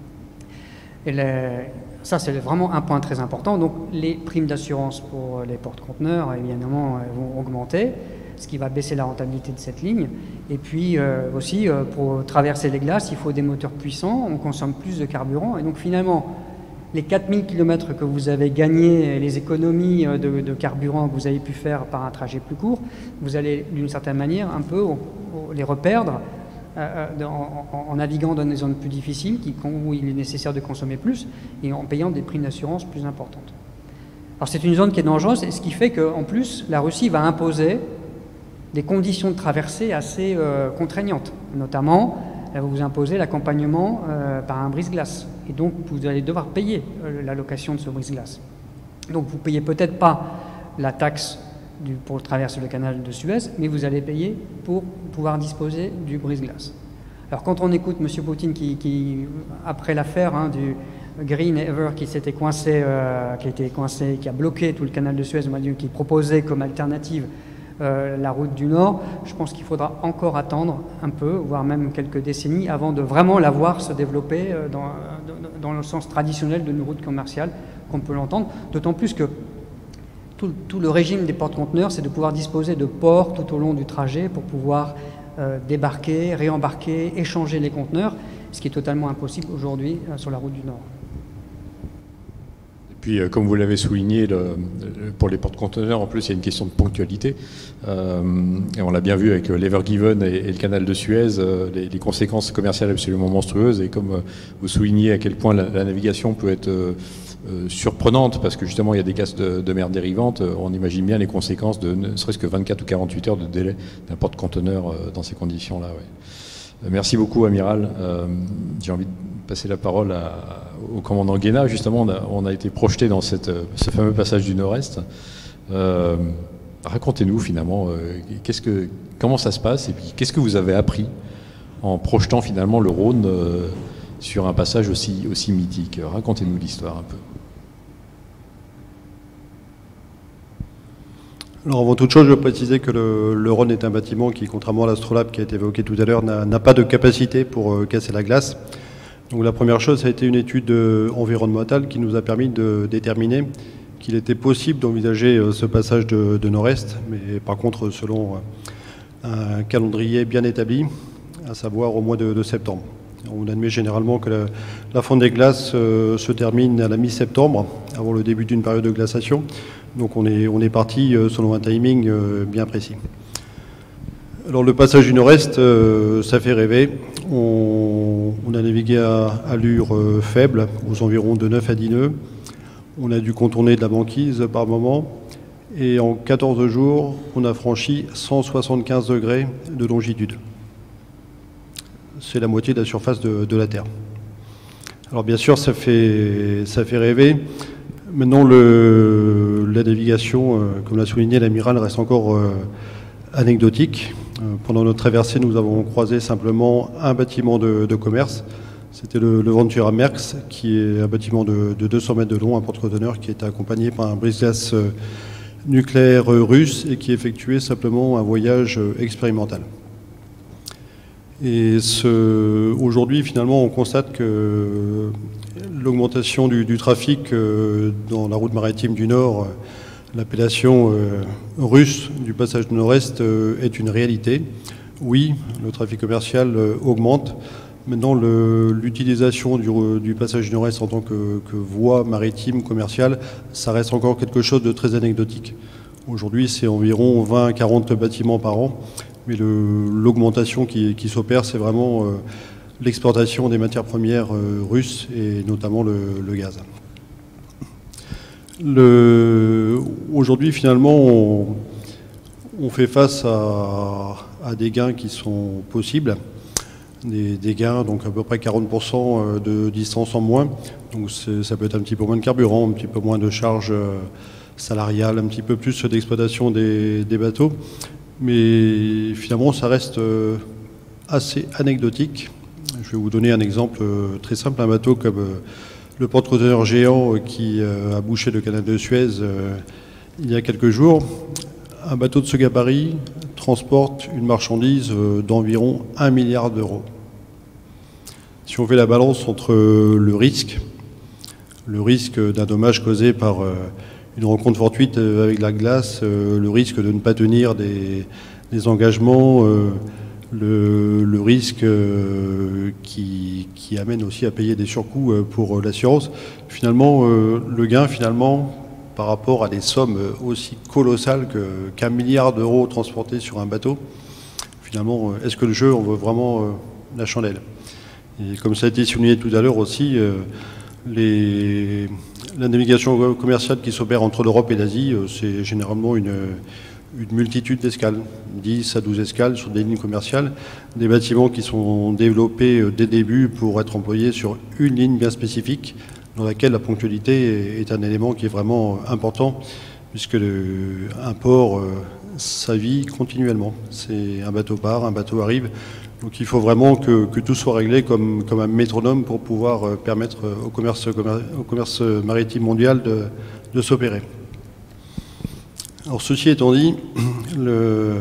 Et les, ça, c'est vraiment un point très important. Donc les primes d'assurance pour les porte-conteneurs, évidemment, vont augmenter, ce qui va baisser la rentabilité de cette ligne. Et puis euh, aussi, euh, pour traverser les glaces, il faut des moteurs puissants, on consomme plus de carburant. Et donc finalement, les quatre mille kilomètres que vous avez gagnés, les économies de, de carburant que vous avez pu faire par un trajet plus court, vous allez d'une certaine manière un peu les reperdre Euh, en, en, en naviguant dans des zones plus difficiles qui, où il est nécessaire de consommer plus et en payant des primes d'assurance plus importantes. Alors c'est une zone qui est dangereuse, et ce qui fait qu'en plus la Russie va imposer des conditions de traversée assez euh, contraignantes. Notamment, elle va vous imposer l'accompagnement euh, par un brise-glace. Et donc vous allez devoir payer euh, la location de ce brise-glace. Donc vous ne payez peut-être pas la taxe Du, pour traverser le canal de Suez, mais vous allez payer pour pouvoir disposer du brise-glace. Alors quand on écoute M. Poutine qui, qui après l'affaire hein, du Green Ever qui s'était coincé, euh, qui a été coincé, qui a bloqué tout le canal de Suez, qui proposait comme alternative euh, la route du Nord, je pense qu'il faudra encore attendre un peu, voire même quelques décennies, avant de vraiment la voir se développer euh, dans, dans le sens traditionnel d'une route commerciale, qu'on peut l'entendre, d'autant plus que Tout, tout le régime des porte-conteneurs, c'est de pouvoir disposer de ports tout au long du trajet pour pouvoir euh, débarquer, réembarquer, échanger les conteneurs, ce qui est totalement impossible aujourd'hui euh, sur la route du Nord. Et puis, euh, comme vous l'avez souligné, le, le, pour les porte-conteneurs, en plus, il y a une question de ponctualité. Euh, et on l'a bien vu avec l'Ever Given et, et le canal de Suez, euh, les, les conséquences commerciales absolument monstrueuses. Et comme euh, vous soulignez à quel point la, la navigation peut être euh, Euh, surprenante, parce que justement il y a des gaz de, de mer dérivantes, euh, on imagine bien les conséquences de ne serait-ce que vingt-quatre ou quarante-huit heures de délai d'un porte-conteneur euh, dans ces conditions-là. Ouais. Euh, merci beaucoup, Amiral. Euh, J'ai envie de passer la parole à, au commandant Guéna. Justement, on a, on a été projeté dans cette, ce fameux passage du Nord-Est. Euh, Racontez-nous finalement, euh, qu'est-ce que, comment ça se passe et puis qu'est-ce que vous avez appris en projetant finalement le Rhône euh, sur un passage aussi, aussi mythique. Racontez-nous l'histoire un peu. Alors avant toute chose, je veux préciser que le, le Rhône est un bâtiment qui, contrairement à l'Astrolabe qui a été évoqué tout à l'heure, n'a pas de capacité pour euh, casser la glace. Donc la première chose, ça a été une étude euh, environnementale qui nous a permis de déterminer qu'il était possible d'envisager euh, ce passage de, de nord-est, mais par contre selon euh, un calendrier bien établi, à savoir au mois de, de septembre. On admet généralement que la, la fonte des glaces euh, se termine à la mi-septembre, avant le début d'une période de glaciation. Donc on est, on est parti euh, selon un timing euh, bien précis. Alors le passage du Nord-Est, euh, ça fait rêver. On, on a navigué à allure euh, faible, aux environs de neuf à dix nœuds. On a dû contourner de la banquise par moment. Et en quatorze jours, on a franchi cent soixante-quinze degrés de longitude. C'est la moitié de la surface de, de la Terre. Alors bien sûr, ça fait, ça fait rêver. Maintenant, le, la navigation, euh, comme l'a souligné l'amiral, reste encore euh, anecdotique. Euh, pendant notre traversée, nous avons croisé simplement un bâtiment de, de commerce. C'était le, le Ventura Merx, qui est un bâtiment de, de deux cents mètres de long, un porte-conteneur qui était accompagné par un brise-glace euh, nucléaire euh, russe et qui effectuait simplement un voyage euh, expérimental. Et ce, aujourd'hui, finalement, on constate que l'augmentation du, du trafic euh, dans la route maritime du Nord, euh, l'appellation euh, russe du passage du Nord-Est euh, est une réalité. Oui, le trafic commercial euh, augmente. Maintenant, l'utilisation du, du passage du Nord-Est en tant que, que voie maritime commerciale, ça reste encore quelque chose de très anecdotique. Aujourd'hui, c'est environ vingt à quarante bâtiments par an, mais l'augmentation qui, qui s'opère, c'est vraiment euh, l'exportation des matières premières euh, russes et notamment le, le gaz. Aujourd'hui, finalement, on, on fait face à, à des gains qui sont possibles. Des, des gains, donc à peu près quarante pour cent de distance en moins. Donc ça peut être un petit peu moins de carburant, un petit peu moins de charges salariales, un petit peu plus d'exploitation des, des bateaux. Mais finalement, ça reste assez anecdotique. Je vais vous donner un exemple très simple. Un bateau comme le porte-conteneur géant qui a bouché le canal de Suez il y a quelques jours. Un bateau de ce gabarit transporte une marchandise d'environ un milliard d'euros. Si on fait la balance entre le risque, le risque d'un dommage causé par une rencontre fortuite avec la glace, le risque de ne pas tenir des, des engagements, le, le risque qui, qui amène aussi à payer des surcoûts pour l'assurance, finalement, le gain, finalement, par rapport à des sommes aussi colossales qu'un milliard d'euros transportés sur un bateau, finalement, est-ce que le jeu en vaut vraiment la chandelle? Et comme ça a été souligné tout à l'heure aussi, les, la navigation commerciale qui s'opère entre l'Europe et l'Asie, c'est généralement une, une multitude d'escales, dix à douze escales sur des lignes commerciales, des bâtiments qui sont développés dès le début pour être employés sur une ligne bien spécifique, dans laquelle la ponctualité est un élément qui est vraiment important, puisque le, un port, euh, ça vit continuellement. C'est un bateau part, un bateau arrive, donc il faut vraiment que, que tout soit réglé comme, comme un métronome pour pouvoir euh, permettre au commerce, au commerce maritime mondial de, de s'opérer. Alors ceci étant dit, le,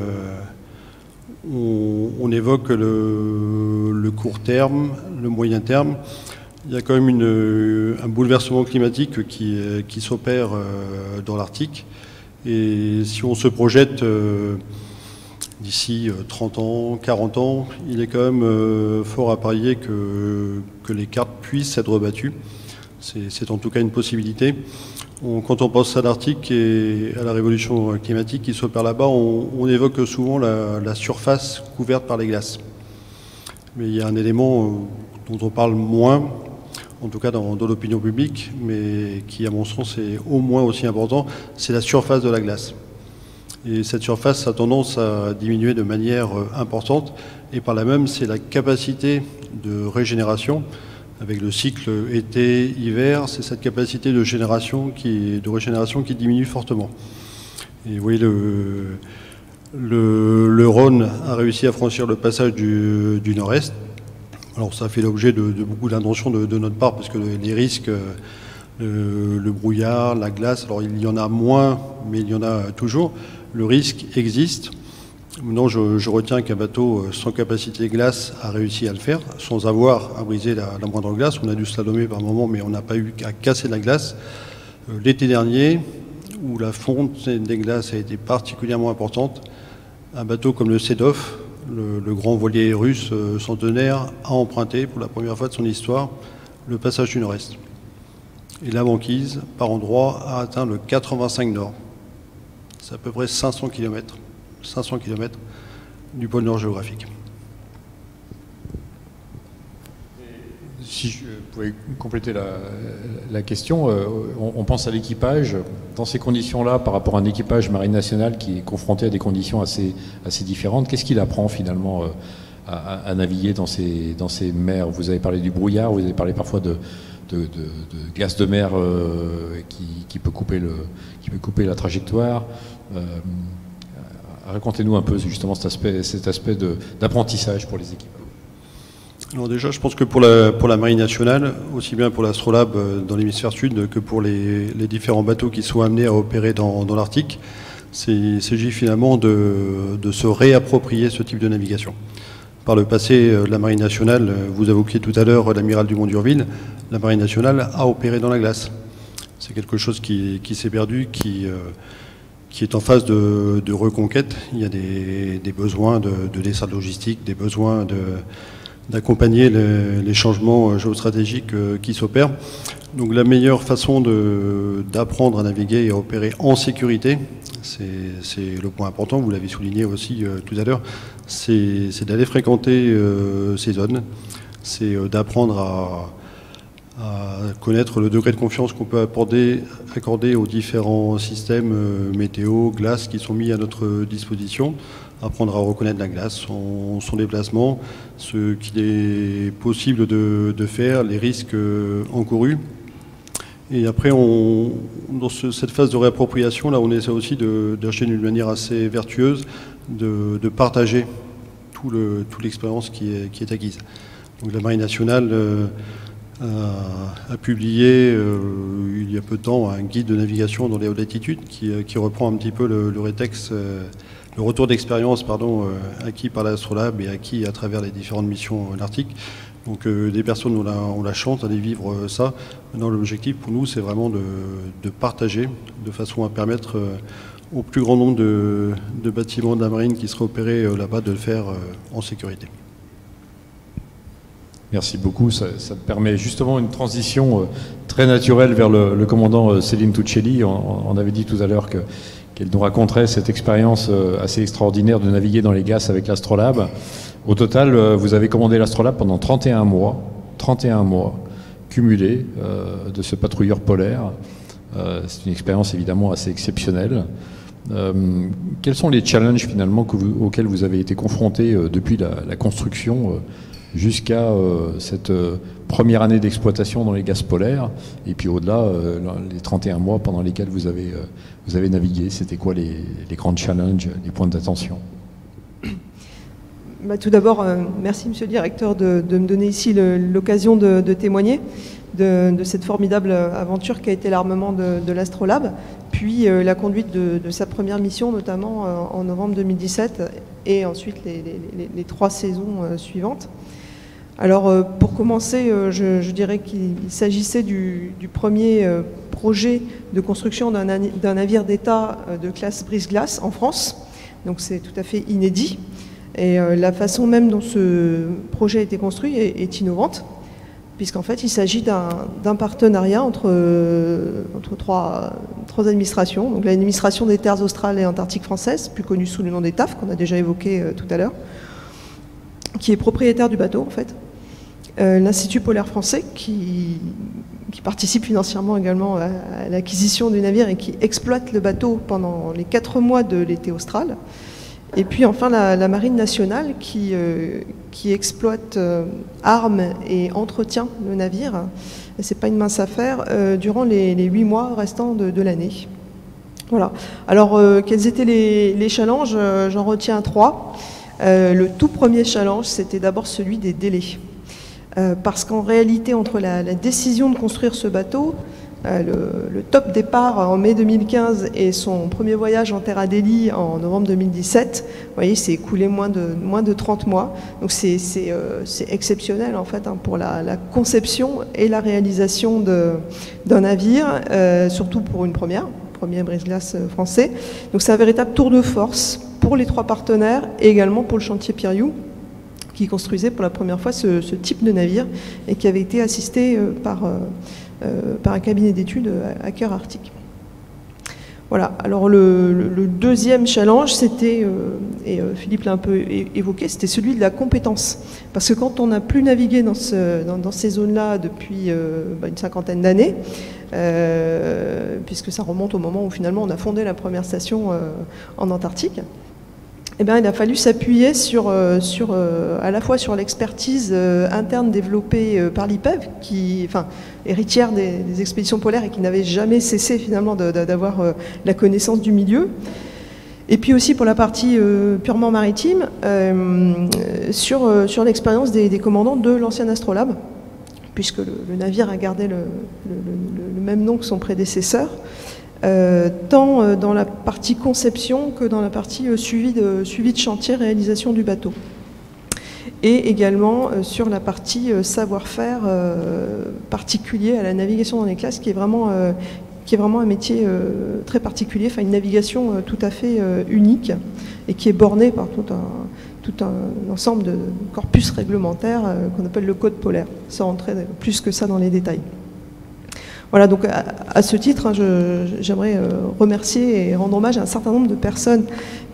on, on évoque le, le court terme, le moyen terme. Il y a quand même une, un bouleversement climatique qui, qui s'opère dans l'Arctique. Et si on se projette d'ici trente ans, quarante ans, il est quand même fort à parier que, que les cartes puissent être rebattues. C'est en tout cas une possibilité. On, quand on pense à l'Arctique et à la révolution climatique qui s'opère là-bas, on, on évoque souvent la, la surface couverte par les glaces. Mais il y a un élément dont on parle moins, en tout cas dans, dans l'opinion publique, mais qui à mon sens est au moins aussi important, c'est la surface de la glace. Et cette surface a tendance à diminuer de manière importante, et par là même c'est la capacité de régénération, avec le cycle été-hiver, c'est cette capacité de, génération qui, de régénération qui diminue fortement. Et vous voyez, le, le, le Rhône a réussi à franchir le passage du, du Nord-Est. Alors ça fait l'objet de, de beaucoup d'intentions de, de notre part, parce que les risques, le, le brouillard, la glace, alors il y en a moins, mais il y en a toujours. Le risque existe. Maintenant, je, je retiens qu'un bateau sans capacité glace a réussi à le faire, sans avoir à briser la, la moindre glace. On a dû slalomer par moment, mais on n'a pas eu qu'à casser la glace. L'été dernier, où la fonte des glaces a été particulièrement importante, un bateau comme le Sedov, Le, le grand voilier russe euh, centenaire, a emprunté pour la première fois de son histoire le passage du Nord-Est. Et la banquise, par endroits, a atteint le quatre-vingt-cinq nord. C'est à peu près cinq cents kilomètres. cinq cents kilomètres. du pôle Nord géographique. Si je pouvais compléter la, la question, euh, on, on pense à l'équipage. Dans ces conditions-là, par rapport à un équipage Marine nationale qui est confronté à des conditions assez, assez différentes, qu'est-ce qu'il apprend finalement euh, à, à naviguer dans ces, dans ces mers? Vous avez parlé du brouillard, vous avez parlé parfois de, de, de, de glace de mer euh, qui, qui, peut couper le, qui peut couper la trajectoire. Euh, racontez-nous un peu justement cet aspect, cet aspect d'apprentissage pour les équipes. Alors déjà, je pense que pour la, pour la Marine nationale, aussi bien pour l'Astrolabe dans l'hémisphère sud que pour les, les différents bateaux qui sont amenés à opérer dans, dans l'Arctique, il s'agit finalement de, de se réapproprier ce type de navigation. Par le passé, la Marine nationale, vous évoquiez tout à l'heure l'amiral Dumont d'Urville, la Marine nationale a opéré dans la glace. C'est quelque chose qui, qui s'est perdu, qui, euh, qui est en phase de, de reconquête. Il y a des, des besoins de, de dessert logistique, des besoins de... d'accompagner les, les changements géostratégiques euh, qui s'opèrent. Donc la meilleure façon d'apprendre à naviguer et à opérer en sécurité, c'est le point important, vous l'avez souligné aussi euh, tout à l'heure, c'est d'aller fréquenter euh, ces zones, c'est euh, d'apprendre à, à connaître le degré de confiance qu'on peut accorder, accorder aux différents systèmes euh, météo, glace qui sont mis à notre disposition, apprendre à reconnaître la glace, son, son déplacement, ce qu'il est possible de, de faire, les risques encourus. Et après, on, dans ce, cette phase de réappropriation, là, on essaie aussi d'acheter d'une manière assez vertueuse, de, de partager tout le, toute l'expérience qui est, qui est acquise. Donc la Marine nationale euh, a, a publié, euh, il y a peu de temps, un guide de navigation dans les hautes latitudes qui, qui reprend un petit peu le, le rétex, euh, le retour d'expérience pardon, euh, acquis par l'Astrolabe et acquis à travers les différentes missions en Arctique. Donc euh, des personnes ont la, ont la chance d'aller vivre euh, ça. Maintenant l'objectif pour nous c'est vraiment de, de partager de façon à permettre euh, au plus grand nombre de, de bâtiments de la marine qui seraient opérés euh, là-bas de le faire euh, en sécurité. Merci beaucoup. Ça, ça permet justement une transition euh, très naturelle vers le, le commandant euh, Céline Tuccelli. On, on avait dit tout à l'heure que qu'elle nous raconterait cette expérience assez extraordinaire de naviguer dans les glaces avec l'Astrolabe. Au total, vous avez commandé l'Astrolabe pendant trente et un mois, trente et un mois cumulés euh, de ce patrouilleur polaire. Euh, C'est une expérience évidemment assez exceptionnelle. Euh, quels sont les challenges finalement que vous, auxquels vous avez été confrontés euh, depuis la, la construction euh, jusqu'à euh, cette euh, première année d'exploitation dans les gaz polaires, et puis au-delà, euh, les trente et un mois pendant lesquels vous avez, euh, vous avez navigué, c'était quoi les, les grands challenges, les points d'attention? Bah, tout d'abord, euh, merci Monsieur le Directeur de, de me donner ici l'occasion de, de témoigner de, de cette formidable aventure qu'a été l'armement de, de l'Astrolabe, puis euh, la conduite de, de sa première mission, notamment euh, en novembre deux mille dix-sept, et ensuite les, les, les, les trois saisons euh, suivantes. Alors, euh, pour commencer, euh, je, je dirais qu'il s'agissait du, du premier euh, projet de construction d'un navire d'État euh, de classe brise-glace en France, donc c'est tout à fait inédit. Et euh, la façon même dont ce projet a été construit est, est innovante, puisqu'en fait il s'agit d'un partenariat entre, euh, entre trois, trois administrations, donc l'administration des terres australes et antarctiques françaises, plus connue sous le nom des T A F, qu'on a déjà évoqué euh, tout à l'heure, qui est propriétaire du bateau en fait, euh, l'Institut polaire français qui, qui participe financièrement également à, à l'acquisition du navire et qui exploite le bateau pendant les quatre mois de l'été austral. Et puis enfin la, la Marine nationale qui, euh, qui exploite, euh, arme et entretient le navire, et c'est pas une mince affaire, euh, durant les, les huit mois restants de, de l'année. Voilà. Alors euh, quels étaient les, les challenges? J'en retiens trois. Euh, le tout premier challenge, c'était d'abord celui des délais. Euh, parce qu'en réalité, entre la, la décision de construire ce bateau, euh, le, le top départ en mai deux mille quinze et son premier voyage en Terre Adélie en novembre deux mille dix-sept, vous voyez, c'est écoulé moins de, moins de trente mois. Donc c'est euh, exceptionnel en fait hein, pour la, la conception et la réalisation d'un navire, euh, surtout pour une première, premier brise-glace français. Donc c'est un véritable tour de force pour les trois partenaires et également pour le chantier Piriou, qui construisait pour la première fois ce, ce type de navire et qui avait été assisté euh, par, euh, euh, par un cabinet d'études à, à Cœur Arctique. Voilà, alors le, le, le deuxième challenge, c'était, euh, et euh, Philippe l'a un peu é évoqué, c'était celui de la compétence. Parce que quand on n'a plus navigué dans, ce, dans, dans ces zones-là depuis euh, bah, une cinquantaine d'années, euh, puisque ça remonte au moment où finalement on a fondé la première station euh, en Antarctique, eh bien, il a fallu s'appuyer sur, euh, sur, euh, à la fois sur l'expertise euh, interne développée euh, par l'I P E V, qui, enfin, héritière des, des expéditions polaires et qui n'avait jamais cessé finalement d'avoir euh, la connaissance du milieu. Et puis aussi pour la partie euh, purement maritime, euh, sur, euh, sur l'expérience des, des commandants de l'ancien Astrolabe, puisque le, le navire a gardé le, le, le, le même nom que son prédécesseur. Euh, tant euh, dans la partie conception que dans la partie euh, suivi, de, suivi de chantier, réalisation du bateau. Et également euh, sur la partie euh, savoir-faire euh, particulier à la navigation dans les classes, qui est vraiment, euh, qui est vraiment un métier euh, très particulier, enfin une navigation euh, tout à fait euh, unique et qui est bornée par tout un, tout un ensemble de corpus réglementaires euh, qu'on appelle le code polaire, sans rentrer plus que ça dans les détails. Voilà, donc à, à ce titre, hein, j'aimerais euh, remercier et rendre hommage à un certain nombre de personnes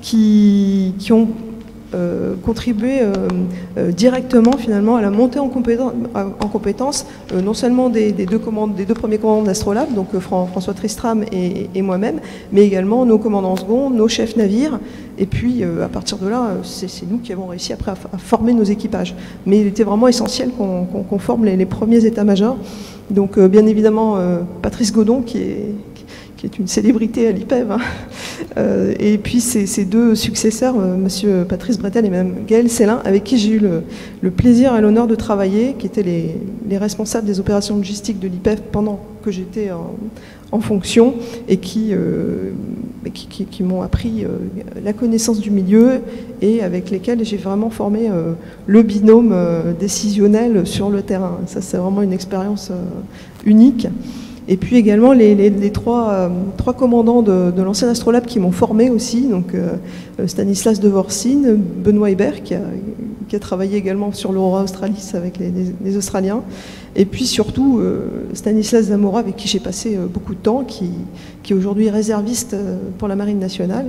qui, qui ont euh, contribué euh, euh, directement finalement à la montée en compétence, en compétence euh, non seulement des, des, deux commandes, des deux premiers commandants d'Astrolabe, donc euh, François Tristram et, et moi-même, mais également nos commandants seconds, nos chefs navires, et puis euh, à partir de là, c'est nous qui avons réussi après à, à former nos équipages. Mais il était vraiment essentiel qu'on qu'on, qu'on forme les, les premiers états-majors. Donc euh, bien évidemment euh, Patrice Godon qui est, qui est une célébrité à l'I P E V, hein. euh, et puis ses, ses deux successeurs, euh, monsieur Patrice Bretel et madame Gaëlle Célin, avec qui j'ai eu le, le plaisir et l'honneur de travailler, qui étaient les, les responsables des opérations logistiques de l'I P E V pendant que j'étais en, en fonction, et qui, euh, qui, qui, qui m'ont appris euh, la connaissance du milieu et avec lesquels j'ai vraiment formé euh, le binôme euh, décisionnel sur le terrain. Ça, c'est vraiment une expérience euh, unique. Et puis également les, les, les trois, euh, trois commandants de, de l'ancien Astrolabe qui m'ont formé aussi, donc euh, Stanislas Devorsin, Benoît Hébert qui a, qui a travaillé également sur l'Aurora Australis avec les, les, les Australiens, et puis surtout euh, Stanislas Zamora avec qui j'ai passé euh, beaucoup de temps, qui, qui est aujourd'hui réserviste euh, pour la Marine nationale,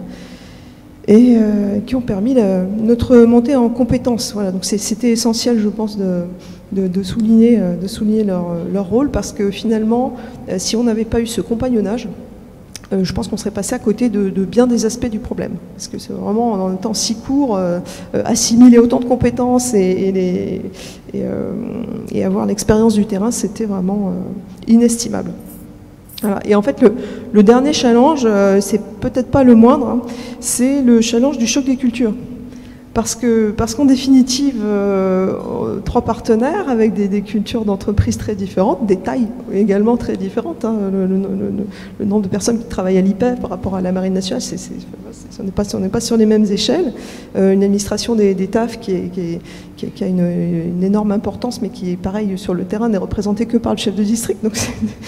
et euh, qui ont permis la, notre montée en compétences. Voilà, donc c'était essentiel, je pense, de, de, de souligner, de souligner leur, leur rôle, parce que finalement, si on n'avait pas eu ce compagnonnage, euh, je pense qu'on serait passé à côté de, de bien des aspects du problème. Parce que c'est vraiment, en un temps si court, euh, assimiler autant de compétences et, et, les, et, euh, et avoir l'expérience du terrain, c'était vraiment euh, inestimable. Voilà. Et en fait, le, le dernier challenge, euh, c'est peut-être pas le moindre, hein, c'est le challenge du choc des cultures. Parce que, parce qu'en définitive, euh, trois partenaires avec des, des cultures d'entreprises très différentes, des tailles également très différentes. Hein, le, le, le, le nombre de personnes qui travaillent à l'I P E V par rapport à la Marine nationale, c'est, c'est, on n'est pas, pas sur les mêmes échelles. Euh, une administration des, des T A F qui, est, qui, est, qui, est, qui a une, une énorme importance, mais qui est pareil sur le terrain, n'est représentée que par le chef de district. Donc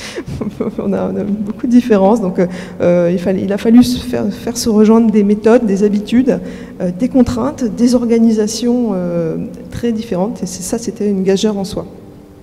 on, a, on a beaucoup de différences. Donc euh, il, fallait, il a fallu se faire, faire se rejoindre des méthodes, des habitudes, euh, des contraintes, des organisations euh, très différentes, et ça, c'était une gageure en soi.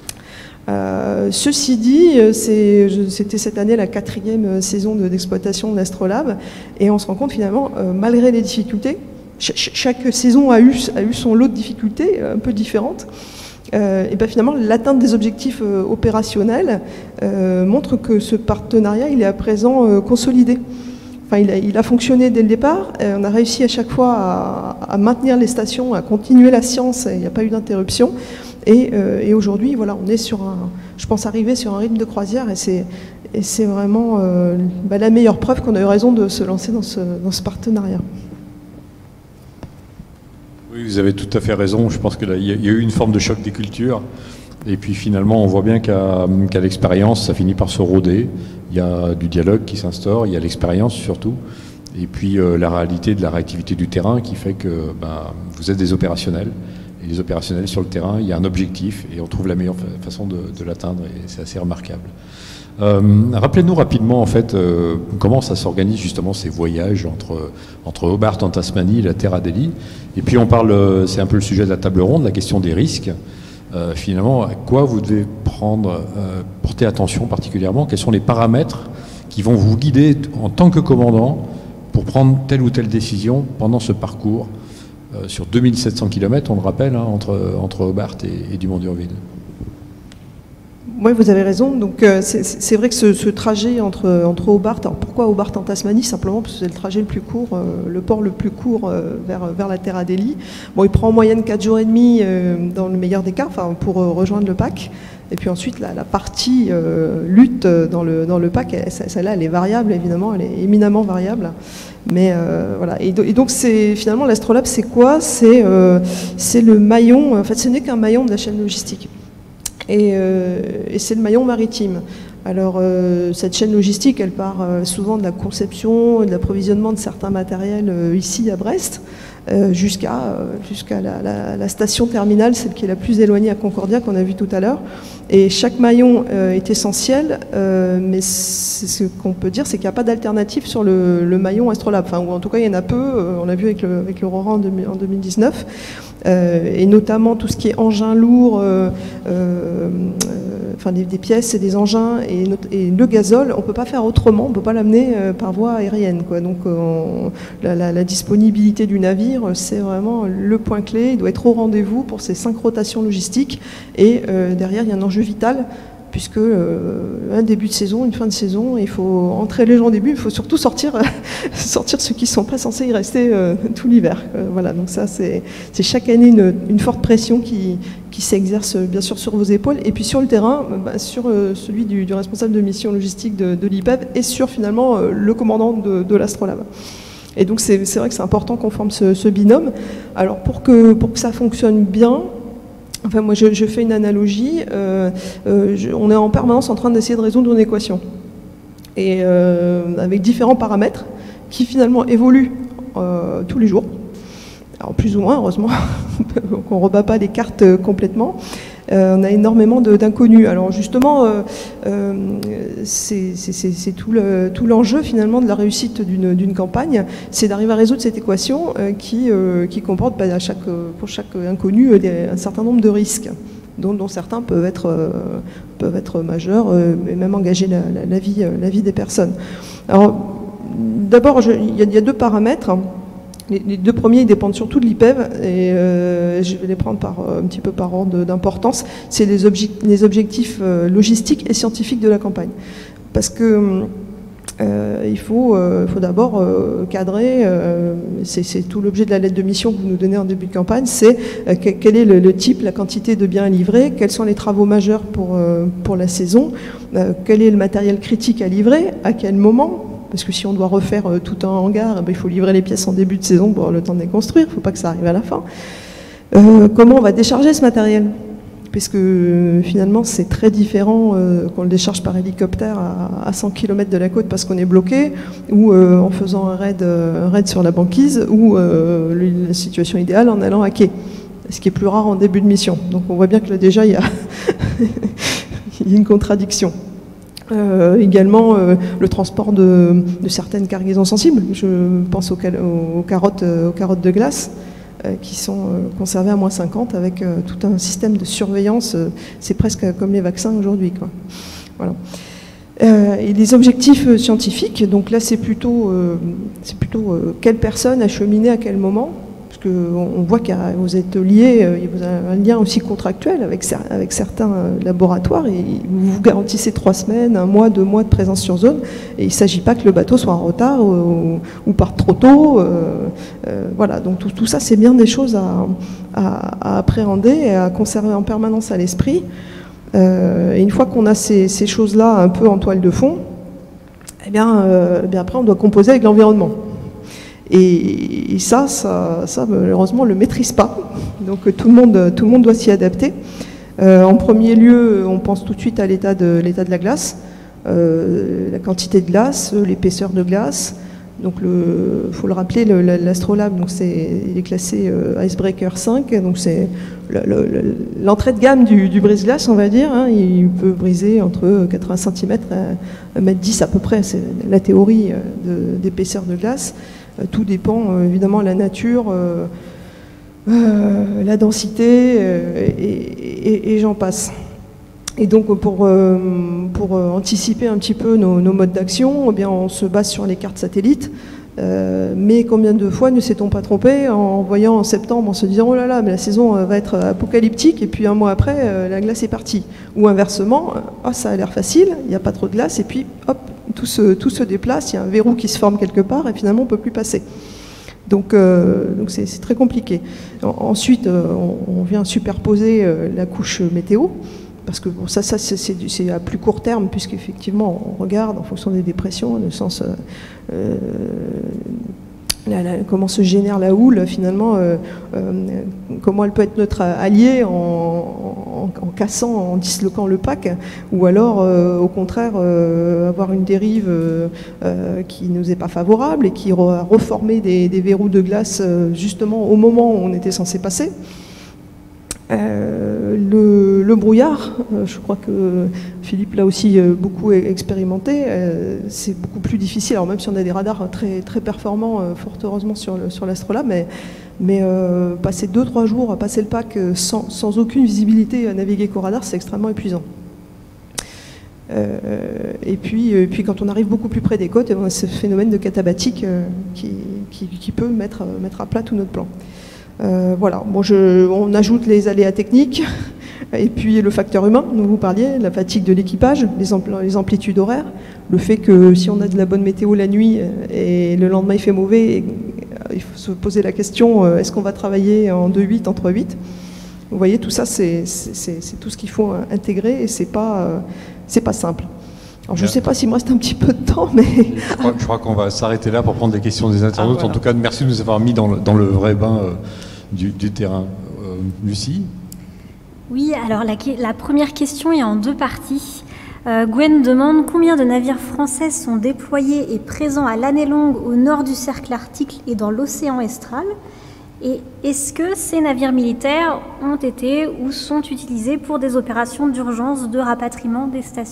Euh, ceci dit, c'était cette année la quatrième saison d'exploitation de l'Astrolabe, et on se rend compte finalement, euh, malgré les difficultés, ch chaque saison a eu, a eu son lot de difficultés un peu différentes, euh, et bien finalement l'atteinte des objectifs euh, opérationnels euh, montre que ce partenariat il est à présent euh, consolidé. Enfin, il, a, il a fonctionné dès le départ, et on a réussi à chaque fois à, à maintenir les stations, à continuer la science, il n'y a pas eu d'interruption. Et, euh, et aujourd'hui, voilà, on est sur un, je pense, arrivé sur un rythme de croisière, et c'est vraiment euh, bah, la meilleure preuve qu'on a eu raison de se lancer dans ce, dans ce partenariat. Oui, vous avez tout à fait raison. Je pense qu'il y, y a eu une forme de choc des cultures. Et puis finalement, on voit bien qu'à qu'à l'expérience, ça finit par se rôder. Il y a du dialogue qui s'instaure, il y a l'expérience surtout. Et puis euh, la réalité de la réactivité du terrain qui fait que ben, vous êtes des opérationnels. Et les opérationnels sur le terrain, il y a un objectif et on trouve la meilleure fa façon de, de l'atteindre, et c'est assez remarquable. Euh, Rappelez-nous rapidement en fait euh, comment ça s'organise justement ces voyages entre, entre Hobart en Tasmanie et la Terre Adélie. Et puis on parle, c'est un peu le sujet de la table ronde, la question des risques. Euh, finalement, à quoi vous devez prendre, euh, porter attention particulièrement? Quels sont les paramètres qui qui vont vous guider en tant que commandant pour prendre telle ou telle décision pendant ce parcours euh, sur deux mille sept cents kilomètres, on le rappelle, hein, entre, entre Hobart et, et Dumont-d'Urville. Oui, vous avez raison. Donc euh, c'est vrai que ce, ce trajet entre, entre Hobart, alors pourquoi Hobart en Tasmanie? Simplement parce que c'est le trajet le plus court, euh, le port le plus court euh, vers, vers la Terre Adélie. Bon, il prend en moyenne quatre jours et demi euh, dans le meilleur des cas, enfin, pour euh, rejoindre le pack. Et puis ensuite, la, la partie euh, lutte dans le, dans le pack, celle-là, elle est variable, évidemment, elle est éminemment variable. Mais euh, voilà. Et, do, et donc, c'est finalement, l'Astrolabe, c'est quoi? C'est euh, le maillon, en fait, ce n'est qu'un maillon de la chaîne logistique. Et, euh, et c'est le maillon maritime. Alors, euh, cette chaîne logistique, elle part euh, souvent de la conception, de l'approvisionnement de certains matériels euh, ici à Brest, euh, jusqu'à euh, jusqu'à la, la, la station terminale, celle qui est la plus éloignée à Concordia, qu'on a vu tout à l'heure. Et chaque maillon euh, est essentiel, euh, mais ce qu'on peut dire, c'est qu'il n'y a pas d'alternative sur le, le maillon Astrolabe. Enfin, ou en tout cas, il y en a peu, euh, on l'a vu avec le, avec l'Aurora en, en deux mille dix-neuf. Euh, et notamment tout ce qui est engins lourds, euh, euh, enfin des, des pièces et des engins, et, et le gazole, on ne peut pas faire autrement, on ne peut pas l'amener euh, par voie aérienne, quoi. Donc on, la, la, la disponibilité du navire, c'est vraiment le point clé, il doit être au rendez-vous pour ces cinq rotations logistiques, et euh, derrière il y a un enjeu vital, puisque euh, un début de saison, une fin de saison, il faut entrer les gens au début, il faut surtout sortir, sortir ceux qui ne sont pas censés y rester euh, tout l'hiver. Euh, voilà, donc ça c'est chaque année une, une forte pression qui, qui s'exerce bien sûr sur vos épaules, et puis sur le terrain, bah, sur euh, celui du, du responsable de mission logistique de, de l'I P E V, et sur finalement euh, le commandant de, de l'Astrolabe. Et donc c'est vrai que c'est important qu'on forme ce, ce binôme. Alors pour que, pour que ça fonctionne bien, enfin, moi, je, je fais une analogie. Euh, euh, je, on est en permanence en train d'essayer de résoudre une équation. Et euh, avec différents paramètres qui finalement évoluent euh, tous les jours. Alors, plus ou moins, heureusement, qu'on ne rebat pas les cartes euh, complètement. Euh, on a énormément d'inconnus. Alors justement, euh, euh, c'est tout l'enjeu le, tout finalement de la réussite d'une campagne, c'est d'arriver à résoudre cette équation euh, qui, euh, qui comporte bah, à chaque, pour chaque inconnu des, un certain nombre de risques, dont, dont certains peuvent être, euh, peuvent être majeurs euh, et même engager la, la, la, vie, la vie des personnes. Alors d'abord, il y, y a deux paramètres. Les, les deux premiers, ils dépendent surtout de l'I P E V, et euh, je vais les prendre par, un petit peu par ordre d'importance. C'est les, obje les objectifs euh, logistiques et scientifiques de la campagne. Parce que euh, il faut, euh, faut d'abord euh, cadrer, euh, c'est tout l'objet de la lettre de mission que vous nous donnez en début de campagne, c'est euh, quel est le, le type, la quantité de biens à livrer, quels sont les travaux majeurs pour, euh, pour la saison, euh, quel est le matériel critique à livrer, à quel moment. Parce que si on doit refaire euh, tout un hangar, eh ben, il faut livrer les pièces en début de saison pour avoir le temps de les construire, il ne faut pas que ça arrive à la fin. Euh, comment on va décharger ce matériel? Puisque euh, finalement c'est très différent euh, qu'on le décharge par hélicoptère à, à cent kilomètres de la côte parce qu'on est bloqué, ou euh, en faisant un raid, euh, un raid sur la banquise, ou euh, la situation idéale en allant à quai, ce qui est plus rare en début de mission. Donc on voit bien que là déjà il y a, il y a une contradiction. Euh, également euh, le transport de, de certaines cargaisons sensibles. Je pense aux, aux, carottes, aux carottes de glace euh, qui sont euh, conservées à moins cinquante avec euh, tout un système de surveillance. Euh, C'est presque comme les vaccins aujourd'hui, quoi. Voilà. Euh, et les objectifs euh, scientifiques, donc là c'est plutôt, euh, c'est plutôt euh, quelle personne a cheminé à quel moment. Parce qu'on voit que vous êtes liés, vous avez un lien aussi contractuel avec, avec certains laboratoires, et vous vous garantissez trois semaines, un mois, deux mois de présence sur zone, et il ne s'agit pas que le bateau soit en retard ou, ou parte trop tôt. Euh, euh, voilà, donc tout, tout ça, c'est bien des choses à, à, à appréhender et à conserver en permanence à l'esprit. Euh, et une fois qu'on a ces, ces choses-là un peu en toile de fond, eh bien, euh, eh bien après on doit composer avec l'environnement. Et, et ça, ça, ça, malheureusement, on ne le maîtrise pas. Donc tout le monde, tout le monde doit s'y adapter. Euh, en premier lieu, on pense tout de suite à l'état de, l'état de la glace, euh, la quantité de glace, l'épaisseur de glace. Donc, il faut le rappeler, l'Astrolabe, il est classé euh, Icebreaker cinq, donc c'est l'entrée de gamme du, du brise-glace, on va dire. Hein. Il peut briser entre quatre-vingts centimètres et un mètre dix à peu près, c'est la théorie d'épaisseur de, de glace. Tout dépend euh, évidemment de la nature, euh, euh, la densité, euh, et, et, et j'en passe. Et donc pour, euh, pour anticiper un petit peu nos, nos modes d'action, eh bien on se base sur les cartes satellites. Euh, mais combien de fois ne s'est-on pas trompé en voyant en septembre, en se disant « Oh là là, mais la saison va être apocalyptique » et puis un mois après, euh, la glace est partie. Ou inversement, « Oh, ça a l'air facile, il n'y a pas trop de glace » et puis hop, tout se, tout se déplace, il y a un verrou qui se forme quelque part et finalement on ne peut plus passer. Donc euh, donc c'est très compliqué. En, ensuite, euh, on, on vient superposer euh, la couche météo. Parce que bon, ça, ça c'est à plus court terme, puisqu'effectivement, on regarde en fonction des dépressions, le sens, euh, la, la, comment se génère la houle, finalement, euh, euh, comment elle peut être notre alliée en, en, en cassant, en disloquant le pack, ou alors, euh, au contraire, euh, avoir une dérive euh, qui ne nous est pas favorable et qui a reformé des, des verrous de glace, euh, justement, au moment où on était censé passer. Euh, le, le brouillard, euh, je crois que Philippe l'a aussi euh, beaucoup expérimenté, euh, c'est beaucoup plus difficile, alors même si on a des radars très, très performants, euh, fort heureusement sur l'Astrolabe, mais, mais euh, passer deux trois jours à passer le pack sans, sans aucune visibilité à naviguer qu'au radar, c'est extrêmement épuisant. Euh, et puis, euh, puis quand on arrive beaucoup plus près des côtes, on a ce phénomène de catabatique euh, qui, qui, qui peut mettre, mettre à plat tout notre plan. Euh, voilà, bon, je, on ajoute les aléas techniques et puis le facteur humain dont vous parliez, la fatigue de l'équipage, les, ampl les amplitudes horaires, le fait que si on a de la bonne météo la nuit et le lendemain il fait mauvais, il faut se poser la question, est-ce qu'on va travailler en deux huit, en trois huit? Vous voyez, tout ça c'est tout ce qu'il faut intégrer et c'est pas, euh, c'est pas simple. Alors, je ne sais pas s'il me reste un petit peu de temps, mais... Je crois, crois qu'on va s'arrêter là pour prendre des questions des internautes. Ah, voilà. En tout cas, merci de nous avoir mis dans le, dans le vrai bain euh, du, du terrain. Euh, Lucie? Oui, alors la, la première question est en deux parties. Euh, Gwen demande combien de navires français sont déployés et présents à l'année longue au nord du cercle arctique et dans l'océan austral. Et est-ce que ces navires militaires ont été ou sont utilisés pour des opérations d'urgence de rapatriement des stations ?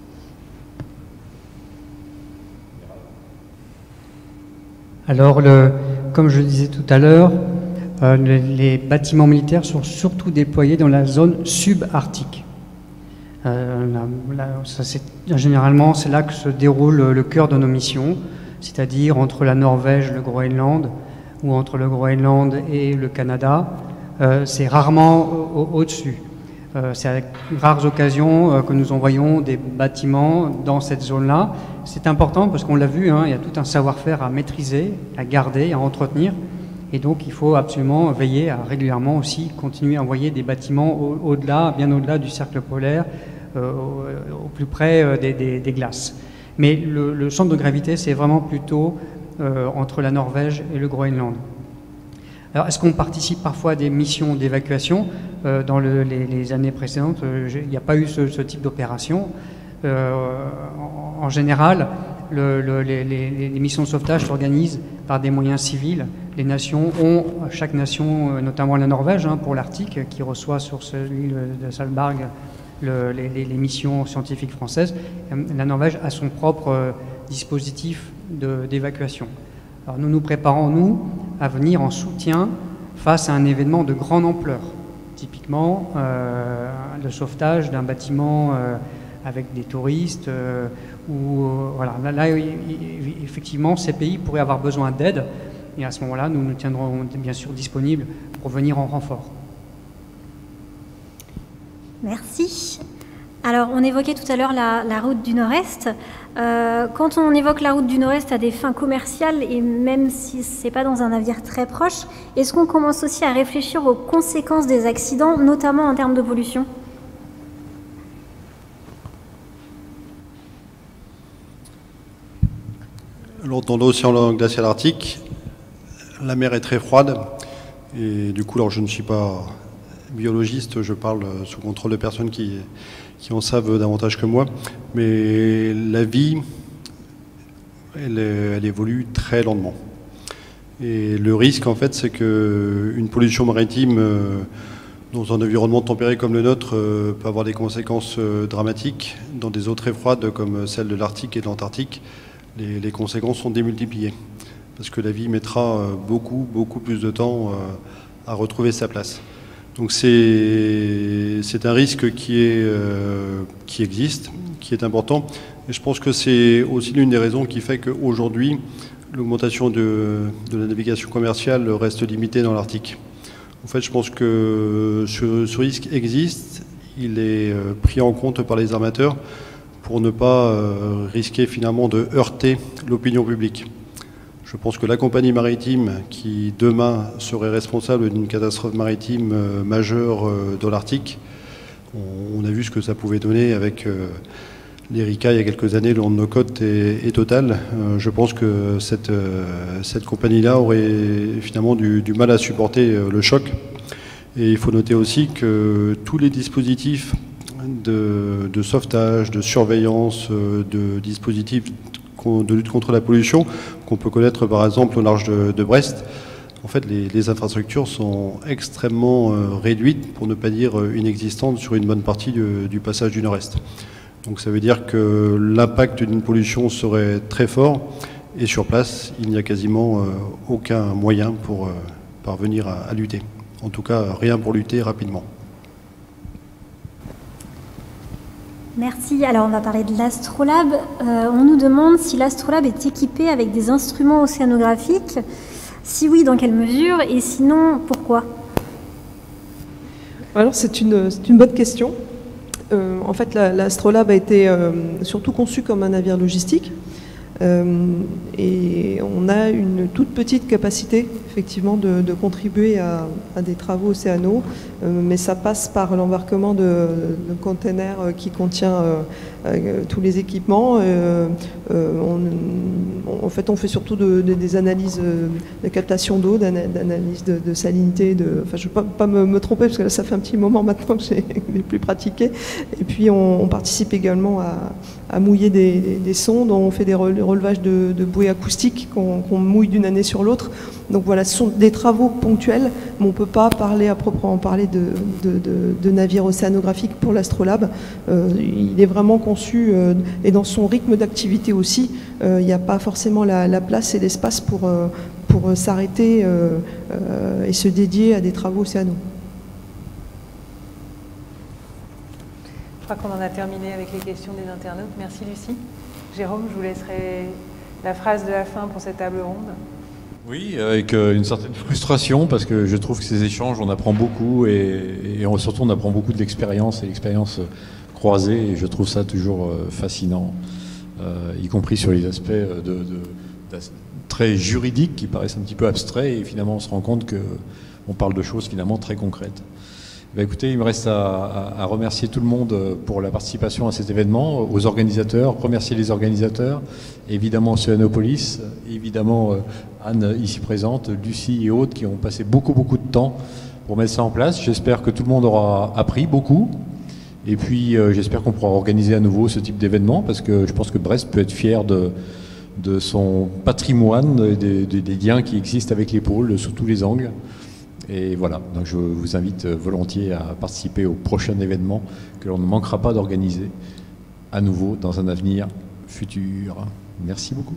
Alors, le, comme je le disais tout à l'heure, euh, les, les bâtiments militaires sont surtout déployés dans la zone subarctique. Euh, généralement, c'est là que se déroule le cœur de nos missions, c'est-à-dire entre la Norvège et le Groenland, ou entre le Groenland et le Canada. Euh, c'est rarement au-dessus. Au euh, c'est avec rares occasions euh, que nous envoyons des bâtiments dans cette zone-là. C'est important parce qu'on l'a vu, hein, il y a tout un savoir-faire à maîtriser, à garder, à entretenir. Et donc, il faut absolument veiller à régulièrement aussi continuer à envoyer des bâtiments au-delà, bien au-delà du cercle polaire, euh, au, au plus près euh, des, des, des glaces. Mais le, le centre de gravité, c'est vraiment plutôt euh, entre la Norvège et le Groenland. Alors, est-ce qu'on participe parfois à des missions d'évacuation? euh, Dans le, les, les années précédentes, euh, il n'y a pas eu ce, ce type d'opération. Euh, en, en général, le, le, les, les, les missions de sauvetage s'organisent par des moyens civils. Les nations ont, chaque nation, notamment la Norvège, hein, pour l'Arctique, qui reçoit sur l'île de Svalbard le, les, les, les missions scientifiques françaises, la Norvège a son propre euh, dispositif d'évacuation. Alors nous nous préparons, nous, à venir en soutien face à un événement de grande ampleur. Typiquement, euh, le sauvetage d'un bâtiment euh, avec des touristes, euh, ou euh, voilà, là, là, effectivement, ces pays pourraient avoir besoin d'aide, et à ce moment-là, nous nous tiendrons bien sûr disponibles pour venir en renfort. Merci. Alors, on évoquait tout à l'heure la, la route du Nord-Est. Euh, quand on évoque la route du Nord-Est à des fins commerciales, et même si ce n'est pas dans un navire très proche, est-ce qu'on commence aussi à réfléchir aux conséquences des accidents, notamment en termes de pollution ? Alors, dans l'océan glacial arctique, la mer est très froide, et du coup, alors je ne suis pas biologiste, je parle sous contrôle de personnes qui... qui en savent davantage que moi, mais la vie, elle, elle évolue très lentement. Et le risque, en fait, c'est qu'une pollution maritime euh, dans un environnement tempéré comme le nôtre euh, peut avoir des conséquences euh, dramatiques. Dans des eaux très froides comme celles de l'Arctique et de l'Antarctique, les, les conséquences sont démultipliées, parce que la vie mettra euh, beaucoup, beaucoup plus de temps euh, à retrouver sa place. Donc c'est un risque qui, est, euh, qui existe, qui est important. Et je pense que c'est aussi l'une des raisons qui fait qu'aujourd'hui, l'augmentation de, de la navigation commerciale reste limitée dans l'Arctique. En fait, je pense que ce, ce risque existe, il est euh, pris en compte par les armateurs pour ne pas euh, risquer finalement de heurter l'opinion publique. Je pense que la compagnie maritime qui demain serait responsable d'une catastrophe maritime euh, majeure euh, dans l'Arctique, on, on a vu ce que ça pouvait donner avec euh, l'Erika il y a quelques années, le no côte et, et Total. Euh, je pense que cette, euh, cette compagnie-là aurait finalement du, du mal à supporter euh, le choc. Et il faut noter aussi que tous les dispositifs de, de sauvetage, de surveillance, euh, de dispositifs de lutte contre la pollution qu'on peut connaître par exemple au large de, de Brest, en fait les, les infrastructures sont extrêmement euh, réduites, pour ne pas dire euh, inexistantes, sur une bonne partie du, du passage du Nord-Est. Donc ça veut dire que l'impact d'une pollution serait très fort, et sur place il n'y a quasiment euh, aucun moyen pour euh, parvenir à, à lutter. En tout cas rien pour lutter rapidement. Merci. Alors on va parler de l'Astrolabe. Euh, on nous demande si l'Astrolabe est équipé avec des instruments océanographiques. Si oui, dans quelle mesure? Et sinon, pourquoi? Alors c'est une, c'est une bonne question. Euh, en fait, l'Astrolabe a été euh, surtout conçu comme un navire logistique. Euh, et on a une toute petite capacité effectivement de, de contribuer à, à des travaux océanaux, euh, mais ça passe par l'embarquement de, de containers qui contient euh, euh, tous les équipements. Euh, euh, on, en fait, on fait surtout de, de, des analyses de captation d'eau, d'analyse de, de salinité. De, enfin, je ne veux pas, pas me, me tromper parce que là, ça fait un petit moment maintenant que je n'ai plus pratiqué. Et puis, on, on participe également à, à mouiller des, des, des sondes. On fait des relevages de, de bouées acoustiques qu'on qu'on mouille d'une année sur l'autre. Donc voilà, ce sont des travaux ponctuels, mais on ne peut pas parler à proprement parler de, de, de, de navire océanographique pour l'Astrolabe. Euh, il est vraiment conçu, euh, et dans son rythme d'activité aussi, euh, il n'y a pas forcément la, la place et l'espace pour, euh, pour s'arrêter euh, euh, et se dédier à des travaux océanaux. Je crois qu'on en a terminé avec les questions des internautes. Merci Lucie. Jérôme, je vous laisserai la phrase de la fin pour cette table ronde. Oui, avec une certaine frustration, parce que je trouve que ces échanges, on apprend beaucoup, et, et on, surtout on apprend beaucoup de l'expérience et l'expérience croisée, et je trouve ça toujours fascinant, euh, y compris sur les aspects de, de, de, très juridiques qui paraissent un petit peu abstraits, et finalement on se rend compte qu'on parle de choses finalement très concrètes. Ben écoutez, il me reste à, à, à remercier tout le monde pour la participation à cet événement, aux organisateurs, remercier les organisateurs, évidemment Océanopolis, évidemment Anne ici présente, Lucie et autres qui ont passé beaucoup beaucoup de temps pour mettre ça en place. J'espère que tout le monde aura appris beaucoup, et puis euh, j'espère qu'on pourra organiser à nouveau ce type d'événement, parce que je pense que Brest peut être fier de, de son patrimoine, des, des, des liens qui existent avec les pôles sous tous les angles. Et voilà, donc je vous invite volontiers à participer au prochain événement que l'on ne manquera pas d'organiser à nouveau dans un avenir futur. Merci beaucoup.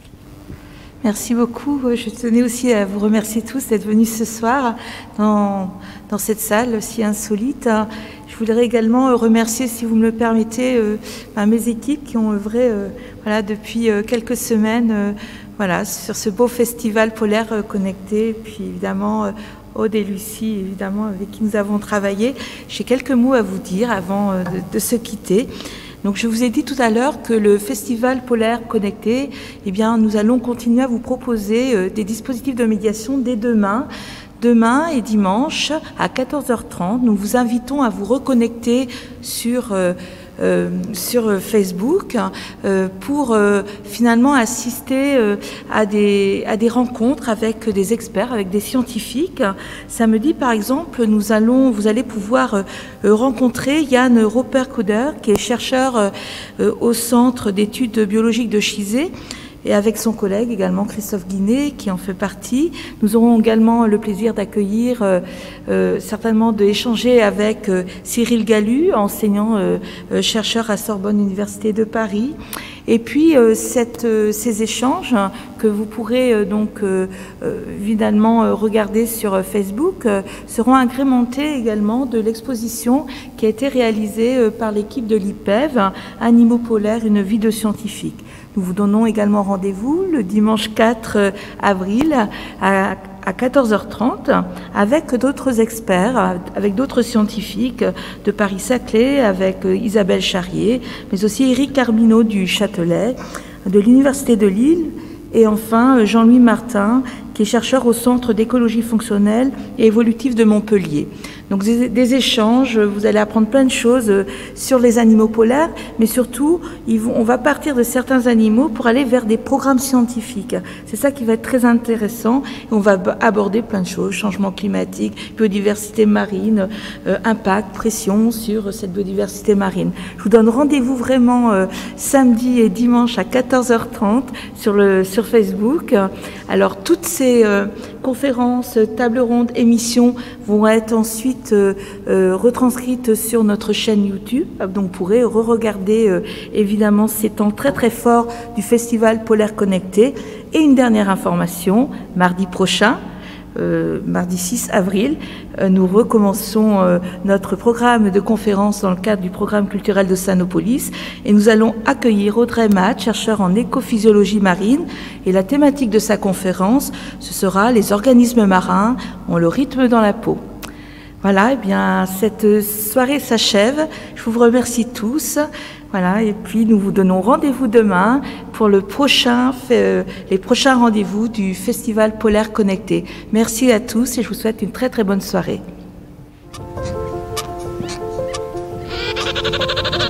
Merci beaucoup. Je tenais aussi à vous remercier tous d'être venus ce soir dans, dans cette salle si insolite. Je voudrais également remercier, si vous me le permettez, euh, mes équipes qui ont œuvré euh, voilà, depuis euh, quelques semaines euh, voilà, sur ce beau festival polaire euh, connecté. Puis évidemment, euh, Aude et Lucie, évidemment, avec qui nous avons travaillé. J'ai quelques mots à vous dire avant de, de se quitter. Donc, je vous ai dit tout à l'heure que le Festival Polaire Connecté, eh bien, nous allons continuer à vous proposer des dispositifs de médiation dès demain. Demain et dimanche à quatorze heures trente, nous vous invitons à vous reconnecter sur... Euh, Euh, sur Facebook euh, pour euh, finalement assister euh, à, des, à des rencontres avec des experts, avec des scientifiques. Samedi, par exemple, nous allons, vous allez pouvoir euh, rencontrer Yann Roper-Coder, qui est chercheur euh, au Centre d'études biologiques de Chizé, et avec son collègue également Christophe Guinet qui en fait partie. Nous aurons également le plaisir d'accueillir, euh, euh, certainement d'échanger avec euh, Cyril Galu, enseignant euh, euh, chercheur à Sorbonne Université de Paris. Et puis euh, cette, euh, ces échanges que vous pourrez euh, donc euh, euh, évidemment euh, regarder sur euh, Facebook euh, seront agrémentés également de l'exposition qui a été réalisée euh, par l'équipe de l'I P E V, Animaux polaires, une vie de scientifique. Nous vous donnons également rendez-vous le dimanche quatre avril à à quatorze heures trente avec d'autres experts, avec d'autres scientifiques de Paris-Saclay, avec Isabelle Charrier, mais aussi Éric Carmineau du Châtelet, de l'Université de Lille, et enfin Jean-Louis Martin, qui est chercheur au Centre d'écologie fonctionnelle et évolutive de Montpellier. Donc des, des échanges, vous allez apprendre plein de choses sur les animaux polaires, mais surtout, ils vont, on va partir de certains animaux pour aller vers des programmes scientifiques. C'est ça qui va être très intéressant. Et on va aborder plein de choses, changement climatique, biodiversité marine, euh, impact, pression sur cette biodiversité marine. Je vous donne rendez-vous vraiment euh, samedi et dimanche à quatorze heures trente sur, le, sur Facebook. Alors toutes ces euh, conférences, tables rondes, émissions vont être ensuite Euh, euh, retranscrite sur notre chaîne YouTube, donc vous pourrez re-regarder euh, évidemment ces temps très très forts du Festival Polaire Connecté. Et une dernière information, mardi prochain, euh, mardi six avril, euh, nous recommençons euh, notre programme de conférence dans le cadre du programme culturel de Sanopolis et nous allons accueillir Audrey Matt, chercheur en écophysiologie marine, et la thématique de sa conférence, ce sera les organismes marins ont le rythme dans la peau. Voilà, eh bien, cette soirée s'achève. Je vous remercie tous. Voilà, et puis nous vous donnons rendez-vous demain pour le prochain, euh, les prochains rendez-vous du Festival Polaire Connecté. Merci à tous et je vous souhaite une très très bonne soirée.